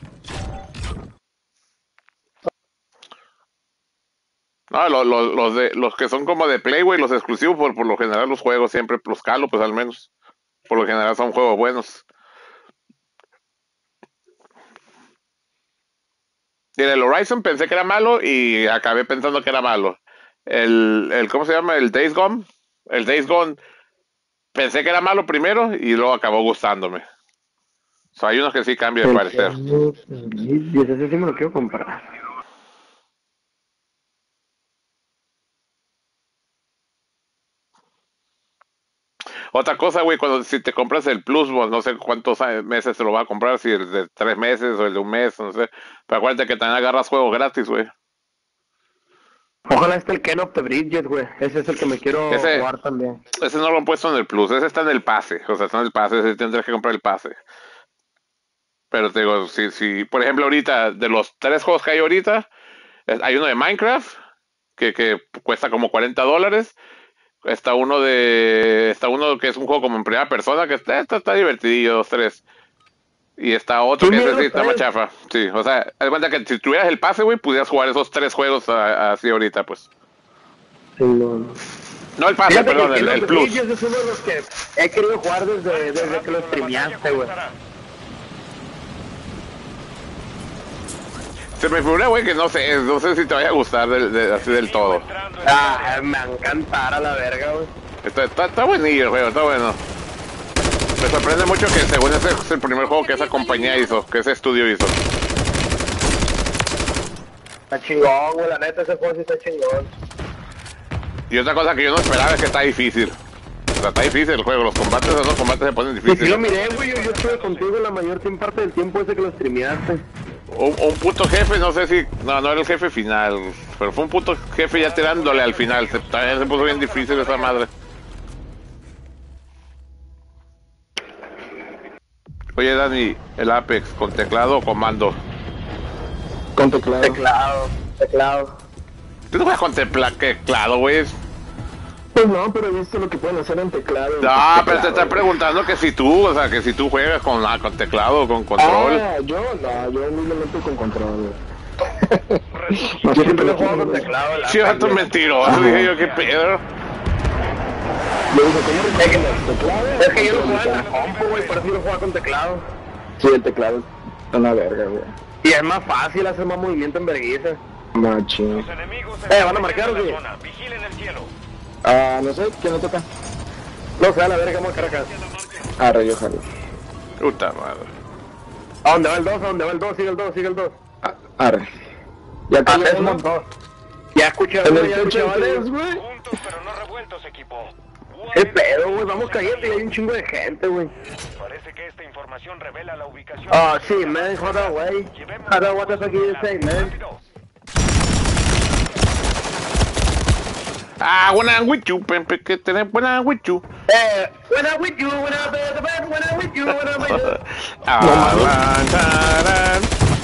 No, los, los, los, de, los que son como de Play, güey, los exclusivos, por, por lo general los juegos siempre los calo, pues al menos. Por lo general son juegos buenos. Y en el Horizon pensé que era malo y acabé pensando que era malo. El, el ¿cómo se llama? El Days Gone. El Days Gone pensé que era malo primero y luego acabó gustándome. O sea, hay unos que sí cambian de parecer. Y ese sí me lo quiero comprar. Otra cosa, güey, cuando si te compras el Plus, pues, no sé cuántos meses te lo va a comprar, si el de tres meses o el de un mes, no sé. Pero acuérdate que también agarras juegos gratis, güey. Ojalá esté el Ken of the Bridges, güey. Ese es el que me quiero ese, jugar también. Ese no lo han puesto en el Plus, ese está en el pase. O sea, está en el pase, ese tendrás que comprar el pase. Pero te digo, si, si, por ejemplo, ahorita, de los tres juegos que hay ahorita, hay uno de Minecraft, que, que cuesta como cuarenta dólares. Está uno de. Está uno que es un juego como en primera persona, que está, está, está divertidillo, dos, tres. Y está otro que es así, está más chafa. Sí, o sea, haz cuenta que si tuvieras el pase, güey, pudieras jugar esos tres juegos a, a, así ahorita, pues. Sí, no. No el pase, Fíjate perdón, el, el, el Plus. Es uno de los que he querido jugar desde, desde que lo streameaste, güey. Se me figura, güey, que no sé, no sé si te vaya a gustar de, de, así del todo. Ah, me va a encantar a la verga, güey. Está, está, está buenillo el juego, está bueno. Me sorprende mucho que según ese es el primer juego que esa compañía hizo, que ese estudio hizo. Está chingón, güey, la neta ese juego sí está chingón. Y otra cosa que yo no esperaba es que está difícil. O sea, está difícil el juego, los combates, los combates se ponen difíciles. Sí, sí lo miré, güey, yo, yo estuve contigo la mayor parte del tiempo ese que lo streameaste. Un, un puto jefe, no sé si... No, no era el jefe final, pero fue un puto jefe ya tirándole al final. Se, también se puso bien difícil esa madre. Oye, Dani, ¿el Apex con teclado o con mando? Con teclado. Teclado, teclado. ¿Tú no juegas con teclado, güey? Pues no, pero he visto lo que pueden hacer en teclado. No, teclado, pero te están preguntando que si tú, o sea, que si tú juegas con, ah, con teclado o con control. Ah, yo no, yo humildemente con control. Yo siempre lo juego con teclado. Sí, vato mentiroso, dije yo, qué pedo. Yo dije, ¿cómo es que teclado? Es que yo lo jugaba en la compu, güey, por eso lo jugaba con teclado. Sí, el teclado está en la verga, güey. Y es más fácil hacer más movimiento en vergüenza. Machín. Eh, ¿van a marcar o qué? Vigilen el cielo. Ah, no sé, ¿quién le toca? No sé, a la verga, vamos a cargar acá. Ah, rayo, jalo. Puta madre. ¿A dónde va el dos? ¿A dónde va el dos? Sigue el dos, sigue el dos. Ah, arre. Ya Ah, cayó es uno. un dos. Ya escuché En uno, el ya techo escuché tres, varios. güey. Juntos pero no revueltos, equipo. ¿Qué pedo, güey? Vamos cayendo y hay un chingo de gente, güey. Parece que esta información revela la ubicación. Oh, sí, man, hold on, güey. Hold on, what the fuck you say, man? Ah, when I'm with you, Pepe, que tenés when I'm with you. Eh, when I'm with you, when I'm the best, when I'm with you, when I'm with you. Ah, tarán.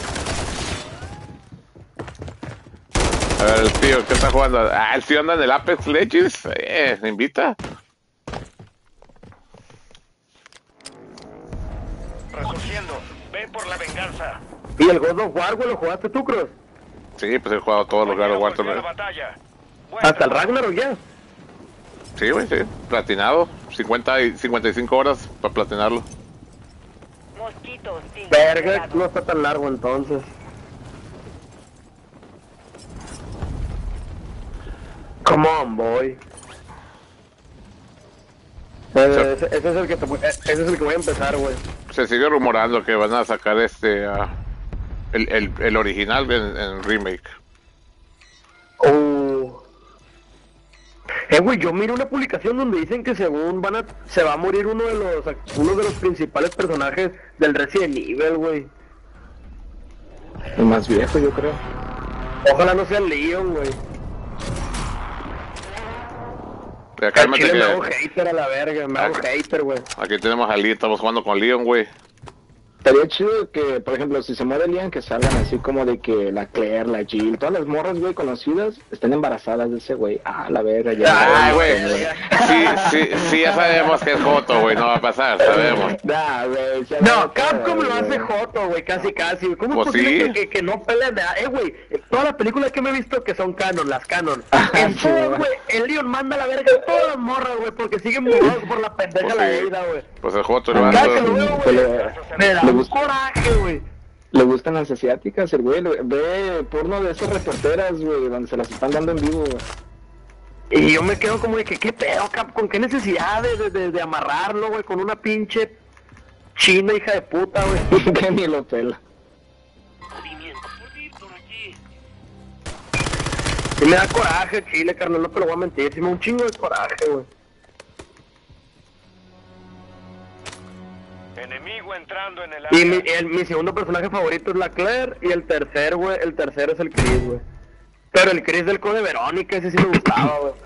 A ver, el tío, ¿qué está jugando? Ah, el tío anda en el Apex Legends. Eh, ¿me invita? Resurgiendo. Ve por la venganza. ¿Y el God of War, güey, lo jugaste tú, Cross? Sí, pues he jugado todos los God of War también. Hasta el Ragnarok ya. Sí, güey, sí. Platinado. cincuenta y cincuenta y cinco horas para platinarlo. Mosquito hostil. Verga, liberado. no está tan largo entonces. Come on, boy. Eh, ese, ese es el que te, voy- ese es el que voy a empezar, güey. Se sigue rumorando que van a sacar este ah, el, el, el original en, en remake. Oh. Eh, güey, yo miro una publicación donde dicen que según van a, se va a morir uno de los, uno de los principales personajes del Resident Evil, güey. El más viejo, yo creo. Ojalá no sea Leon, güey. Ya Al cálmate chile que me hago hater a la verga, me hago Aquí- hater, güey. aquí tenemos a Lee, estamos jugando con Leon, güey. Estaría chido que, por ejemplo, si se muere Lian, que salgan así como de que la Claire, la Jill, todas las morras, güey, conocidas, estén embarazadas de ese güey. Ah, la verga, ya. Ay, güey. Sí, sí, sí, ya sabemos que es Joto, güey, no va a pasar, sabemos. Nah, güey. se No, va Capcom a- lo hace joto, güey, casi casi. ¿Cómo Pues es posible sí. que, que, que no peleen de... Eh, güey, todas las películas que me he visto que son canon, las canon. Ajá, En sí, todas, güey. güey, el Leon manda a la verga a todas las morras, güey, porque siguen mojados por la pendeja Pues la sí. vida, güey. Pues el Joto, el Cada que lo vato. veo, Que güey, le- me da le un gusta- coraje, güey. Le gustan las asiáticas, el güey. le- Ve porno de esas reporteras, güey, donde se las están dando en vivo, güey. Y yo me quedo como de que, ¿qué pedo, Capcom? ¿Qué necesidad de, de, de, de amarrarlo, güey, con una pinche china hija de puta, güey? Que ni lo pela. Sí me da coraje, chile, carnal, no te lo voy a mentir, sí me da un chingo de coraje, güey. Enemigo entrando en el Y mi, área. el, mi segundo personaje favorito es la Claire, y el tercer, güey, el tercero es el Chris, güey. Pero el Chris del Code Verónica, ese sí me gustaba, güey.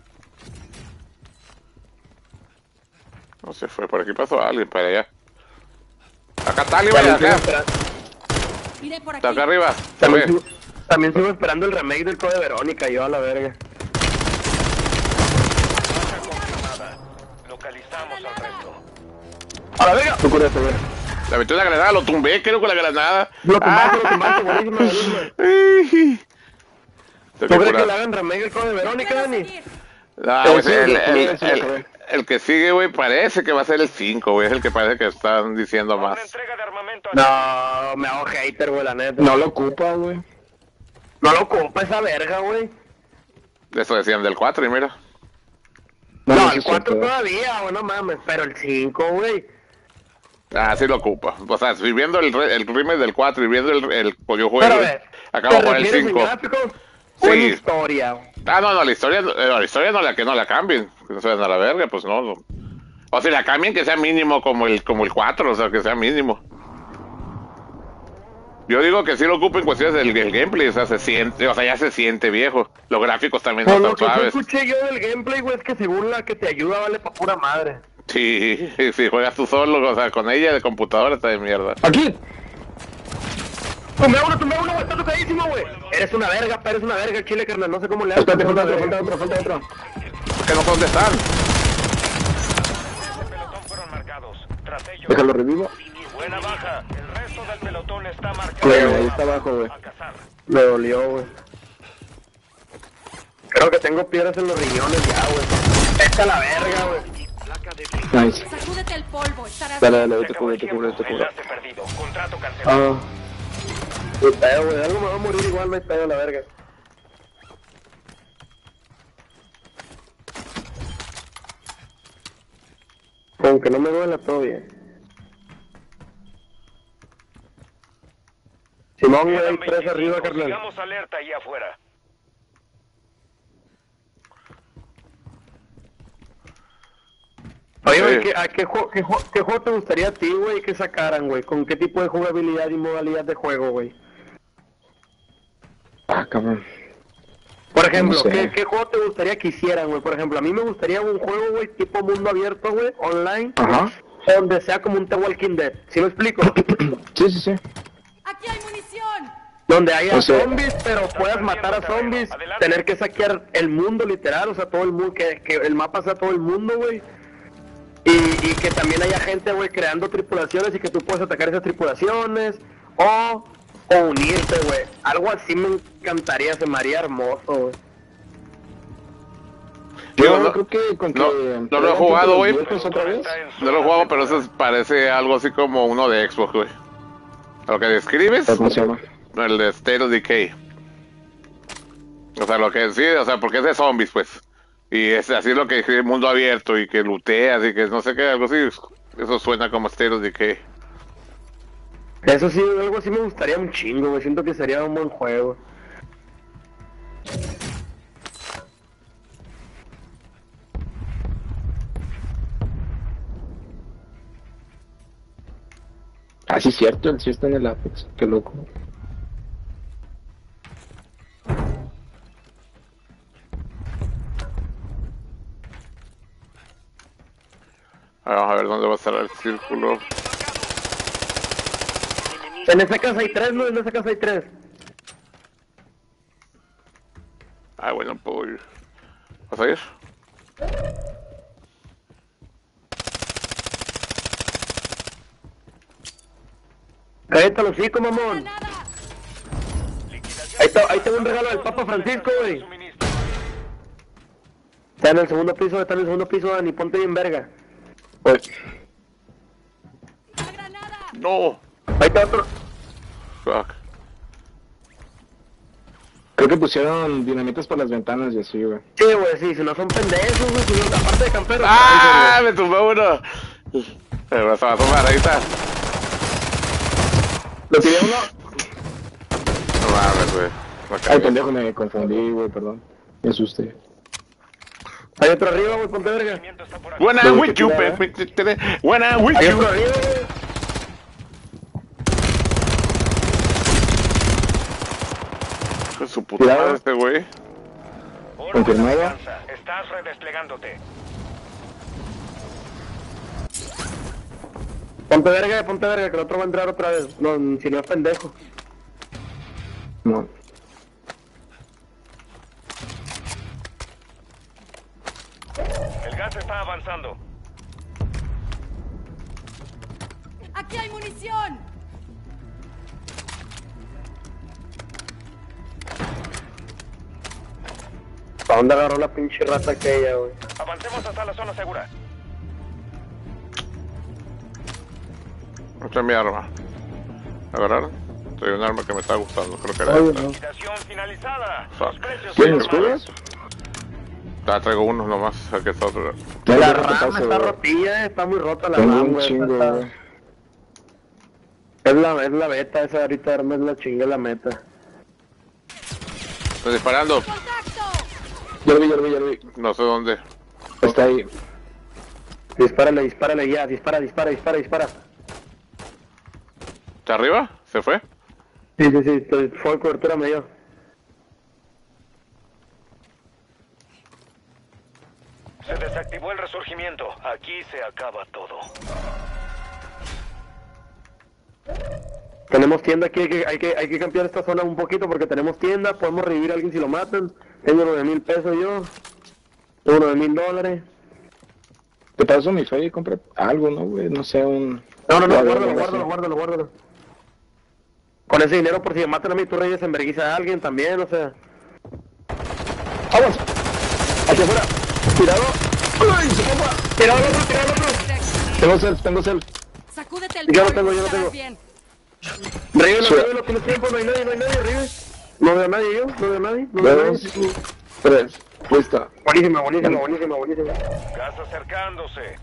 No se fue, por aquí pasó alguien, para allá. Acá está alguien, güey, También sigo, acá. esperando, Iré por Está aquí. acá arriba. Se también, ve. sigo, también sigo esperando el remake del Code Verónica, yo a la verga. Baja confirmada. Localizamos al resto. A la verga. Tú cúrate, güey. Le metí una granada, lo tumbé, creo, con la granada. Lo tumbaste, lo Ah. tumbaste, buenísimo, buenísimo. Ih. Tengo ¿Tú que crees que curar. le hagan remake del Code Verónica, Puedo Dani? seguir. Ah, pues Sí, el, sí, el, sí, el, sí. el que sigue, güey, parece que va a ser el cinco, güey. Es el que parece que están diciendo Una más. entrega de armamento a No, me hago hater, güey, la neta. No lo ocupa, güey. No lo ocupa esa verga, güey. Eso decían del cuatro y mira. No, sí el es cuatro cierto, todavía, güey, no mames. Pero el cinco, güey. Ah, sí lo ocupa. O sea, si viendo el, re- el remake del cuatro y viendo el, el pues yo juego, Pero a ver, acabo de ¿te jugar el refieres en cinco. gráficos o en Sí. historia, güey? Ah, no, no, la historia, eh, la historia no la que no la cambien, que no se vayan a la verga, pues no, no. O si la cambien que sea mínimo como el como el cuatro, o sea, que sea mínimo. Yo digo que sí lo ocupen en cuestiones del, del gameplay, o sea, se siente, o sea, ya se siente viejo. Los gráficos también Por no lo están que yo suaves. escuché yo del gameplay, güey, es que según la que te ayuda vale pa' pura madre. Sí, si juegas tú solo, o sea, con ella de computadora está de mierda. Aquí. Tumbe uno, tumbe uno, güey, está tocadísimo, güey. Eres una verga, pero eres una verga, chile, carnal, no sé cómo le haces. Espérate, falta otro, Eres una falta otro, falta otro. Que no sé dónde están. El pelotón fueron marcados. Tras ellos. Déjalo revivo. Buena baja. El resto del pelotón está marcado. Güey, ahí está abajo, güey. A cazar. Me dolió, güey. Creo que tengo piedras en los riñones ya, güey. Esta a la verga, güey. Nice. Sacúdete el polvo. Estarás Dale, bien. dale, Se te acabó cubro, el te tiempo. cubro, te cubro. Enlace perdido. Contrato cancelado. Ah. Qué pedo, güey. Algo me va a morir igual, no hay pedo, la verga. Aunque no me duela, todo bien. Simón, güey, hay Quedan tres arriba, veinticinco. carnal. Sigamos alerta ahí afuera. Oye, Sí. güey, ¿qué, a qué, juego, qué, juego, ¿qué juego te gustaría a ti, güey, que sacaran, güey? ¿Con qué tipo de jugabilidad y modalidad de juego, güey? Ah, cabrón. Por ejemplo, No sé. ¿qué, ¿qué juego te gustaría que hicieran, güey? Por ejemplo, a mí me gustaría un juego, güey, tipo mundo abierto, güey, online, Ajá. donde sea como un The Walking Dead. ¿Sí me explico? Sí, sí, sí. Aquí hay munición. Donde haya O sea- zombies, pero puedas matar a zombies, tener que saquear el mundo literal, o sea, todo el mundo, que, que el mapa sea todo el mundo, güey. Y, y que también haya gente, güey, creando tripulaciones y que tú puedas atacar esas tripulaciones, o, o unirte, güey. Algo así me encantaría, se me haría hermoso, güey. Yo no, creo que con no, que... no lo he jugado, güey. ¿Otra vez? No lo he jugado, pero eso es- parece algo así como uno de Xbox, güey. Lo que describes, ¿Cómo se llama? el de State of Decay. O sea, lo que sí, o sea, porque es de zombies, pues. Y es así lo que describe mundo abierto y que looteas y que no sé qué, algo así. Eso suena como State of Decay. Eso sí, algo así me gustaría un chingo, güey. Siento que sería un buen juego. Ah, sí, cierto, él sí está en el Apex. Qué loco. Ahora vamos a ver dónde va a estar el círculo. En esa casa hay tres, ¿no? En esa casa hay tres. Ah, bueno, puedo ir. ¿Vas a ir? Cállate los hocico, mamón. Ahí está, ahí tengo un regalo del Papa Francisco, güey. Está en el segundo piso, está en el segundo piso, Dani. Ponte bien verga. Pues, No. Ahí está otro. Fuck. creo que pusieron dinamitas por las ventanas y así, güey. Sí, güey, sí, si no son pendejos, güey, si no, aparte de camperos. ¡Ah! Me tumbó uno. Me vas a tomar, ahí está. Lo tiré uno. No mames, güey. No Ay, cagué. pendejo, me confundí, güey, perdón. Me asusté. Hay otro arriba, güey, ponte verga. When I'm Pero with que you, tira, pe- when I'm with Hay you. otro arriba, güey. Con su puta Cuidado. madre este güey. Confirmado. Estás redesplegándote. Ponte verga, ponte verga, que el otro va a entrar otra vez. No, si no es pendejo. No. El gas está avanzando. ¡Aquí hay munición! ¿Para dónde agarró la pinche rata aquella, güey? Avancemos hasta la zona segura. Esta es mi arma. ¿Agarraron? Soy un arma que me está gustando, creo que era Oye, esta. no. Liquidación finalizada. Fuck. Los precios ¿Tienen son normales. escudos? Ah, traigo uno nomás, aquí está otro. Ya La lo rama repaso, está güey. rotilla, está muy rota la Tengo rama, un güey. chingo, está- güey. Es la, es la beta, esa ahorita arma es la chinga la meta. Estoy disparando. ¡Contacto! Ya lo vi, ya lo vi, ya lo vi. No sé dónde. Está ahí. Dispárale, dispárale ya, dispara, dispara, dispara, dispara. ¿Está arriba? ¿Se fue? Sí, sí, sí, estoy- fue cobertura medio. Se desactivó el resurgimiento. Aquí se acaba todo. Tenemos tienda aquí, hay que, hay que, hay que cambiar esta zona un poquito porque tenemos tienda, podemos revivir a alguien si lo matan. Tengo nueve mil pesos yo. Tengo nueve mil dólares. Te paso mi fe y compra algo, ¿no, güey? No sé, un... No, no, no, Guárdalo, guárdalo, así. guárdalo, guárdalo, guárdalo. Con ese dinero por si me matan a mí, tú reyes en vergüenza a alguien también, o sea. ¡Vamos! ¡Hacia afuera! ¡Tirado! ¡Ay, se compra! ¡Tirado el otro, tirado el otro! Tengo self, tengo self. Sacúdete el Yo lo polvo, tengo, yo lo estarás tengo. bien. Reyes, Sí. reyes, tienes tiempo, no hay nadie, no hay nadie, reyes. No veo a nadie yo, no veo a nadie, no veo a Dos, nadie. tres, listo. Buenísima, buenísima, buenísima, buenísima. Gas acercándose.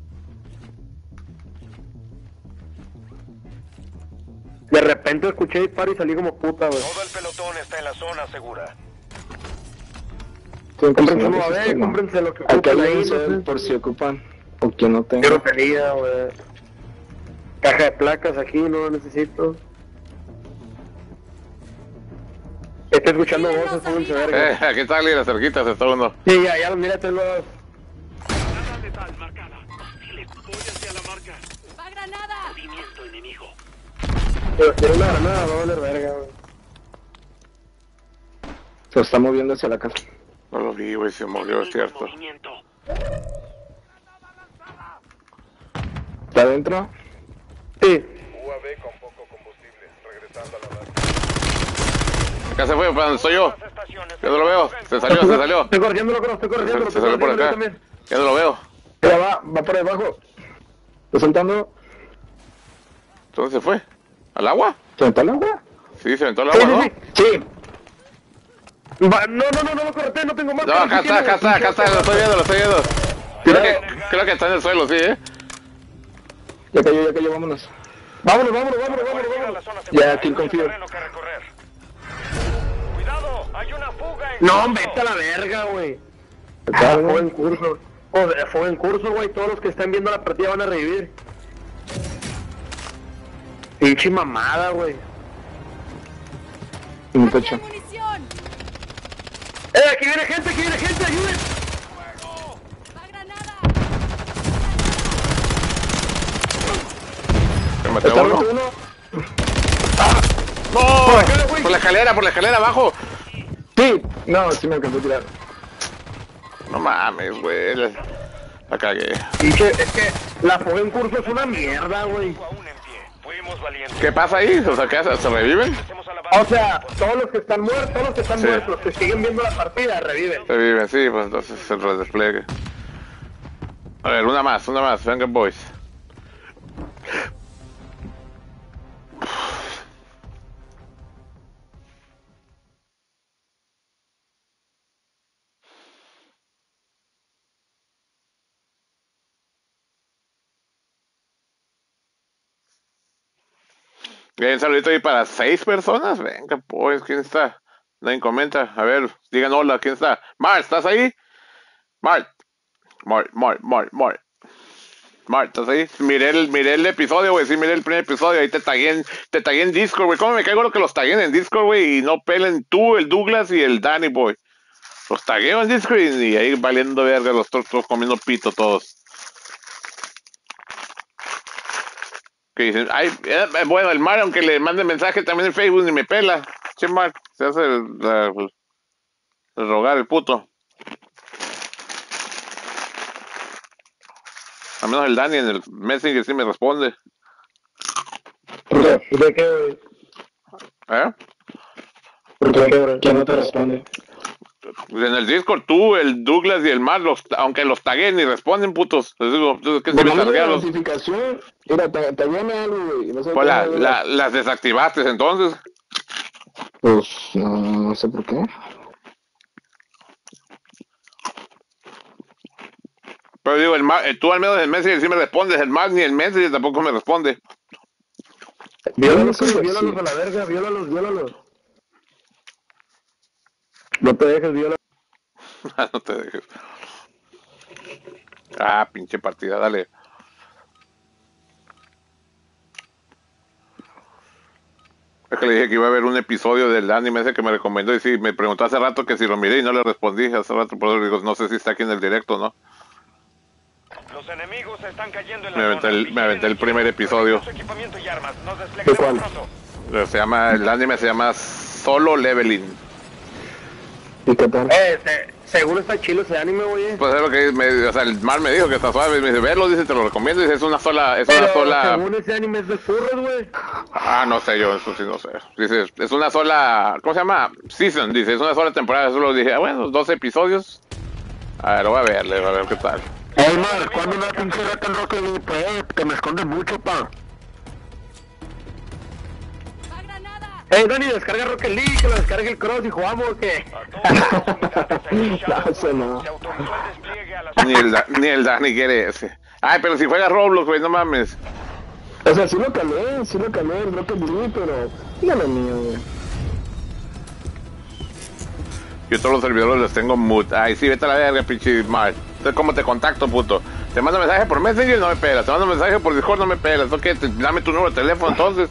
De repente escuché disparo y salí como puta, güey. Todo el pelotón está en la zona segura. Cómprense uno a ver, cómprense lo que Aquí ocupen hay ahí, un no self sé. por si ocupan. O quien no Yo tenga. no tenía, güey. Caja de placas aquí, no lo necesito. Estoy escuchando Mírenos voces, pónganse arriba. verga. Eh, aquí está alguien cerquita, se está uno. Sí, ya, ya, mírate los... Granada letal marcada. Váyanse a la marca. ¡Va granada! Movimiento enemigo. Pero tiene una granada, va a valer verga, güey. Se está moviendo hacia la casa. No lo vi, güey, se movió, es cierto. Movimiento. ¿Está adentro? Sí. U A V con poco combustible. Regresando a la base. Ya se fue, ¿para dónde estoy yo? Estación Ya no lo veo. Se salió, se salió. Estoy corriendo, loco, estoy corriendo. Se, se salió por acá. Ya no lo veo. Ya va, va por debajo. Estoy soltando. ¿Dónde se fue? ¿Al agua? ¿Se aventó el agua? Sí, se aventó al Sí, agua, sí, ¿no? sí. Sí. Va, no, no, no, no lo corté, no tengo más. No, acá está, acá está, acá está, lo estoy viendo, lo estoy viendo. Creo que, creo que está en el suelo, sí, ¿eh? Ya cayó, ya cayó, vámonos. Vámonos, vámonos, vámonos, vámonos, vámonos. Ya, aquí confío. Cuidado, hay una fuga en No, vete a la verga, güey. Ah, fue en curso. Joder, fue en curso, güey. Todos los que están viendo la partida van a revivir. Pinche mamada, güey. Un Aquí techo. hay munición. ¡Eh, aquí viene gente, aquí viene gente! ¡Ayuden! ¡Va granada! Me maté a ¿Está uno. roto uno? ¡No! Por la escalera, por la escalera abajo. Sí. No, sí me alcanzó a tirar. No mames, güey. La, la cagué. Pinche, es que la fuga en curso es una mierda, güey. aún en pie. Fuimos valientes. ¿Qué pasa ahí? O sea, ¿qué hace? ¿Se reviven? Hacemos a la base. O sea, todos los que están muertos, todos los que están Sí. muertos, los que siguen viendo la partida, reviven. Se reviven, sí, pues entonces se redespliegue. A ver, una más, una más. Venga, boys. Bien, un saludito ahí para seis personas. Venga, pues, ¿quién está? Nadie comenta. A ver, digan hola, ¿quién está? Mart, ¿estás ahí? Mart. Mart, Mart, Mart, Mart. Mart, ¿estás ahí? Miré el, miré el episodio, güey. Sí, miré el primer episodio. Ahí te tagué en, te tagué en Discord, güey. ¿Cómo me caigo lo que los tagueen en Discord, güey? Y no pelen tú, el Douglas y el Danny, boy. Los tagueo en Discord y, y ahí valiendo verga, los todos comiendo pito todos. Que dicen, ay, eh, bueno, el Mar, aunque le mande mensaje también en Facebook, ni me pela. Che, Mar, se hace el, la- el rogar el puto. A menos el Dani en el Messenger sí me responde. ¿Por qué? ¿De qué, güey? ¿Eh? ¿Por qué? ¿Quién no te responde? En el Discord tú, el Douglas y el Mar, los, aunque los taguen y responden, putos. Les digo, ¿qué se Bueno, me no la los notificación. Mira, te, te viene algo, güey. No sé pues qué la, es, la, las desactivaste entonces. Pues, no, no sé por qué. Pero digo, el Mar, eh, tú al menos en el Messenger sí me respondes, el Mar ni el Messenger tampoco me responde. Viólalos, Sí, viólalos sí. a la verga, viólalos, viólalos. No te dejes violar. No te dejes. Ah, pinche partida, dale. Es que le dije que iba a haber un episodio del anime ese que me recomendó y sí, me preguntó hace rato que si lo miré y no le respondí hace rato, por eso digo, no sé si está aquí en el directo, ¿no? Los enemigos están cayendo en la Me aventé zona. el, me aventé el primer episodio. Su equipamiento y armas. Nos ¿De desplegaremos cuál? pronto. Se llama, el anime se llama Solo Leveling. ¿Y qué tal? Eh, se- según está chilo ese anime, güey. Pues es lo que me, o sea, el Mar me dijo que está suave, me dice, verlo, dice, te lo recomiendo, dice, es una sola, es una Pero sola. según ese anime es de furros, güey. Ah, no sé, yo eso sí no sé. Dice, es una sola, ¿cómo se llama? Season, dice, es una sola temporada. Solo dije, ah, bueno, dos episodios. A ver, voy a verle, voy a ver qué tal. Ey, Mar, ¿cuándo una pinche rata en Rocket League? Pues, que me escondes mucho, pa. ¡Va granada! Ey, Dani, descarga Rocket League, que lo descargue el Cross y jugamos, ¿o qué? No, eso no. Se autorizó el despliegue a la Ni el, Da- ni el Dani quiere ese. Ay, pero si juega Roblox, güey, no mames. O sea, sí lo calé, sí lo calé el Rocket League, pero no lo mío, güey. Yo todos los servidores los tengo mute. Ay, sí, vete a la verga, pinche Mar. Entonces, ¿cómo te contacto, puto? Te mando mensaje por Messenger y no me pelas. Te mando mensaje por Discord, no me pelas. Ok, te- dame tu número de teléfono, entonces.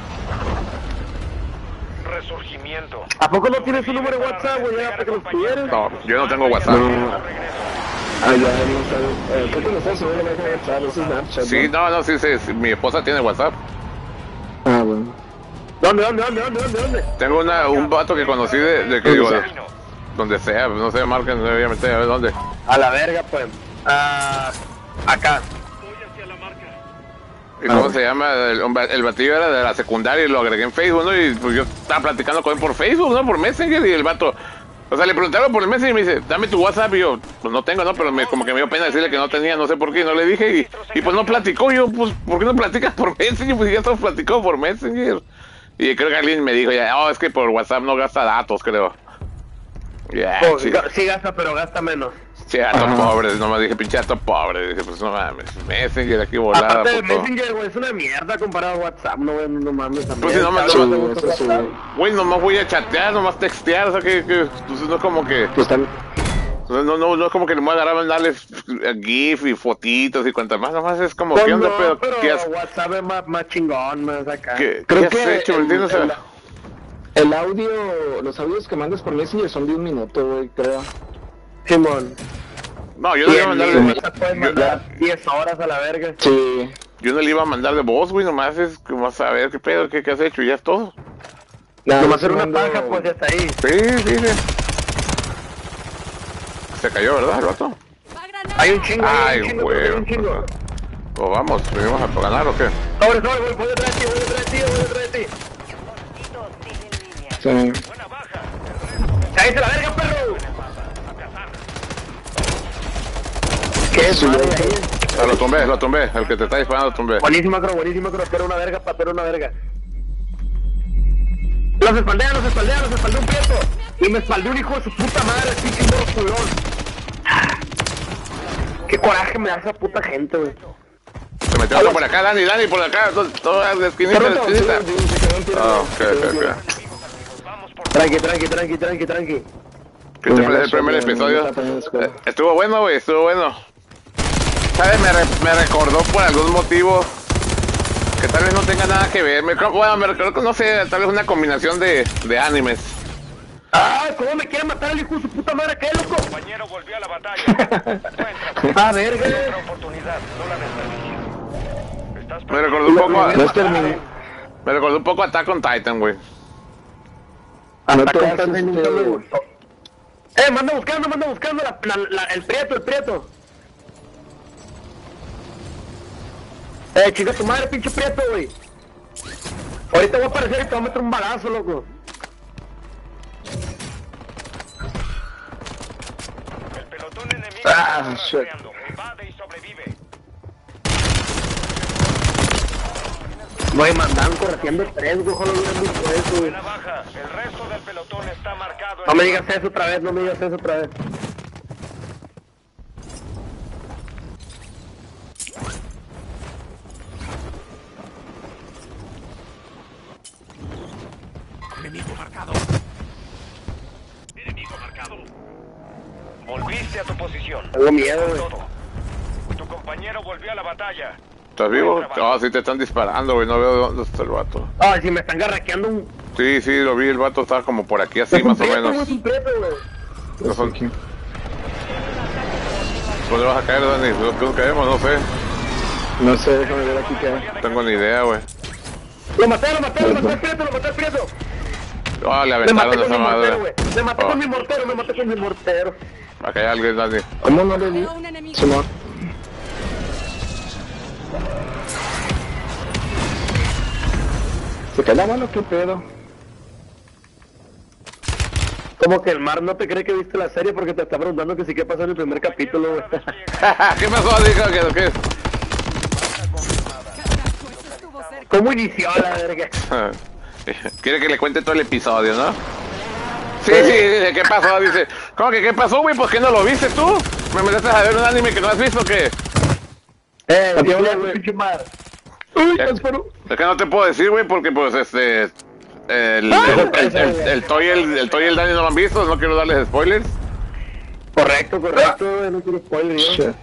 resurgimiento. ¿A poco no tienes un número de WhatsApp, güey? Ya para que los tuvieras. No, yo no tengo WhatsApp. No. Ah, ya, no sabes. Eh, ¿Qué te lo estás subiendo? Me WhatsApp, eso es Snapchat. Sí, no, no, sí, sí, sí, mi esposa tiene WhatsApp. Ah, bueno. ¿Dónde, dónde, dónde, dónde, dónde, dónde? Tengo una, un vato que conocí de, de que digo, de- donde sea, no sé, marquen, obviamente, a ver dónde. A la verga, pues. Ah, acá. ¿Y cómo se llama? El, el batillo era de la secundaria y lo agregué en Facebook, ¿no? Y pues yo estaba platicando con él por Facebook, ¿no? Por Messenger y el vato, O sea, le preguntaron por el Messenger y me dice, dame tu WhatsApp, y yo, pues no tengo, ¿no? Pero me, como que me dio pena decirle que no tenía, no sé por qué, y no le dije, y, y pues no platicó. Yo, pues, ¿por qué no platicas por Messenger? Pues ya todos platicó por Messenger. Y creo que alguien me dijo, ya, oh, es que por WhatsApp no gasta datos, creo. Ya, Oh, sí. ga- sí gasta, pero gasta menos. Sí, gato pobre, nomás dije, pinche gato pobre. Dije, pues no mames, Messenger aquí volada, Aparte de puto. Messenger, güey, es una mierda comparado a WhatsApp, no, güey, no mames. Pues si no me- ¿Sabes no- cuánto me gusta eso sí. WhatsApp? Güey, nomás voy a chatear, nomás textear, o sea que, que pues no es como que, Pues también. o sea, no, no, no es como que le voy a agarrar a mandarles GIF y fotitos y cuantas más, nomás es como, Pues ¿qué onda, no, pero, pero qué has, WhatsApp es más, más chingón, más acá. qué, Creo qué has que hecho, me el- entiendes? O sea, el- El audio, los audios que mandas por Messenger son de un minuto, güey, creo. Simón. no, yo Y no le iba a en mandar el de, WhatsApp puedes yo, mandar diez horas a la verga. Sí. yo no le iba a mandar de voz, güey, nomás es como a saber qué pedo, qué, qué has hecho, y ya es todo. Nada, Nomás yo hacer una mando- paja, pues ya está ahí. Sí, sí, sí. Se cayó, ¿verdad, el vato? ¡Va granada! Hay un chingo, hay Ay, un chingo, güey. hay un chingo. Pues vamos, ¿venimos a ganar o qué? Sobre, sobre, voy, voy detrás de ti, voy detrás de ti, voy detrás de ti. Mosquito hostil en línea. Sí. Buena baja. ¡Cállate la verga, perro! A cazar. ¿Qué es, madre, ahí? Ah, lo tumbé, lo tumbé, el que te está disparando lo tumbé. Buenísima, creo, buenísima, creo. Pero una verga, pa, pero una verga. Los espaldea, los espaldea, los espaldea un prieto. Y me espaldea un hijo de su puta madre, pinche morro culón. Qué coraje me da esa puta gente, güey. Se metió otro por acá, Dani, Dani, por acá, to- toda la esquinita, la Perdón, esquinita. sí, sí, se quedó un tiro, Ah, se quedó ok, un ok, tiro. ok. Tranqui, tranqui, tranqui, tranqui, tranqui. ¿Qué te parece el primer episodio? Eh, Estuvo bueno, güey, estuvo bueno. ¿Sabes? Me, re- me recordó por algún motivo que tal vez no tenga nada que ver. Me, creo- bueno, me recordó, no sé, tal vez una combinación de, de animes. ¡Ah! ¿Cómo me quiere matar el hijo de su puta madre? ¿Qué, loco? Compañero volvió a la batalla. Encuéntralo. ¡Ah, verga! Otra oportunidad, no la desperdicies. Estás Me recordó un poco a, No es terminado. me recordó un poco a Attack on Titan, güey. No Hasta te con haces, Titan nunca me este, gustó. ¡Eh, manda buscando, manda buscando la, la, la- el prieto, el prieto! ¡Eh, chica tu madre, pinche prieto, güey! Ahorita voy a aparecer y te voy a meter un balazo, loco. El pelotón enemigo Ah, está shit. rastreando. Evade y sobrevive. Güey, mandaron corriendo tres, güey, ojalá hubieran visto eso, güey. Buena baja. El resto del pelotón está marcado. en No me el digas mapa. eso otra vez, no me digas eso otra vez. Enemigo marcado. Enemigo marcado. Volviste a tu posición. Tengo miedo, güey. Todo. Tu compañero volvió a la batalla. ¿Estás vivo? Ah, sí te están disparando, güey, no veo dónde está el vato. Ay, si me están garraqueando un... Sí, sí, lo vi, el vato estaba como por aquí así, más o prieto, güey, menos. es un prieto, güey. No son- ¿Dónde vas a caer, Dani? ¿Dónde caemos? No sé. No sé, déjame ver aquí qué. No tengo ni idea, güey. Lo maté, lo maté, lo maté al prieto, lo maté al prieto. Ah, le Me maté aventaron con esa mi mortero, madre. güey. Me maté Oh, con mi mortero, me maté con mi mortero. acá hay alguien, Dani. ¿Cómo no le di? A un enemigo. Simón. ¿Se cae la mano? ¿Qué pedo? Como que el mar no te cree que viste la serie porque te está preguntando que sí qué pasó en el primer capítulo, güey. ¿Qué pasó, Dijo? ¿Qué, qué? Carajo, eso estuvo cerca. ¿Cómo inició la verga? Quiere que le cuente todo el episodio, ¿no? Sí, sí, dice, ¿qué pasó? Dice, ¿cómo que qué pasó, güey? ¿Por qué no lo viste tú? ¿Me metiste a ver un anime que no has visto, qué? Eh, Aquí dile habla, a tu güey. pinche madre. Uy, Ya. espero. Es que no te puedo decir, güey, porque pues este... El, el, el, el, el Toy y el, el Toy y el Dani no lo han visto, no quiero darles spoilers. Correcto, correcto, güey, no quiero spoiler, yo. Shit.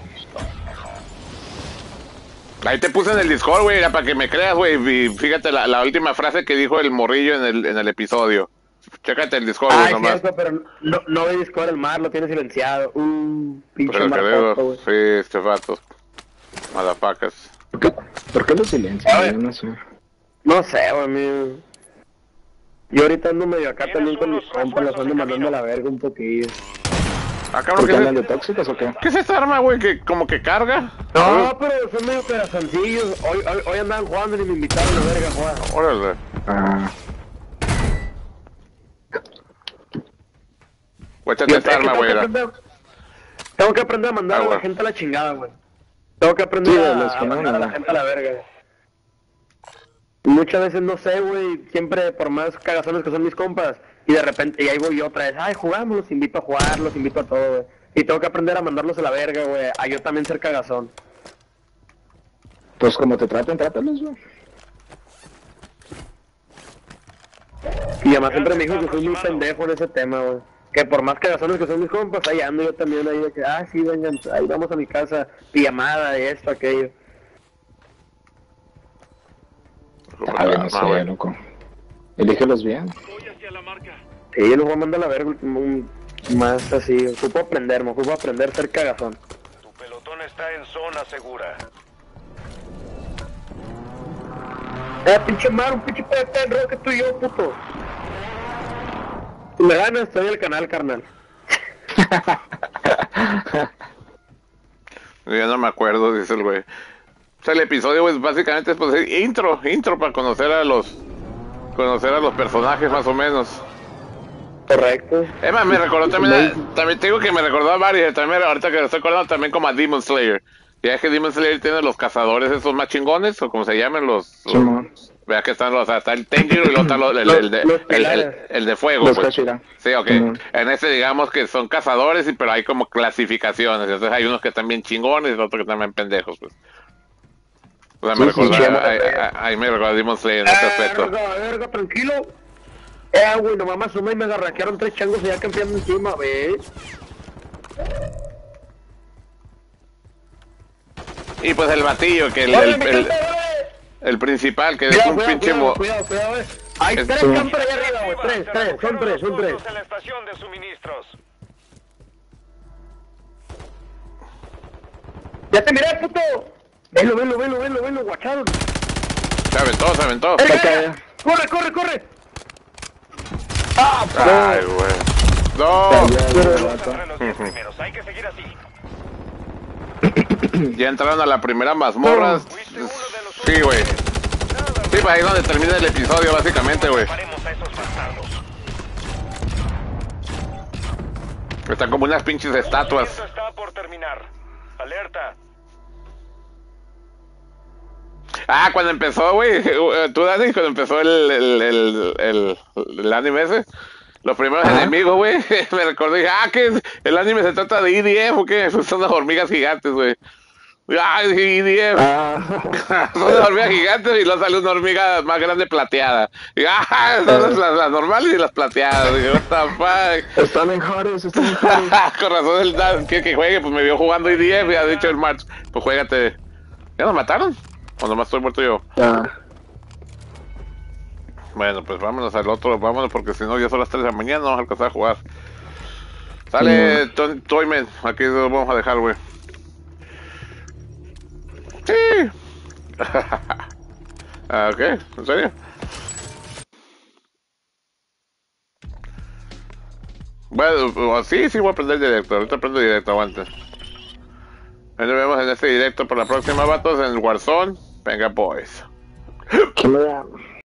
Ahí te puse en el Discord, güey, era para que me creas, güey. Y fíjate la, la última frase que dijo el morrillo en el, en el episodio. Chécate el Discord, Ah, güey, es nomás. cierto, pero no, no ve Discord el mar, lo tiene silenciado. Uh, pinche Pero que marfoto, digo, güey. sí, este vato. Madafacas. ¿Por qué, ¿Por qué lo silencian? A ver. Yo no sé. No sé, güey, mío. Yo ahorita ando medio acá Tienes también con mis unos compas, los refuerzos ando en mandando a camino. la verga un poquillo. Ah, cabrón, ¿Por ¿qué qué es, andan de tóxicos o qué? ¿qué es esta arma, güey? Que como que carga. No, pero son medio pedazoncillos. Hoy, hoy, hoy andaban jugando y me invitaron a la verga a jugar. Órale. Ah, Guáchate Yo esta tengo que arma, güey. aprender- Tengo que aprender a mandar Ah, a la bueno. gente a la chingada, güey. Tengo que aprender Sí, de a, los a que no, mandar a la no. gente a la verga. Muchas veces no sé, güey, siempre por más cagazones que son mis compas, y de repente, y ahí voy yo otra vez, ay, jugamos, los invito a jugar, los invito a todo, güey. Y tengo que aprender a mandarlos a la verga, güey, a yo también ser cagazón. Pues como te traten, trátalos, güey. Y además siempre me dijo que soy muy pendejo en ese tema, güey. Que por más cagazones que son mis compas, ahí ando yo también ahí de que, ah, sí, vengan, ahí vamos a mi casa, pijamada y esto, aquello. Ah, yo no sé, loco. Elígelos bien. Sí, yo los voy a mandar a la verga un- más así, ocupo aprender, me ocupo aprender a ser cagazón. Tu pelotón está en zona segura. Eh, pinche mar, un pinche P P en que tú y yo, puto. Si me ganas, estoy en el canal, carnal. Ya no me acuerdo, dice el güey. O sea, el episodio, pues, básicamente es pues, intro, intro para conocer a los conocer a los personajes más o menos. Correcto. Es más, me recordó también, a- también te digo que me recordó a varios, también ahorita que lo estoy acordando también como a Demon Slayer. Ya es que Demon Slayer tiene los cazadores esos más chingones, o como se llaman los... Sí, man. Vea que están los, o sea, está el Tenjiro y luego está los- el, el, de, Los el, el, pilares. el de fuego, Los pues. Hashira. Sí, ok. Ujú. En ese digamos que son cazadores, y pero hay como clasificaciones. Entonces hay unos que están bien chingones y otros que están bien pendejos, pues. O sea, me Sí, sí, recordó, sí, a- a- a- ahí me recordó a Demon Slayer en ese aspecto. Verga, verga, tranquilo. Eh, güey, nomás me asomé y me agarraquearon tres changos allá campeando encima, ¿ves? Y pues el batillo, que el, ¡Órale, el, me el, cansé, güey! el principal, que es Cuidado, un cuidado, pinche... cuidado, mo- cuidado, cuidado, eh. Hay Es- tres Sí. campers allá arriba, güey. Tres, Se tres, son recogieron tres, los son tres. puntos en la estación de suministros. ¡Ya te miré, puto! Velo, velo, velo, velo, velo, guachado. Se aventó, se aventó. ¡Eh, verga! ¡Corre, corre, corre! ¡Ah, Ay, güey. No, Entre los diez primeros, hay que seguir así. ya entraron a la primera mazmorra. Fuiste uno de los Sí, güey. Nada, Sí, pues ahí es donde termina el episodio, básicamente, güey. paremos a esos bastardos. Están como unas pinches estatuas. Esto está por terminar. Alerta. Ah, cuando empezó, güey, tú, Dani, cuando empezó el, el, el, el, el anime ese, los primeros enemigos, güey, me recordé, dije, ah, que el anime se trata de E D F, ¿o qué? Son unas hormigas gigantes, güey. Ah, E D F. Ah, Son unas hormigas gigantes y luego sale una hormiga más grande plateada. Y, ah, son las, las, las normales y las plateadas. Dije, what the fuck. están en Juárez, están en Juárez. Con razón el Dan, que, que juegue, pues me vio jugando E D F y ha dicho el March, pues juégate. ¿Ya nos mataron? ¿O nomás estoy muerto yo? Ah, Bueno, pues vámonos al otro, vámonos porque si no ya son las tres de la mañana, no vamos a alcanzar a jugar. Sale Ton- Toyman, aquí lo vamos a dejar, güey. Sí. Ah, ¿ok? ¿En serio? Bueno, sí, sí voy a aprender directo, ahorita aprendo directo, aguante. Ahí nos vemos en este directo para la próxima, vatos, en el Warzone. Venga, boys. ¿qué me da?